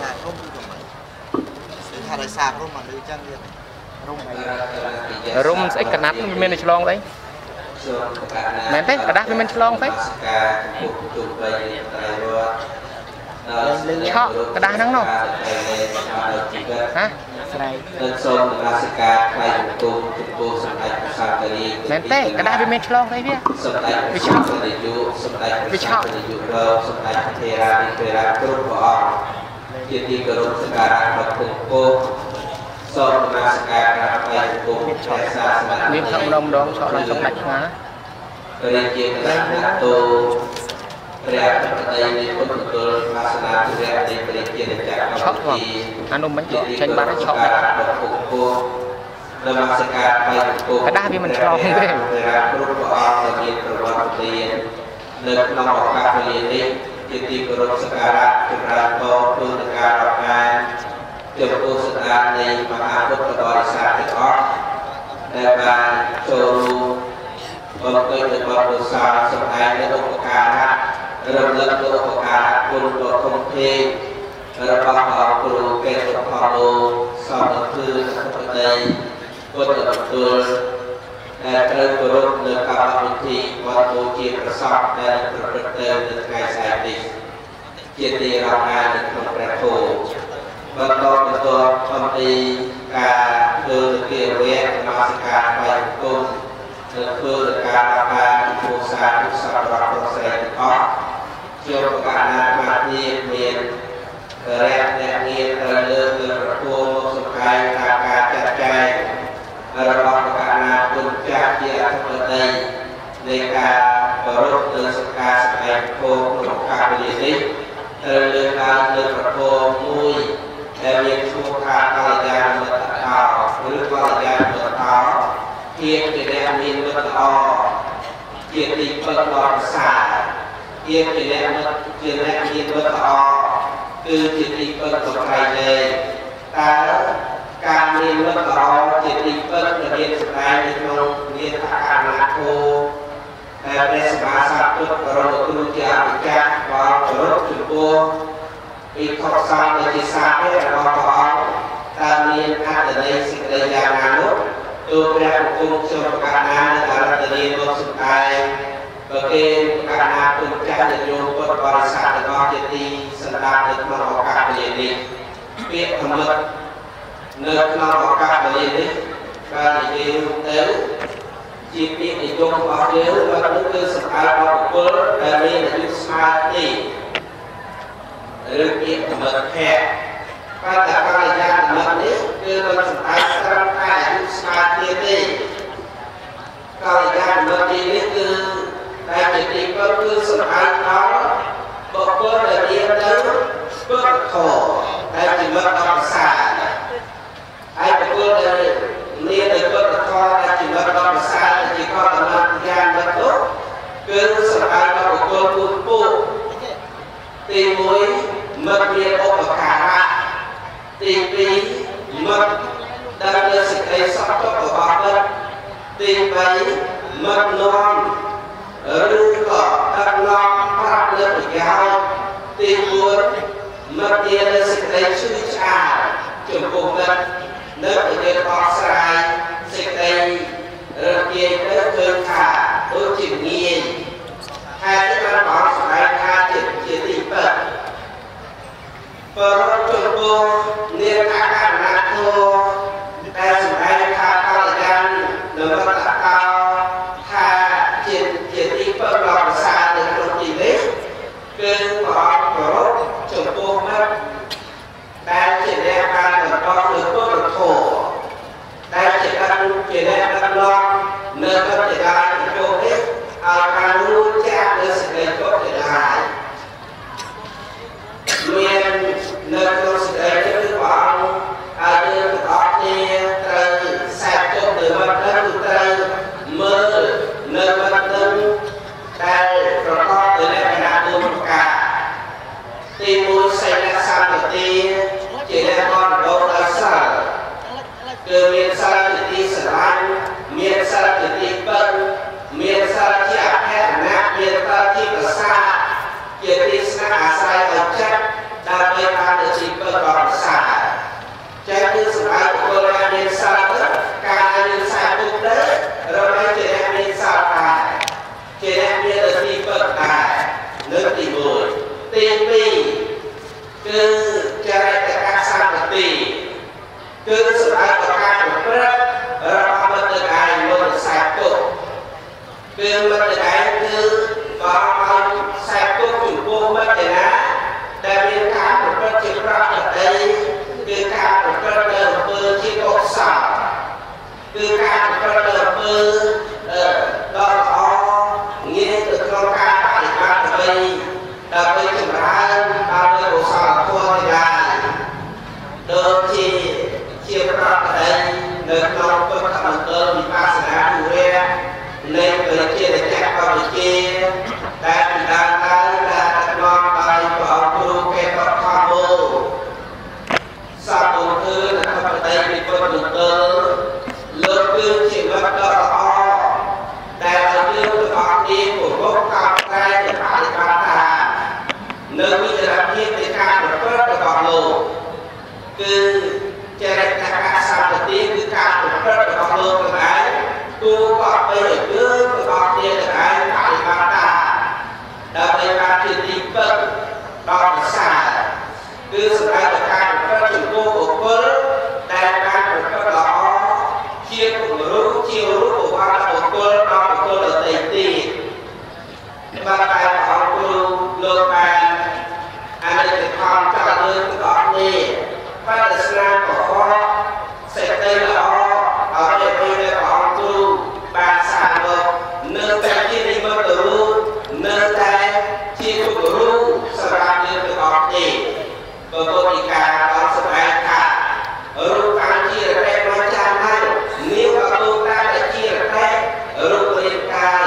ថាដោយសាររុំមកលើអញ្ចឹងទៀតរុំអីរុំស្អីកណាត់វាមានឆ្លងស្អីមែនទេกระดาษវាមានឆ្លងស្អីឆក់กระดาษហ្នឹងនោះហ៎ស្រ័យសូមនមស្ការថ្វាយបង្គំចំពោះសម្ដេចព្រះសង្ឃរាជមែនទេกระดาษវាមានឆ្លងស្អីវាសម្ដេចវាឆក់នាយកសម្ដេចវាឆក់នាយករងសម្ដេចធេរាធេរាគ្រប់ព្រះអង្គជាទីគោរពសក្ការៈរបស់ពុទ្ធពោសូមនមស្ការថ្វាយបង្គំព្រះសាសនាមានខាងម្ដងម្ដងឆក់ឡើងសម្ដេចឆ្ងាព្រះជាព្រះនាតោព្រះប្រតិនៃពុទ្ធទលវាសនាព្រះនៃព្រះជាម្ចាស់ឆក់ផងអានោះមិនចេញបាត់ហើយឆក់ដែរនមស្ការថ្វាយបង្គំกระดาษវាមិនឆ្លងទេព្រះគ្រប់ព្រះអង្គដែលមានប្រវត្តិទាននៅក្នុងឱកាសវេលានេះជាទីគោរពសក្ការៈចម្រើនពរទូលការរាប់អានចំពោះស្ដេចនៃមហាពុទ្ធបរិស័ទទាំងអស់ដែលបានចូលរួមបំពេញនៅបទពិសោធន៍សម្ដែងនៅឧបការៈរំលឹកទៅឧបការៈគុណដ៏ធំធេងរបស់ព្រះគ្រូកេតផលោសំដគឺអធិបតីពុទ្ធបទុលដែលត្រូវគោរពនៅកម្មវិធីវត្តបូជាប្រសពដែលប្រព្រឹត្តទៅនៅថ្ងៃស្អែកនេះជាទីរាប់អាននៅក្នុងព្រះធម៌បន្តបន្ទាប់អំពីការធ្វើកិរិយានមស្ការថ្វាយបង្គំនិងធ្វើការការពុទ្ធសាសនាសម្រាប់ប្រស័យទាំងអស់ជាប្រកាសណាមកនេះមានរយៈអ្នកងារត្រូវលើកលើប្រពោមកសម្ដែងថាការចាត់ចែងរបស់ប្រកាសណាគុណចាស់ជាអធិបតីនៃការប្ររពទៅសក្ការស្ដែងភោក្នុងកាលវេលានេះត្រូវលើកឡើងលើប្រពោមួយដែលមានឈ្មោះថាកល្យាណមិត្តោឬកល្យាណមិត្តោជាជាអ្នកមានមិត្តល្អជាទីពឹងដ៏ប្រសើរជាជាអ្នកមិត្តជាអ្នកមានមិត្តល្អគឺជាទីពឹងของใครเลยតើការមានមិត្តល្អជាទីពឹងដែលមានសម្ដែងនៅក្នុងមានអក្ខរណាគោដែលព្រះសម្មាសម្ពុទ្ធបរមគ្រូជាអម្ចាស់បានគោរពចំពោះពីខុសសាដែលជាសាធិរបស់ព្រះអង្គតើមានអត្ថន័យសេចក្តីយ៉ាងណានោះទូព្រះបង្គំខ្ញុំប្រកាសណានៅអរតនីលោកសម្ដែងប្រគេនប្រកាសណាគុណចាស់ដែលយោមពុទ្ធបរិស័ទទាំងអស់ជាទីសម្រាប់នៅក្នុងឱកាសវេលានេះពាក្យធម្មនៅក្នុងឱកាសវេលានេះបាននិយាយទៅជាពាក្យនិយមរបស់យើងគាត់នោះគឺសម្ដៅដល់បុគ្គលដែលមានអាយុស្មើគ្នាឬពាក្យធម្មភៈតែតែកាលយាធម្មនេះគឺមិនសម្ដៅត្រឹមតែអាយុស្មើគ្នាទេកាលយាធម្មនេះគឺតែជាទីពឹងគឺសម្ដៅដល់បុគ្គលដែលមានទៅពុទ្ធធម៌ដែលជាមិត្តដ៏ប្រសើរហើយបុគ្គលដែលមានទៅពុទ្ធធម៌ដែលជាមិត្តដ៏ប្រសើរជាកតមយ៉ាងមិត្តនោះគឺសម្ដៅដល់បុគ្គលពុទ្ធពុទ្ធទីមួយមិត្តមានឧបការៈទីពីរមិត្តដែលមានសេចក្តីសុខទុក្ខរបស់មិត្តទីបីមិត្តនាំឬក៏ដឹកនាំប្រាប់លើប្រយោជន៍ទីបួនមិត្តមានសេចក្តីឈឺឆ្អាលចំពោះមិត្តនៅប្រទេសបកស្រាយសេចក្តីរគាយទៅឃើញថាដូចជាងាយហើយបានบอกស្ដែងថាជាជាទីពិតបរិបទចំពោះនាមអក្ខរណាធម៌តែស្ដែងថាកល្យាណនិមិត្តកោថាជាជាទីពិតដ៏ប្រសើរនៅក្នុងទីនេះគឺព្រះអង្គគោរពចំពោះមិត្តដែលជាអ្នកបានបន្តលើពុទ្ធធម៌ដែលជាការជាអ្នកដឹកនាំនៅក្នុងទីការចំពោះនេះឲ្យបានរួចចាកនៅសេចក្តីទុក្ខទាំងឡាយមាននៅក្នុងសេចក្តីនេះគឺព្រះអង្គឲ្យយើងទាំងអស់គ្នាត្រូវខ្សែទុកទៅមិត្តនឹងគឺត្រូវមើលនៅមិត្តនឹងដែលប្រកបដោយលក្ខណៈbốnប្រការទីមួយសីលសន្តិទីជាអ្នកបានដកដោយសិលគឺមានសិលជាទីស្រឡាញ់មានសិលជាទីពឹងមានសិលជាអភ័យណាមានសិលជាប្រសាទជាទីស្នាក់អាស្រ័យឲ្យចិត្តដើម្បីបានទៅជីវិតដ៏ប្រសើរចេះគឺសម្រាប់បុគ្គលដែលមានសិលការមានខ្សែទុកទៅរកឲ្យជាអ្នកមានសិលដែរជាអ្នកមានទីពឹងដែរលើកទីមួយទីពីរគឺចរិតកសន្តិគឺសម្រាប់ការប្រព្រឹត្តរបស់មិត្តឯងមុនខ្សែទុកគឺមិត្តឯងគឺបើឲ្យខ្សែទុកចំពោះមិត្តឯណាដែលមានការប្រព្រឹត្តជាប្រកបដីគឺការប្រព្រឹត្តទៅអំពើជាកុសលគឺការប្រព្រឹត្តទៅអំពើដ៏ល្អងាយទៅក្នុងការបដិបត្តិដើម្បីដើម្បីចម្រើនដល់នៅកុសលធម៌ទាំងឡាយដូចជាជាប្រកបដីនៅក្នុងពុទ្ធមន្តរវិបស្សនាធុរៈនៃព្រះជាចក្រកម្ពុជាដែលបណ្ដាលឡើងដែលដឹកនាំដោយព្រះអង្គគ្រូកេតធម្មោសពបុគ្គលនៅក្នុងប្រទេសពិភពលោកលើកគឺជាមិត្តដ៏ល្អដែលឲ្យយើងទាំងអស់គ្នាគោរពកោតក្រែងបដិបត្តិតាមនៅវិជ្ជាភាពនៃការប្រព្រឹត្តរបស់លោកគឺចរិតកសន្តិគឺការប្រព្រឹត្តរបស់លោកទាំងឯងគួរក៏បីឲ្យយើងទាំងអស់គ្នាទាំងឯងបដិបត្តិតាមដើម្បីបានជាទីពឹងដ៏ប្រសើរគឺសម្រាប់ការប្រព្រឹត្តចំពោះបុគ្គលដែលបានប្រព្រឹត្តល្អជាគំរូជារូបវត្តបុគ្គលដល់បុគ្គលដទៃទៀតបាទតែព្រះអង្គគ្រូលោកបានអនិច្ចធម៌ចង់លើកទាំងអស់គ្នាបានស្នាមកុហកសេចក្តីល្អឲ្យពេលដែលព្រះអង្គគ្រូបានសាងមកនៅតែជានិមិត្តរូបនៅតែជាគំរូសម្រាប់យើងទាំងអស់គ្នាបើពុទ្ធិកាបានសម្ដែងថារូបកាយជារតេមកចាំហើយនាមក៏ទូតែជារតេរូបរាងកាយ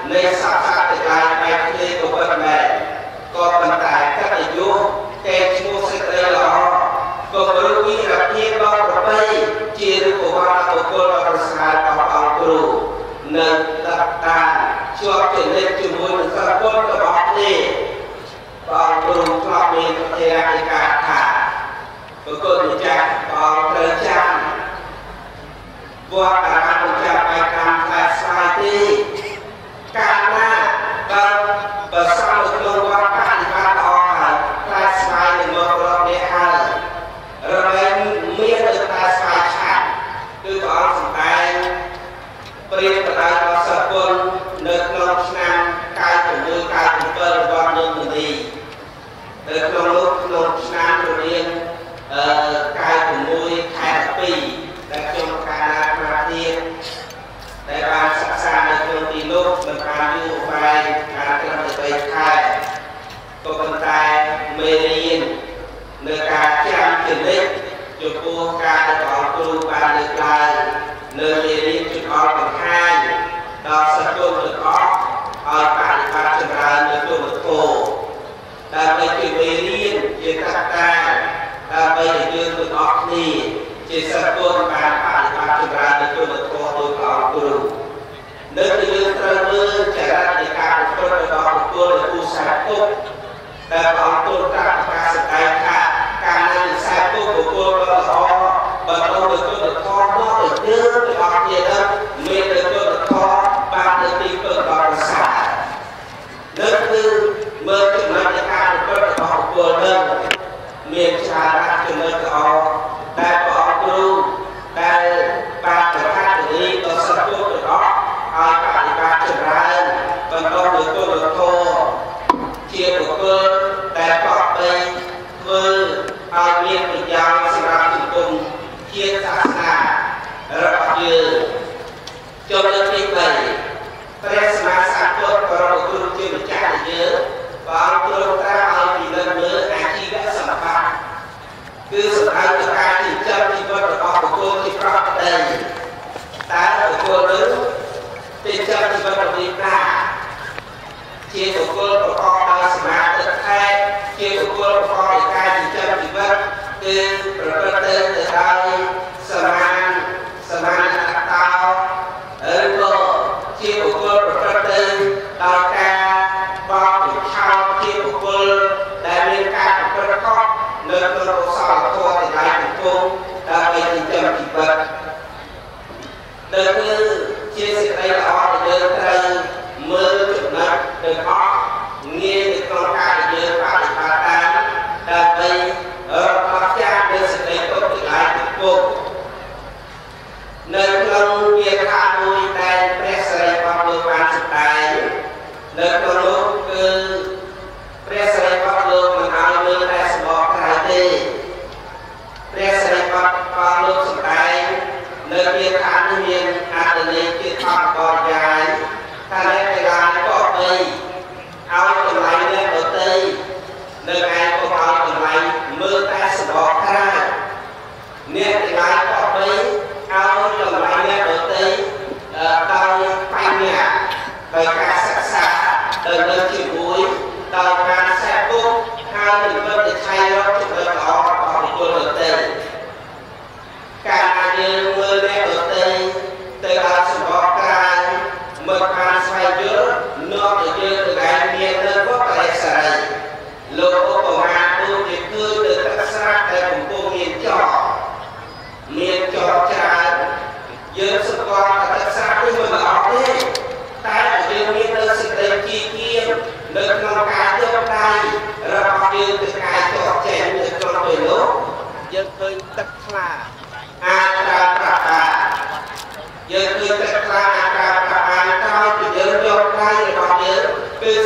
នៃសព្វសត្វទាំងឡាយបែបគ្នាក៏ពិតមែនក៏ប៉ុន្តែកតញ្ញូកេរ្តិ៍ឈ្មោះសេចក្តីល្អក៏រូបវិរភាពដល់ប្របីជារូបវត្តបុគ្គលដ៏ប្រសើររបស់អង្គគ្រូនិងតតាជាប់ជានិច្ចជាមួយនឹងសង្គមរបស់គ្នាបងគ្រូធ្លាប់មានប្រតិយាយការថាបុគ្គលម្ចាស់បងត្រូវចាំវត្តអារាមម្ចាស់បែបតាមខ្សែស្វាយទេកាលណាដល់បើសំក្នុងវត្តបដិបត្តិល្អហើយខ្សែស្វាយនឹងមករកអ្នកហើយរមែងមានតែខ្សែស្វាយឆាប់គឺព្រះអង្គសម្ដែងព្រាបបដៅរបស់សកលនៅក្នុងឆ្នាំកាយប្រាំមួយ កាយប្រាំbảyរបស់យើងនេះនៅក្នុងនោះក្នុងឆ្នាំររៀងអឺកាយប្រាំមួយ ខែពីរដែលខ្ញុំកាលណាស្មារតីដែលបានសិក្សានៅក្នុងទីនោះមិនបានយូរវែងការត្រឹមតែបីខែក៏ប៉ុន្តែមេរៀននៅការចាំជានិច្ចចំពោះការដែលព្រះអង្គគ្រូបានលើកឡើងនៅមេរៀនជំអល់បង្ហាញដល់សិស្សចូលទាំងអស់ឲ្យបដិបត្តិចម្រើននៅក្នុងធម៌ដើម្បីជាមេរៀនជាកត្តាដើម្បីឲ្យយើងទាំងអស់គ្នាជាសិស្សចូលបានបដិបត្តិចម្រើននៅក្នុងធម៌ដោយព្រះអង្គគ្រូនៅតែយើងត្រូវមើលចរិតនៃការប្រព្រឹត្តរបស់បុគ្គលដែលឧស្សាហ៍ទុកដែលព្រះអង្គទ្រង់ត្រាស់ប្រកាសសម្ដែងថាការនៅឧស្សាហ៍ទុកបុគ្គលដ៏ល្អបើទៅទៅគុណធម៌មកទៅយើងទាំងអស់គ្នានឹងមានទៅគុណធម៌បាននៅទីពឹងដ៏ប្រសើរនេះគឺមើលចំណុចនៃការប្រព្រឹត្តរបស់បុគ្គលនឹងមានច្រើនណាស់ចំណុចល្អដែលព្រះអង្គគ្រូដែលបានប្រកាសទៅនេះដល់សិស្សចូលទាំងអស់ឲ្យបដិបត្តិចម្រើនបន្តដោយគុណធម៌ជាបុគ្គលដែលប្រកបដោយធ្វើឲ្យមានប្រយោជន៍សម្រាប់សង្គមជាតិសាសនារបស់យើងចំណុចទីបីព្រះសម្មាសម្ពុទ្ធបរមគ្រូជាម្ចាស់យើងព្រះអង្គទ្រង់ត្រាស់ឲ្យពិនិត្យមើលអាជីវសម្បត្តិគឺសម្រាប់ការចិញ្ចឹមជីវិតរបស់បុគ្គលជាប្រកបដីតែបុគ្គលនោះចិញ្ចឹមជីវិតរបស់ណាជាបុគ្គលប្រកបដោយសមាធិខែជាបុគ្គលប្រកបដោយការចិញ្ចឹមជីវិតគឺប្រព្រឹត្តទៅដោយសមានសមានអត្តោឬក៏ជាបុគ្គលប្រព្រឹត្តទៅដោយការបោកពិឆោតជាបុគ្គលដែលមានការប្រព្រឹត្តខុសនៅក្នុងកុសលធម៌ទាំងឡាយទាំងពួងដើម្បីចិញ្ចឹមជីវិតដែលគឺជាសេចក្តីល្អដែលយើងត្រូវមើលចំណុចទាំងអស់ងាយនៅក្នុងការដែលយើងបដិបត្តិតាមដើម្បីរកចាស់នៅសេចក្តីទុកទាំងឡាយទាំងពួងនៅក្នុងវាថាមួយដែលព្រះសិរីបុត្រលោកបានសម្ដែងនៅក្នុងនោះគឺព្រះសិរីបុត្រលោកមិនឲ្យមើលតែសម្បកក្រៅទេព្រះសិរីបុត្របានលោកសម្ដែងនៅវាថានេះមានអត្ថន័យជាធម្មបរិយាយថាអ្នកទាំងឡាយក៏បីឲ្យតម្លៃអ្នកដទៃនៅឯក៏ឲ្យតម្លៃមើលតែសម្បកក្រៅអ្នកទាំងឡាយក៏បីឲ្យតម្លៃអ្នកដទៃដោយបញ្ញាដោយការសិក្សាដោយនៅជាមួយដោយការសេពពុកហើយនឹងវិទ្យាឆៃរកចំណុចល្អរបស់បុគ្គលដទៃការយើងមើលអ្នកដទៃទៅដល់សម្បកក្រៅមិនបានស្វែងយល់នាំឲ្យយើងទាំងឯងមាននៅវត្តរិសរីលោកឧបមាដូចជាគឺទៅទឹកស្រះដែលកំពុងមានចោលមានចោលច្រើនយើងស្គាល់ថាទឹកស្រះនេះមិនល្អទេតែយើងមាននៅសេចក្តីជាជានៅក្នុងការយកដៃរបស់យើងទៅកាយចោលចេញនៅក្នុងពេលនោះយើងឃើញទឹកថ្លាអាចប្រើប្រាស់បានយើងឃើញទឹកថ្លាអាចប្រើប្រាស់បានក្រោយពីយើងយកដៃរបស់យើងគឺ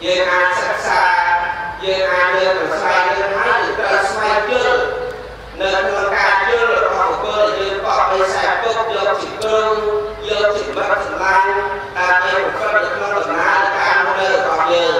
យើងអាចសិក្សាយើងអាចលើកទៅស្វែងរកហើយយើងត្រូវស្វែងយល់នៅក្នុងការយល់របស់បុគ្គលដែលយើងបោះឲ្យខ្សែពុកយកជាគ្រូយកជាមិត្តសម្លាញ់ដើម្បីប្រព្រឹត្តនៅក្នុងដំណើរការនៅរបស់យើង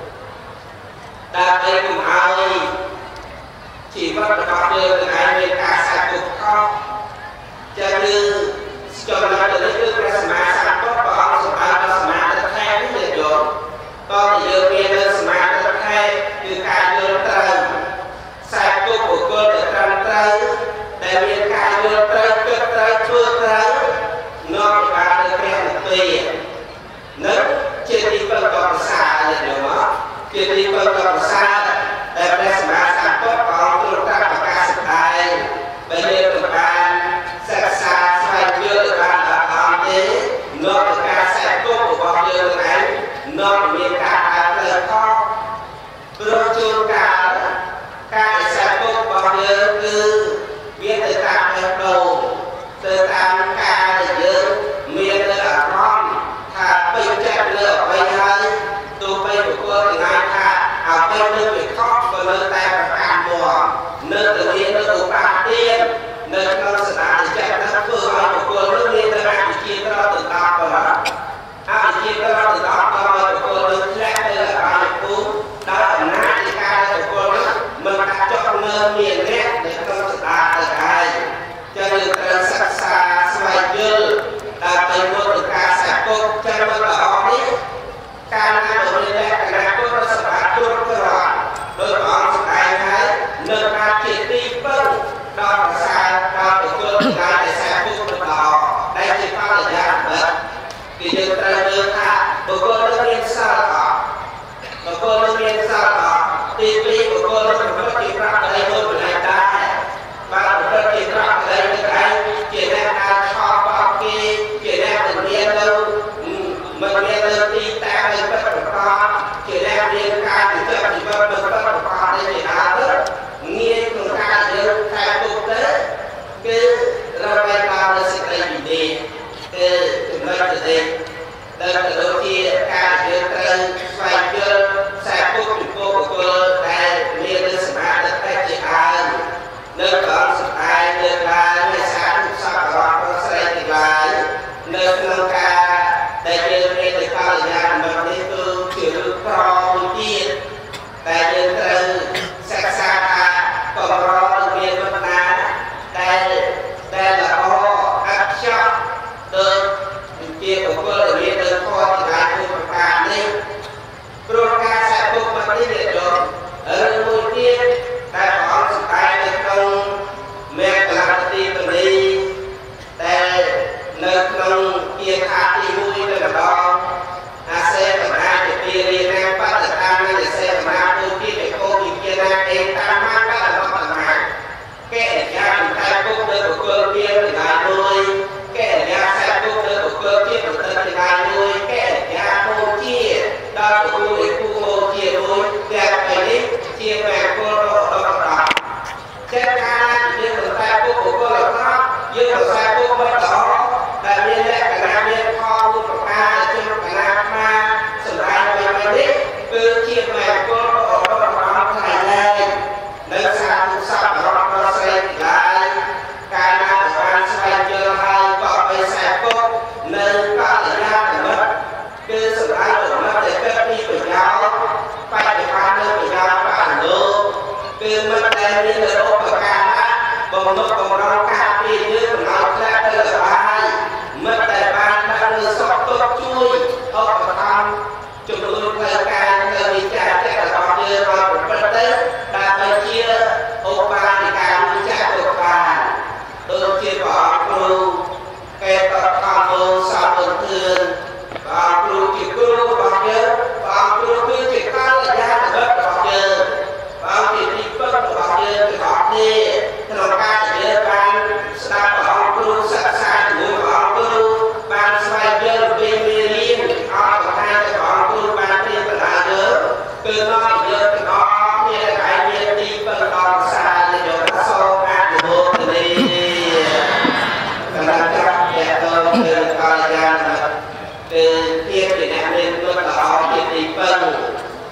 ដើម្បីកុំឲ្យជីវិតរបស់យើងនឹងឯងមានការខ្សែពុកខុសចាគឺចំណុចនេះគឺព្រះសម្មាសម្ពុទ្ធព្រះអង្គសម្រាប់ដល់សមាធិខែនេះយើងយកតើយើងមាននៅសមាធិខែគឺការយល់ត្រូវខ្សែពុកបុគ្គលដែលត្រឹមត្រូវដែលមានការយល់ត្រូវគិតត្រូវធ្វើត្រូវនាំបានទៅព្រះនិព្វាននឹងជាទីពឹងដ៏ប្រសើរនេះមកជាទីពឹងដ៏ប្រសើរដែលព្រះសម្មាសម្ពុទ្ធព្រះអង្គទ្រង់ត្រាស់ប្រកាសសម្ដែងបើយើងទៅបានសិក្សាស្វែងយល់បានដល់អង្គទេនាំទៅការខ្សែពុករបស់យើងនឹងឯងនាំមានការដើរផ្លូវខុសព្រោះជួនកាលការខ្សែពុករបស់យើងគឺវាទៅតាមផ្លូវដូរទៅតាមការដែលយើងមាននៅអារម្មណ៍ថាពេញចិត្តលើអ្វីហើយទោះបីបុគ្គលទាំងឡាយថាអ្វីនៅវាខុសក៏នៅតែប្រកាន់មកនៅតែមាននៅឧបាទាននៅក្នុងស្នាដចិត្តនោះធ្វើឲ្យបុគ្គលនោះមានតែអវិជ្ជាត្រទៅតាមបរិបទអវិជ្ជាត្រទៅតាមបរិបទបុគ្គលនោះធ្លាក់ទៅអបាយភូមិដោយអំណាចនៃការដែលបុគ្គលនោះមិនកាត់ចុះនៅមានអ្នកនៅក្នុងស្នាដទៅឯងចឹងយើងត្រូវសិក្សាស្វែងយល់ដើម្បីមកទៅការសាកពុកចឹងមកដល់នេះការណាដែលមានលក្ខណៈពុទ្ធសម្បត្តិគ្រប់គ្រាន់ដោយព្រះអង្គសម្ដែងហើយនឹងអាចជាទីពឹងដល់ប្រសើរដល់បុគ្គលទាំងឡាយដែលសាកពុកទៅដល់ដែលជាបរិយាបន្តិចគឺយើងត្រូវមើលថាបុគ្គលនោះមានសិលអត់បុគ្គលនោះមានសិលអត់ទីពីរបុគ្គលនោះប្រព្រឹត្តជាប្រតិបត្តិមួយបណ្ដាដែរបានប្រព្រឹត្តជាប្រតិបត្តិទៅឯងជាអ្នកអាចឆោតបោកគេជាអ្នកដែលមាននៅមិនមាននៅទីតាំងនៅពិតប្រាកដជាអ្នកមានការចិញ្ចឹមជីវិតនៅពិតប្រាកដនេះជាដើមងាយក្នុងការយើងខែពុកទៅគឺរកបានដល់នៅសេចក្តីវិន័យគឺចំណុចទៅនេះដែលទៅជាការយើងត្រូវស្វែងយល់ខ្សែពុកពីពុកបុគ្គលដែលមាននៅសមាធិតែជាដើមនៅព្រះអង្គសម្ដែងលើកឡើងនៃសាធុសពរបស់ព្រះស្រីទាំងឡាយនៅក្នុងការដែលយើងមានទៅកល្យាណមិត្តនេះគឺជារឿងក្រមួយទៀតតែយើងត្រូវសិក្សាថាកម្រមានបណ្ណាដែលដែលល្អអត់ខ្ចប់ដូចជាបុគ្គលដែលមានទៅខកចំណាយមួយប្រការនេះព្រោះការសាកពុកមកនេះវាដល់រឿងមួយទៀតដែលព្រះអង្គសម្ដែងនៅក្នុងមេកលៈទីបលីតែនៅក្នុងគាថាទីមួយនៅម្ដងអាសេបណាជាពីរៀនណាបតកម្មនៃសេបណាទូទីបេកោវិជាណាអេតាមមកដល់របស់តាមកេរយាបន្ថែមពុកនៅបុគ្គលជាទាំងឡាយមួយកេរយាខ្សែពុកនៅបុគ្គលជាប្រតិទាំងឡាយមួយកេរយាមោជាដល់បុគ្គលឯគូមោជាមួយទាំងពីនេះជាបែបគោលរបស់ដល់ចេតការយើងបន្ថែមពុកបុគ្គលអក្រក់យើងបន្ថែមពុកមិនល្អដែលមានលក្ខណៈមានផលមួយប្រការជាលក្ខណៈថាសម្រាប់វិញនេះគឺជាបែបគោលរបស់របស់ថ្លៃលែងនៅសាធុសពរបស់ព្រះស្រីទាំងឡាយកាលណាបានស្វែងយល់ហើយក៏បីខ្សែពុកនៅកល្យាណមិត្តគឺសម្រាប់មិត្តដែលកើតពីប្រយោជន៍បច្ចុប្បន្ននៅប្រយោជន៍បានលោកគឺមិត្តដែលមានរោគប្រការបំណុកបំរុងការពារយើងមិនឲ្យធ្លាក់ទៅអបាយមិត្តដែលបានដាក់លើសុខទុក្ខជួយឧបត្ថម្ភជំនួយផ្លូវការផ្លូវវិជ្ជាចិត្តរបស់យើងឲ្យប្រព្រឹត្តទៅដើម្បីជាឧបាទិកាវិជ្ជាទុកបានដូចជាព្រះអង្គគ្រូកេតខំមោសំបុធឿនព្រះអង្គគ្រូជាគ្រូរបស់យើងព្រះអង្គគ្រូគឺជាកល្យាណមិត្តរបស់យើងព្រះអង្គជាទីពឹងរបស់យើងទាំងអស់គ្នាក្នុងការយើងបានស្ដាប់ព្រះអង្គគ្រូសិក្សាជាមួយព្រះអង្គគ្រូបានស្វែងយល់ពីមេរៀនអស់ប្រការដែលព្រះអង្គគ្រូបានព្រៀនបណ្ដាលយើងគឺនាំយើងទាំងអស់គ្នាដែលមានទីពឹងដ៏ប្រសើរនៃយកសូមអនុមោទនាសម្រាប់ចាត់តែទៅគឺកល្យាណគឺភាពជាអ្នកមានគុណល្អជាទីពឹង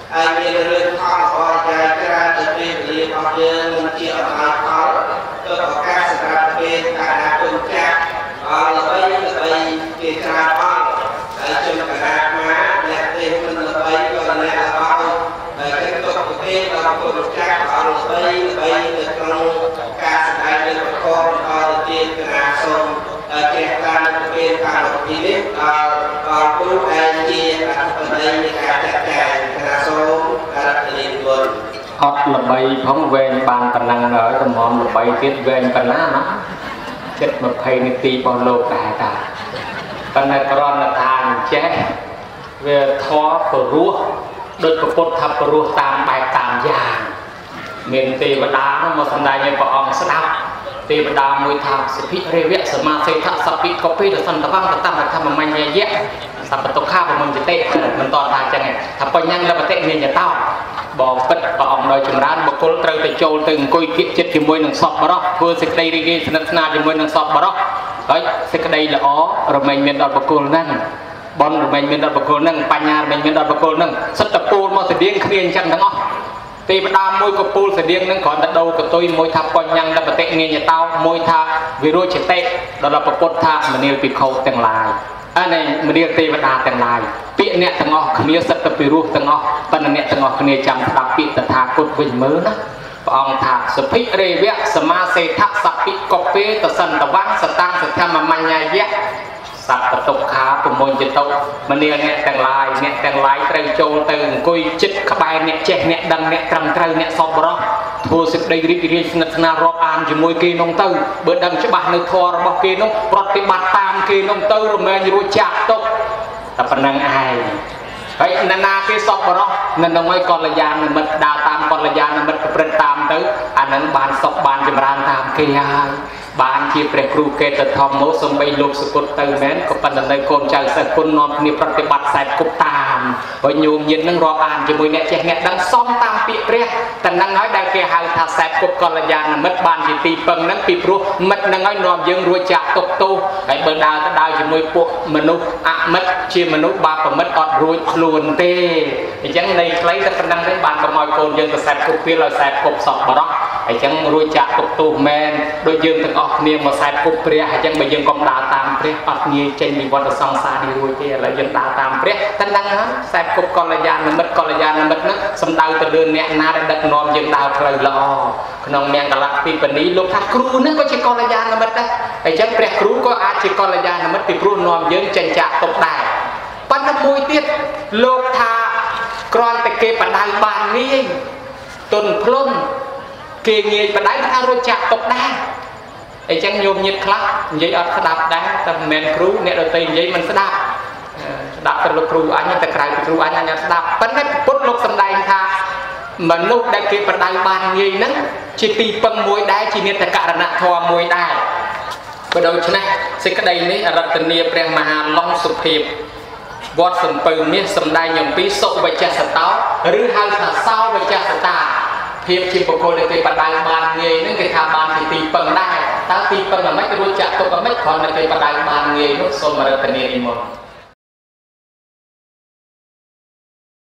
មានរឿងខំអរចាយច្រើនទៅពេលវេលារបស់យើងមិនជាអត់ឲ្យផលទៅឱកាសសម្រាប់ពេលកាលណាគុណចាស់អរល្បីល្បីគេច្រើនអង្គហើយជនកណ្ដាលមកអ្នកទេមិនល្បីក៏អ្នកល្បោហើយគេទុកប្រទេសដល់គុណចាស់អរល្បីល្បីនៅក្នុងការសម្ដែងរឿងប្រកបអរទានកណាសូមចេះតាមប្រភេទការវិធីនេះដល់ដល់គ្រូឯងជាអធិបតីនៃការចាត់ចែងកណាសូមការរលីនគុណអត់ល្បីផងវែងបានប៉ុណ្ណឹងហើយតំងល្បីទៀតវែងប៉ុណ្ណាណាចិត្តยี่สิบនាទីរបស់លោកដែរតាប៉ុន្តែក្រណដ្ឋានចេះវាធေါ်ព្រោះដូចប្រពុតថាព្រោះតាមបែបតាមយ៉ាងមានទេវតាមកសម្ដែងឲ្យព្រះអង្គស្ដាប់ទេវតាមួយថាសិភិរេវៈសមាសេថសពិកពីរសន្តវង្សតមធម្មមញ្ញយៈសពតុខាបមុញ្ញតិមិនតថាអញ្ចឹងថាបញ្ញាលបតិនិញតោបងពិតព្រះអង្គដោយចម្រើនបុគ្គលត្រូវទៅចូលទៅអង្គុយគៀកចិត្តជាមួយនឹងសពបរោះធ្វើសេចក្តីរីករាយស្និទ្ធស្នាលជាមួយនឹងសពបរោះហើយសេចក្តីល្អរមែងមានដល់បុគ្គលហ្នឹងបនរមែងមានដល់បុគ្គលហ្នឹងបញ្ញារមែងមានដល់បុគ្គលហ្នឹងសិតតពូលមកស្តៀងគ្នាអញ្ចឹងទាំងអស់ទេវតាមួយក៏ពូលស្តៀងនឹងគ្រាន់តែដូរកតុយមួយថាបញ្ញាលបតិនិញតោមួយថាវិរុជតិដល់ប្រពុតថាមនាលភិក្ខុទាំងឡាយអានេះមនាលទេវតាទាំងឡាយពាក្យអ្នកទាំងអស់គ្នាសិតទៅពីរស់ទាំងអស់ប៉ុន្តែអ្នកទាំងអស់គ្នាចាំស្ដាប់ពាក្យតថាគតវិញមើលណាព្រះអង្គថាសុភិរេវៈសមាសេថសពិកពេតសន្តវង្សតាំងសធម្មមញ្ញយៈសត្វតុក្ខាប្រមញ្ញចតុមនាលអ្នកទាំងឡាយអ្នកទាំងឡាយត្រូវចូលទៅអង្គុយចិត្តក្បែរអ្នកចេះអ្នកដឹងអ្នកត្រឹមត្រូវអ្នកសប្បុរសធ្វើសេចក្តីរីករាយស្និទ្ធស្នាលរាប់អានជាមួយគេនោះទៅបើដឹងច្បាស់នៅធម៌របស់គេនោះប្រតិបត្តិតាមគេនោះទៅរមែងរួចចាក់ទុកតែប៉ុណ្្នឹងឯងហើយណានាគេសប្បុរសនៅនឹងឲ្យកល្យាណមិត្តដើរតាមកល្យាណមិត្តប្រព្រឹត្តតាមទៅអានឹងបានសុខបានចម្រើនតាមគេហើយបានជាព្រះគ្រូកេតធម្មនោះសំបីលោកសគុតទៅមែនក៏ប៉ុន្តែនៅកូនចៅសិស្សគុណនាំគ្នាប្រតិបត្តិខ្សែគប់តាមហើយញោមញាតនឹងរាប់អានជាមួយអ្នកចេះអ្នកដឹងសំតាមពាក្យព្រះតែនឹងហើយដែលគេហៅថាខ្សែគប់កល្យាណមិត្តបានជាទីពឹងនឹងពីព្រោះមិត្តនឹងហើយនាំយើងរួចចាក់ទុកទោសហើយបើដើរទៅដើរជាមួយពួកមនុស្សអមិត្តជាមនុស្សបាបមិត្តអត់រួចខ្លួនទេអញ្ចឹងនៃខ្លីតែប៉ុណ្ណឹងទេបានកុំឲ្យកូនយើងទៅខ្សែគប់វាឲ្យខ្សែគប់សពបរោះអញ្ចឹងរួចចាក់ទុកទោសមែនដូចយើងទាំងអស់គ្នាមកខ្សែគប់ព្រះអញ្ចឹងបើយើងកុំដើរតាមព្រះអត់ងាយចេញពីវដ្តសង្សារនេះរួចទេឥឡូវយើងដើរតាមព្រះតែដឹងហើយខ្សែគប់កល្យាណមិត្តកល្យាណមិត្តហ្នឹងសំដៅទៅលើអ្នកណាដែលដឹកនាំយើងដើរផ្លូវល្អក្នុងមង្គលពីបនីលោកថាគ្រូហ្នឹងក៏ជាកល្យាណមិត្តដែរអញ្ចឹងព្រះគ្រូក៏អាចជាកល្យាណមិត្តពីព្រោះនាំយើងចេញចាក់ទុកដែរប៉ុន្តែមួយទៀតលោកថាគ្រាន់តែគេបដៅបានងាយទុនភ្លុនគេងាយបដៅថារួចចាក់ទុកដែរអញ្ចឹងញោមញាតខ្លះនិយាយអត់ស្ដាប់ដែរតែមិនមែនគ្រូអ្នកដទៃនិយាយមិនស្ដាប់ស្ដាប់ទៅលោកគ្រូអញតែក្រៅពីគ្រូអញអញអត់ស្ដាប់ប៉ុន្តែពុទ្ធលោកសម្ដែងថាមនុស្សដែលគេបដៅបានងាយហ្នឹងជាទីពឹងមួយដែរជានិតករណធម៌មួយដែរបើដូច្នេះសេចក្តីនេះអរតនីព្រះមហាឡុងសុភាពវត្តសំពៅមាសសម្ដែងអំពីសុវជសតោឬហៅថាសោវជសតាភាពជាបុគ្គលដែលគេបដៅបានងាយហ្នឹងគេថាបានជាទីពឹងដែរតើទីពឹងអ្ហ្មិចរួចចាក់ទុកអ្ហ្មិចគ្រាន់តែគេបដៅបានងាយនោះសូមអរតនីនិមន្ត